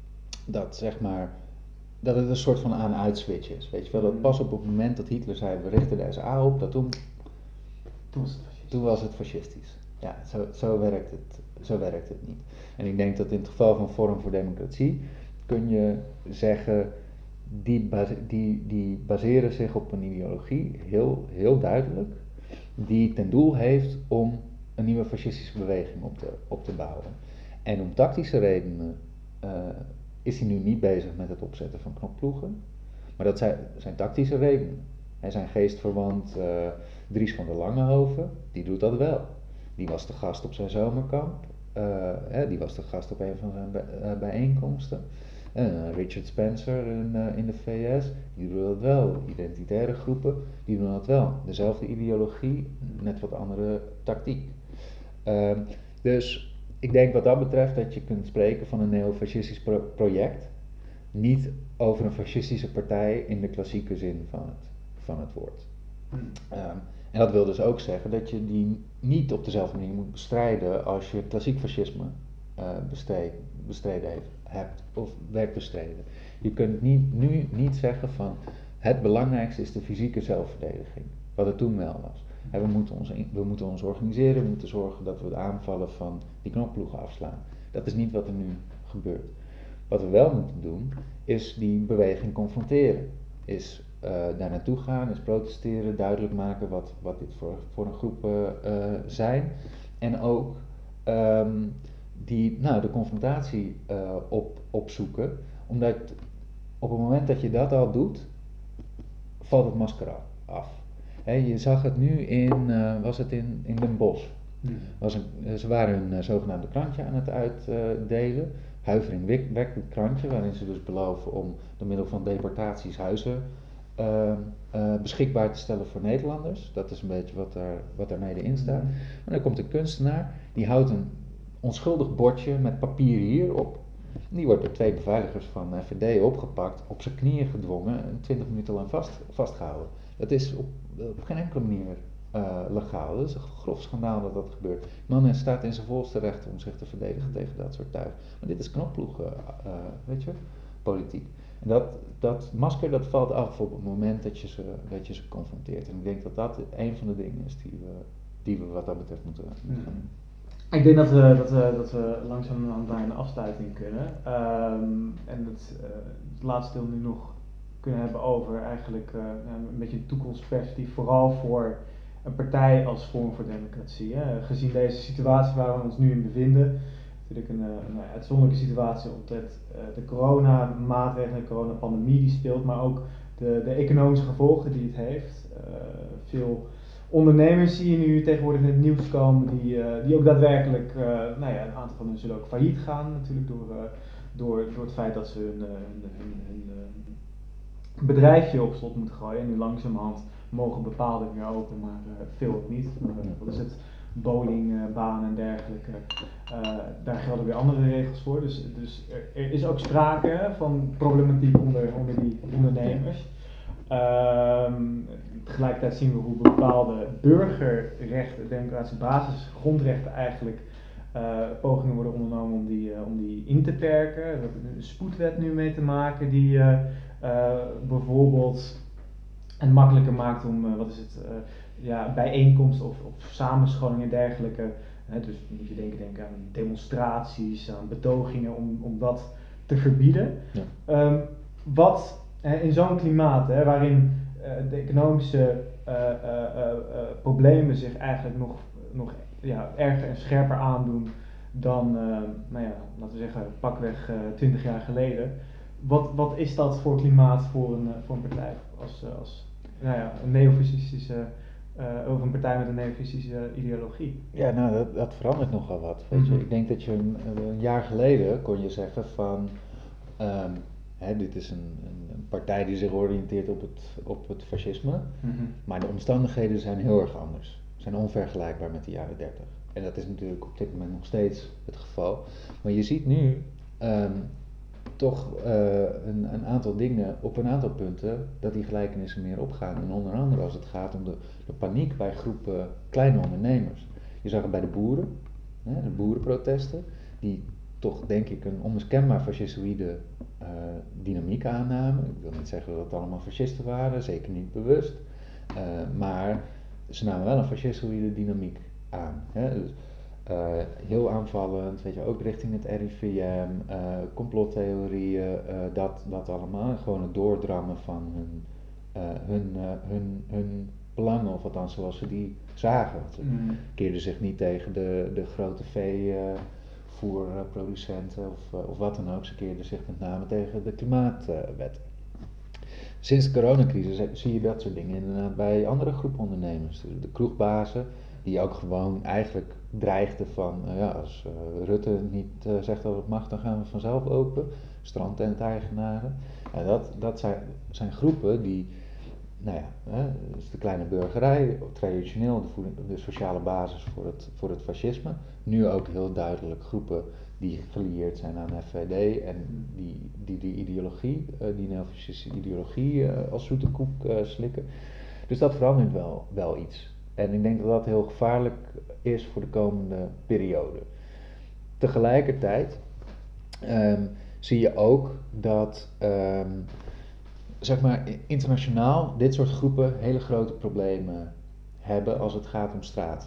dat, zeg maar, dat het een soort van aan-uit-switch is. Weet je wel, dat pas op het moment dat Hitler zei, we richten de S A op, dat toen, toen was het fascistisch. Toen was het fascistisch. Ja, zo, zo, werkt het, zo werkt het niet. En ik denk dat in het geval van Forum voor Democratie kun je zeggen, die, base, die, die baseren zich op een ideologie, heel, heel duidelijk, die ten doel heeft om een nieuwe fascistische beweging op te, op te bouwen. En om tactische redenen uh, is hij nu niet bezig met het opzetten van knopploegen, maar dat zijn, zijn tactische redenen. Hij zijn geestverwant uh, Dries van der Langehoven, die doet dat wel. Die was de gast op zijn zomerkamp, uh, hè, die was de gast op een van zijn bij, uh, bijeenkomsten. Uh, Richard Spencer in, uh, in de V S, die doen dat wel. Identitaire groepen, die doen dat wel. Dezelfde ideologie, net wat andere tactiek. Uh, dus ik denk wat dat betreft dat je kunt spreken van een neofascistisch pro- project. Niet over een fascistische partij in de klassieke zin van het, van het woord. Um, en dat wil dus ook zeggen dat je die niet op dezelfde manier moet bestrijden als je klassiek fascisme uh, bestreed, bestreden heeft, hebt of werd bestreden. Je kunt niet, nu niet zeggen van het belangrijkste is de fysieke zelfverdediging, wat het toen wel was. En we, moeten ons, we moeten ons organiseren, we moeten zorgen dat we de aanvallen van die knopploegen afslaan. Dat is niet wat er nu gebeurt. Wat we wel moeten doen, is die beweging confronteren. Is uh, daar naartoe gaan, is protesteren, duidelijk maken wat, wat dit voor, voor een groep uh, zijn. En ook um, die, nou, de confrontatie uh, op, opzoeken. Omdat op het moment dat je dat al doet, valt het masker af. He, je zag het nu in, uh, was het in, in Den Bosch. Hmm. Was een, ze waren een uh, zogenaamde krantje aan het uitdelen. Uh, Huiveringwekkend krantje, waarin ze dus beloven om door middel van deportaties huizen uh, uh, beschikbaar te stellen voor Nederlanders. Dat is een beetje wat daar, wat daar mede in staat. Maar dan komt een kunstenaar, die houdt een onschuldig bordje met papier hierop. Die wordt door twee beveiligers van F V D opgepakt, op zijn knieën gedwongen en twintig minuten lang vast, vastgehouden. Dat is op, op geen enkele manier uh, legaal. Dat is een grof schandaal dat dat gebeurt. De man staat in zijn volste recht om zich te verdedigen tegen dat soort tuig. Maar dit is knokploeg, uh, uh, weet je, politiek. En dat, dat masker dat valt af op het moment dat je, ze, dat je ze confronteert. En ik denk dat dat een van de dingen is die we, die we wat dat betreft moeten, moeten gaan doen. Ik denk dat we, dat we, dat we langzaam naar een afsluiting kunnen. Um, en het, uh, het laatste deel nu nog kunnen hebben over eigenlijk uh, een beetje een toekomstperspectief, vooral voor een partij als Forum voor Democratie. Hè. Gezien deze situatie waar we ons nu in bevinden, natuurlijk een, een uitzonderlijke situatie omtrent uh, de coronamaatregelen, de coronapandemie die speelt, maar ook de, de economische gevolgen die het heeft. Uh, veel ondernemers zie je nu tegenwoordig in het nieuws komen die, uh, die ook daadwerkelijk, uh, nou ja, een aantal van hen zullen ook failliet gaan natuurlijk door, uh, door, door het feit dat ze hun, uh, hun, hun, hun uh, bedrijfje op slot moeten gooien. En nu langzamerhand mogen bepaalde weer open, maar uh, veel ook niet. Uh, wat is het? Bowlingbanen en dergelijke. Uh, daar gelden weer andere regels voor. Dus, dus er, er is ook sprake van problematiek onder, onder die ondernemers. Um, tegelijkertijd zien we hoe bepaalde burgerrechten, democratische basis, grondrechten eigenlijk uh, pogingen worden ondernomen om die, uh, om die in te perken. We hebben een spoedwet nu mee te maken die uh, uh, bijvoorbeeld het makkelijker maakt om, uh, wat is het, uh, ja, bijeenkomsten of, of samenscholingen en dergelijke. Uh, dus moet je denken, denken aan demonstraties, aan betogingen om, om dat te verbieden. Ja. Um, wat in zo'n klimaat, hè, waarin uh, de economische uh, uh, uh, uh, problemen zich eigenlijk nog, nog ja, erger en scherper aandoen dan, uh, nou ja, laten we zeggen, pakweg twintig uh, jaar geleden. Wat, wat is dat voor klimaat voor een, voor een partij als, uh, als nou ja, een neofascistische uh, over een partij met een neofascistische ideologie. Ja, nou, dat, dat verandert nogal wat. Weet Mm-hmm. je, ik denk dat je een, een jaar geleden kon je zeggen van, um, hè, dit is een, een, een partij die zich oriënteert op het, op het fascisme, Mm-hmm. maar de omstandigheden zijn heel erg anders. Zijn onvergelijkbaar met de jaren dertig. En dat is natuurlijk op dit moment nog steeds het geval. Maar je ziet nu um, toch uh, een, een aantal dingen, op een aantal punten, dat die gelijkenissen meer opgaan. En onder andere als het gaat om de, de paniek bij groepen kleine ondernemers. Je zag het bij de boeren, hè, de boerenprotesten, die toch denk ik een onmiskenbaar fascistoïde uh, dynamiek aannamen. Ik wil niet zeggen dat het allemaal fascisten waren, zeker niet bewust. Uh, maar ze namen wel een fascistoïde dynamiek aan. Hè. Dus, uh, heel aanvallend, weet je, ook richting het R I V M, uh, complottheorieën, uh, dat, dat allemaal. Gewoon het doordrammen van hun, uh, hun, uh, hun, hun belangen, of althans zoals ze die zagen. Ze Mm. keerden zich niet tegen de, de grote veevoerproducenten uh, of, uh, of wat dan ook. Ze keerden zich met name tegen de klimaatwetten. Sinds de coronacrisis zie je dat soort dingen inderdaad bij andere groepen ondernemers. De kroegbazen, die ook gewoon eigenlijk dreigden van, uh, ja, als uh, Rutte niet uh, zegt dat het mag, dan gaan we vanzelf open. Strandtenteigenaren. En dat, dat zijn, zijn groepen die, nou ja, hè, dus de kleine burgerij, traditioneel de, voeding, de sociale basis voor het, voor het fascisme. Nu ook heel duidelijk groepen die gelieerd zijn aan F V D en die die, die ideologie, uh, die neofascistische ideologie uh, als zoete koek uh, slikken. Dus dat verandert wel, wel iets. En ik denk dat dat heel gevaarlijk is voor de komende periode. Tegelijkertijd um, zie je ook dat, um, zeg maar, internationaal dit soort groepen hele grote problemen hebben als het gaat om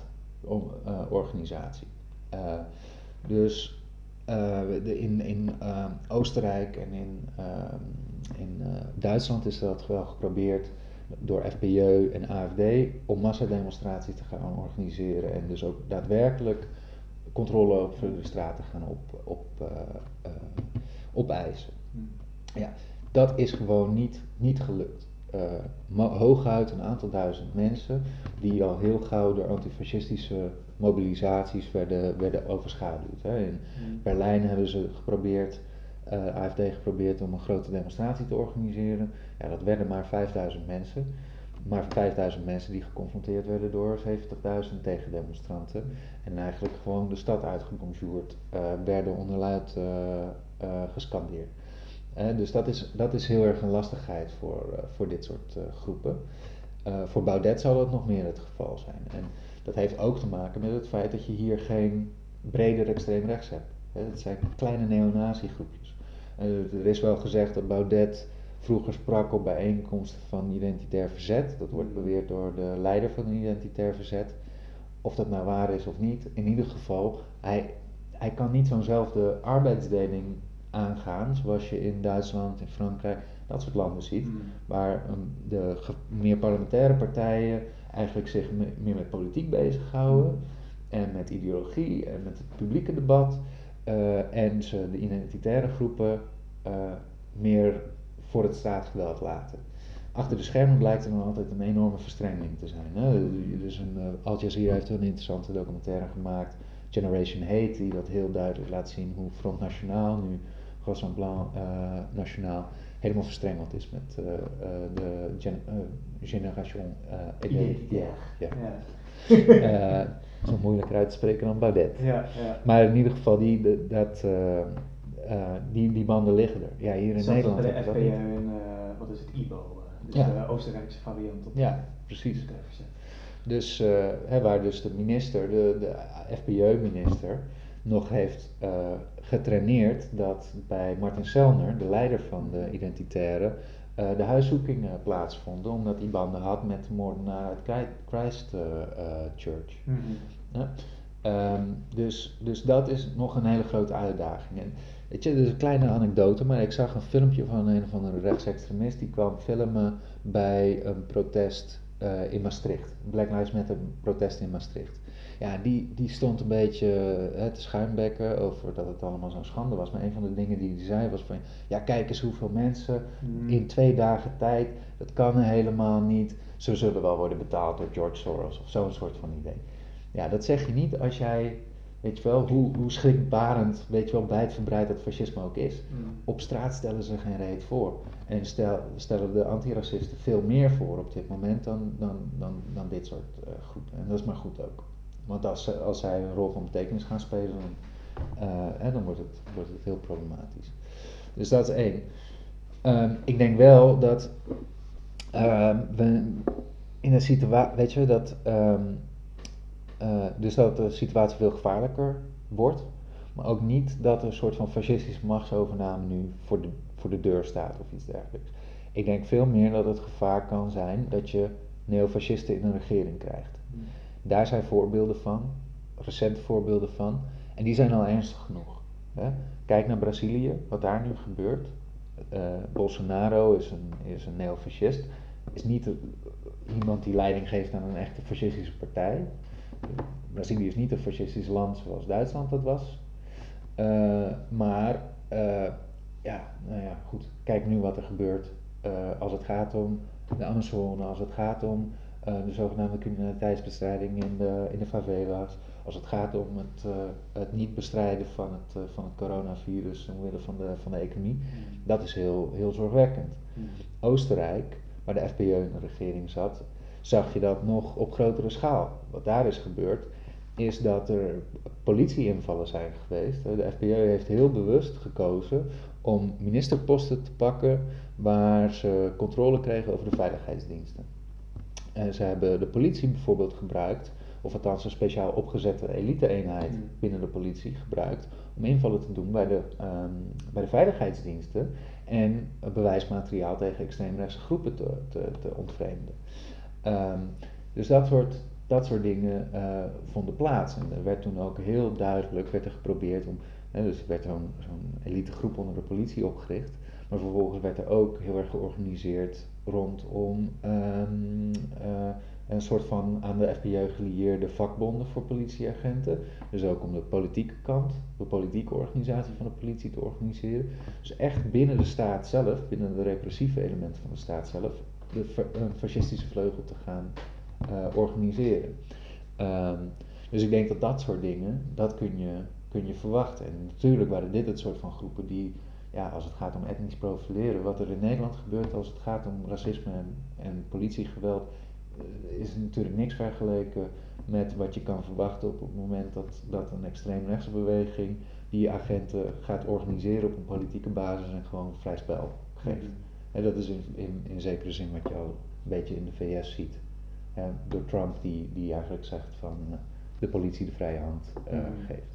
straatorganisatie. Uh, uh, dus uh, de, in, in uh, Oostenrijk en in, uh, in uh, Duitsland is dat wel geprobeerd door F P J en A F D om massademonstraties te gaan organiseren en dus ook daadwerkelijk controle op de straten gaan op, op, uh, uh, opeisen. Ja, dat is gewoon niet, niet gelukt. Uh, mo- hooguit een aantal duizend mensen die al heel gauw door antifascistische mobilisaties werden, werden overschaduwd. Hè. In mm. Berlijn hebben ze geprobeerd, uh, A F D geprobeerd om een grote demonstratie te organiseren. Ja, dat werden maar vijfduizend mensen. Maar vijfduizend mensen die geconfronteerd werden door zeventigduizend tegendemonstranten. En eigenlijk gewoon de stad uitgebonjourd uh, werden onder luid uh, uh, gescandeerd. Uh, dus dat is, dat is heel erg een lastigheid voor, uh, voor dit soort uh, groepen. Uh, voor Baudet zal dat nog meer het geval zijn. En dat heeft ook te maken met het feit dat je hier geen breder extreem rechts hebt. Uh, het zijn kleine neonazi-groepjes. Uh, er is wel gezegd dat Baudet vroeger sprak op bijeenkomsten van identitair verzet. Dat wordt beweerd door de leider van een identitair verzet. Of dat nou waar is of niet. In ieder geval, hij, hij kan niet zo'nzelfde arbeidsdeling aangaan zoals je in Duitsland, in Frankrijk, dat soort landen ziet. Mm. Waar um, de ge- meer parlementaire partijen eigenlijk zich me- meer met politiek bezighouden. Mm. En met ideologie en met het publieke debat. Uh, en ze de identitaire groepen uh, meer voor het straatgeweld laten. Achter de schermen blijkt er nog altijd een enorme verstrenging te zijn. Hè? Dus een, uh, Al Jazeera heeft een interessante documentaire gemaakt, Generation Hate, die dat heel duidelijk laat zien hoe Front National, nu Rassemblement uh, National, helemaal verstrengeld is met uh, uh, de gen- uh, Generation uh, Identitaire. Ja. Ja. uh, zo moeilijker uit te spreken dan Baudet. Ja, ja. Maar in ieder geval, die, de, dat, uh, uh, die, die banden liggen er. Ja, hier in Zelfs Nederland bij de heb F P ik J dat niet. en uh, wat is het, I B O, uh, dus Ja. de Oostenrijkse variant op. Ja, precies. Dus uh, hè, waar dus de minister, de, de F P J-minister, nog heeft uh, getraineerd dat bij Martin Sellner, de leider van de identitaire, uh, de huiszoekingen plaatsvonden, omdat hij banden had met de moordenaar uit Christ uh, uh, Church. Mm-hmm. Ja. Um, dus, dus dat is nog een hele grote uitdaging. En, weet je, dat is een kleine anekdote, maar ik zag een filmpje van een of andere rechtsextremist die kwam filmen bij een protest uh, in Maastricht. Black Lives Matter protest in Maastricht. Ja, die, die stond een beetje hè, te schuimbekken over dat het allemaal zo'n schande was. Maar een van de dingen die hij zei was van, ja kijk eens hoeveel mensen Mm. in twee dagen tijd, dat kan helemaal niet. Ze zullen wel worden betaald door George Soros of zo'n soort van idee. Ja, dat zeg je niet als jij, weet je wel, hoe, hoe schrikbarend, weet je wel, wijdverbreid dat fascisme ook is. Mm. Op straat stellen ze geen reet voor. En stel, stellen de antiracisten veel meer voor op dit moment dan, dan, dan, dan dit soort uh, groepen. En dat is maar goed ook. Want als, als zij een rol van betekenis gaan spelen, dan, uh, eh, dan wordt, het, wordt het heel problematisch. Dus dat is één. Um, ik denk wel dat uh, we in een situatie, weet je, dat, um, uh, dus dat de situatie veel gevaarlijker wordt. Maar ook niet dat er een soort van fascistische machtsovername nu voor de, voor de deur staat of iets dergelijks. Ik denk veel meer dat het gevaar kan zijn dat je neofascisten in een regering krijgt. Mm. Daar zijn voorbeelden van, recente voorbeelden van, en die zijn al ernstig genoeg. Hè? Kijk naar Brazilië, wat daar nu gebeurt. Uh, Bolsonaro is een, is een neofascist, is niet uh, iemand die leiding geeft aan een echte fascistische partij. Brazilië is niet een fascistisch land zoals Duitsland dat was. Uh, maar, uh, ja, nou ja, goed, kijk nu wat er gebeurt uh, als het gaat om de Amazone, als het gaat om uh, de zogenaamde criminaliteitsbestrijding in de, in de favela's, als het gaat om het, uh, het niet bestrijden van het, uh, van het coronavirus omwille van de, van de economie. Mm. Dat is heel, heel zorgwekkend. Mm. Oostenrijk, waar de F P Ö in de regering zat, zag je dat nog op grotere schaal. Wat daar is gebeurd, is dat er politieinvallen zijn geweest. De F P Ö heeft heel bewust gekozen om ministerposten te pakken waar ze controle kregen over de veiligheidsdiensten. En ze hebben de politie bijvoorbeeld gebruikt, of althans een speciaal opgezette elite-eenheid binnen de politie gebruikt, om invallen te doen bij de, um, bij de veiligheidsdiensten en bewijsmateriaal tegen extreemrechtse groepen te, te, te ontvreemden. Um, dus dat soort, dat soort dingen uh, vonden plaats. En er werd toen ook heel duidelijk werd er geprobeerd om, hè, dus er werd zo'n, zo'n elitegroep onder de politie opgericht, maar vervolgens werd er ook heel erg georganiseerd rondom um, uh, een soort van aan de F P Ö gelieerde vakbonden voor politieagenten. Dus ook om de politieke kant, de politieke organisatie van de politie te organiseren. Dus echt binnen de staat zelf, binnen de repressieve elementen van de staat zelf, de fa- een fascistische vleugel te gaan uh, organiseren. Um, dus ik denk dat dat soort dingen, dat kun je, kun je verwachten. En natuurlijk waren dit het soort van groepen die, ja, als het gaat om etnisch profileren, wat er in Nederland gebeurt als het gaat om racisme en, en politiegeweld, is natuurlijk niks vergeleken met wat je kan verwachten op het moment dat, dat een extreemrechtse beweging die agenten gaat organiseren op een politieke basis en gewoon vrij spel geeft. Mm-hmm. En dat is in, in, in zekere zin wat je al een beetje in de V S ziet. Ja, door Trump die, die eigenlijk zegt van uh, de politie de vrije hand uh, mm-hmm. geeft.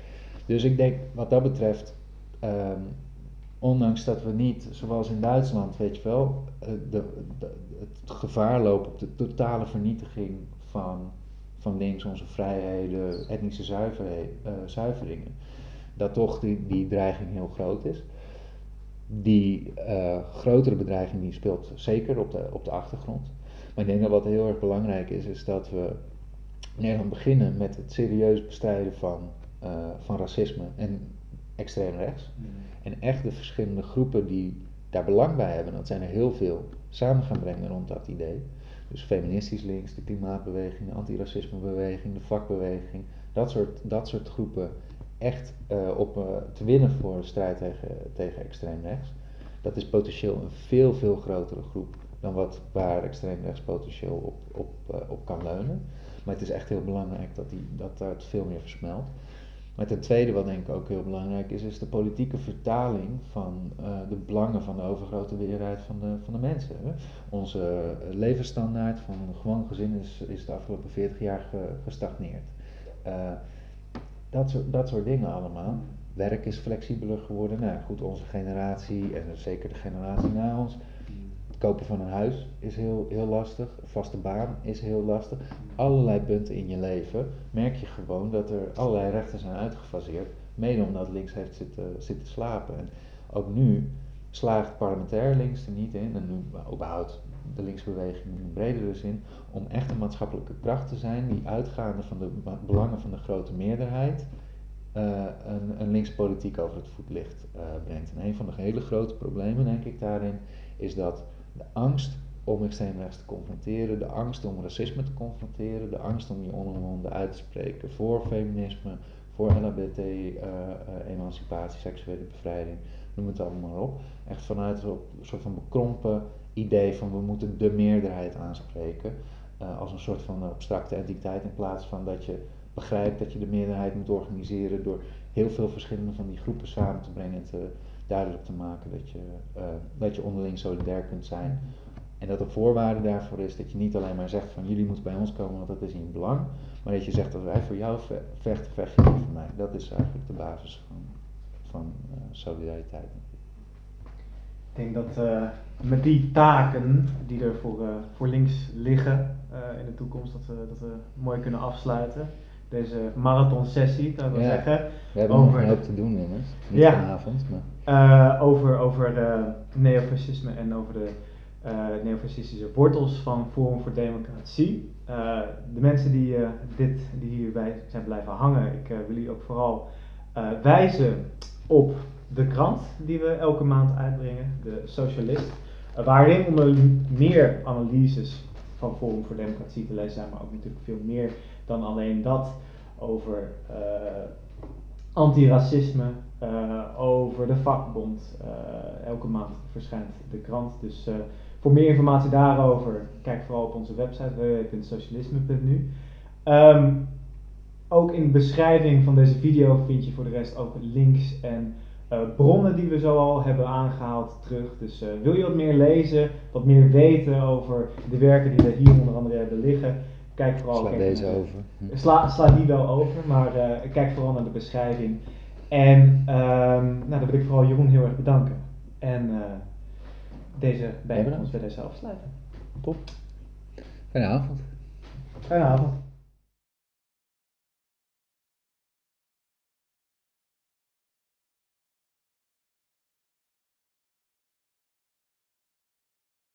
Dus ik denk wat dat betreft, um, ondanks dat we niet, zoals in Duitsland, weet je wel, de, de, het gevaar lopen op de totale vernietiging van, van links onze vrijheden, etnische zuiverheid, uh, zuiveringen, dat toch die, die dreiging heel groot is. Die uh, grotere bedreiging die speelt zeker op de, op de achtergrond. Maar ik denk dat wat heel erg belangrijk is, is dat we in Nederland beginnen met het serieus bestrijden van, uh, van racisme en extreem rechts. Mm. En echt de verschillende groepen die daar belang bij hebben, dat zijn er heel veel, samen gaan brengen rond dat idee. Dus feministisch links, de klimaatbeweging, de antiracismebeweging, de vakbeweging, dat soort, dat soort groepen echt uh, op uh, te winnen voor de strijd tegen, tegen extreem rechts. Dat is potentieel een veel, veel grotere groep dan wat, waar extreem rechts potentieel op, op, uh, op kan leunen. Maar het is echt heel belangrijk dat, die, dat het veel meer versmelt. Maar ten tweede, wat denk ik ook heel belangrijk is, is de politieke vertaling van uh, de belangen van de overgrote meerderheid van de, van de mensen. Hè. Onze levensstandaard van een gewoon gezin is, is de afgelopen veertig jaar ge, gestagneerd. Uh, dat, soort, dat soort dingen allemaal. Werk is flexibeler geworden. Nou goed, onze generatie en zeker de generatie na ons. Het kopen van een huis is heel, heel lastig. Een vaste baan is heel lastig. Allerlei punten in je leven merk je gewoon dat er allerlei rechten zijn uitgefaseerd. Mede omdat links heeft zitten, zitten slapen. En ook nu slaagt parlementair links er niet in, en nu überhaupt de linksbeweging in een bredere zin, om echt een maatschappelijke kracht te zijn die uitgaande van de belangen van de grote meerderheid uh, een, een linkse politiek over het voetlicht uh, brengt. En een van de hele grote problemen, denk ik, daarin is dat de angst om extreem rechts te confronteren, de angst om racisme te confronteren, de angst om je onomwonden uit te spreken voor feminisme, voor L H B T, uh, uh, emancipatie, seksuele bevrijding, noem het allemaal maar op. Echt vanuit een soort van bekrompen idee van we moeten de meerderheid aanspreken, uh, als een soort van abstracte entiteit, in plaats van dat je begrijpt dat je de meerderheid moet organiseren door heel veel verschillende van die groepen samen te brengen en te, duidelijk te maken dat je, uh, dat je onderling solidair kunt zijn. En dat de voorwaarde daarvoor is dat je niet alleen maar zegt van jullie moeten bij ons komen want dat is in je belang, maar dat je zegt dat wij voor jou vechten, vecht je voor mij. Dat is eigenlijk de basis van, van uh, solidariteit. Ik denk dat uh, met die taken die er voor, uh, voor links liggen uh, in de toekomst, dat we, dat we mooi kunnen afsluiten. Deze marathonsessie, dat wil ja, zeggen. We hebben over, nog een hoop te doen immers, niet ja, vanavond. Maar. Uh, over, over de neofascisme en over de uh, neofascistische wortels van Forum voor Democratie. Uh, de mensen die, uh, dit, die hierbij zijn blijven hangen, ik uh, wil jullie ook vooral uh, wijzen op de krant die we elke maand uitbrengen, de Socialist, uh, waarin onder meer analyses van Forum voor Democratie te lezen zijn, maar ook natuurlijk veel meer dan alleen dat, over uh, antiracisme, uh, over de vakbond. Uh, elke maand verschijnt de krant, dus uh, voor meer informatie daarover, kijk vooral op onze website w w w punt socialisme punt n u. Um, ook in de beschrijving van deze video vind je voor de rest ook links en uh, bronnen die we zoal hebben aangehaald terug. Dus uh, wil je wat meer lezen, wat meer weten over de werken die we hier onder andere hebben liggen, kijk vooral. Sla deze naar, over. Sla, sla die wel over, maar uh, kijk vooral naar de beschrijving. En um, nou, dan wil ik vooral Jeroen heel erg bedanken. En uh, deze bijeenkomst bij deze afsluiten. Top. Fijne avond. Fijne avond.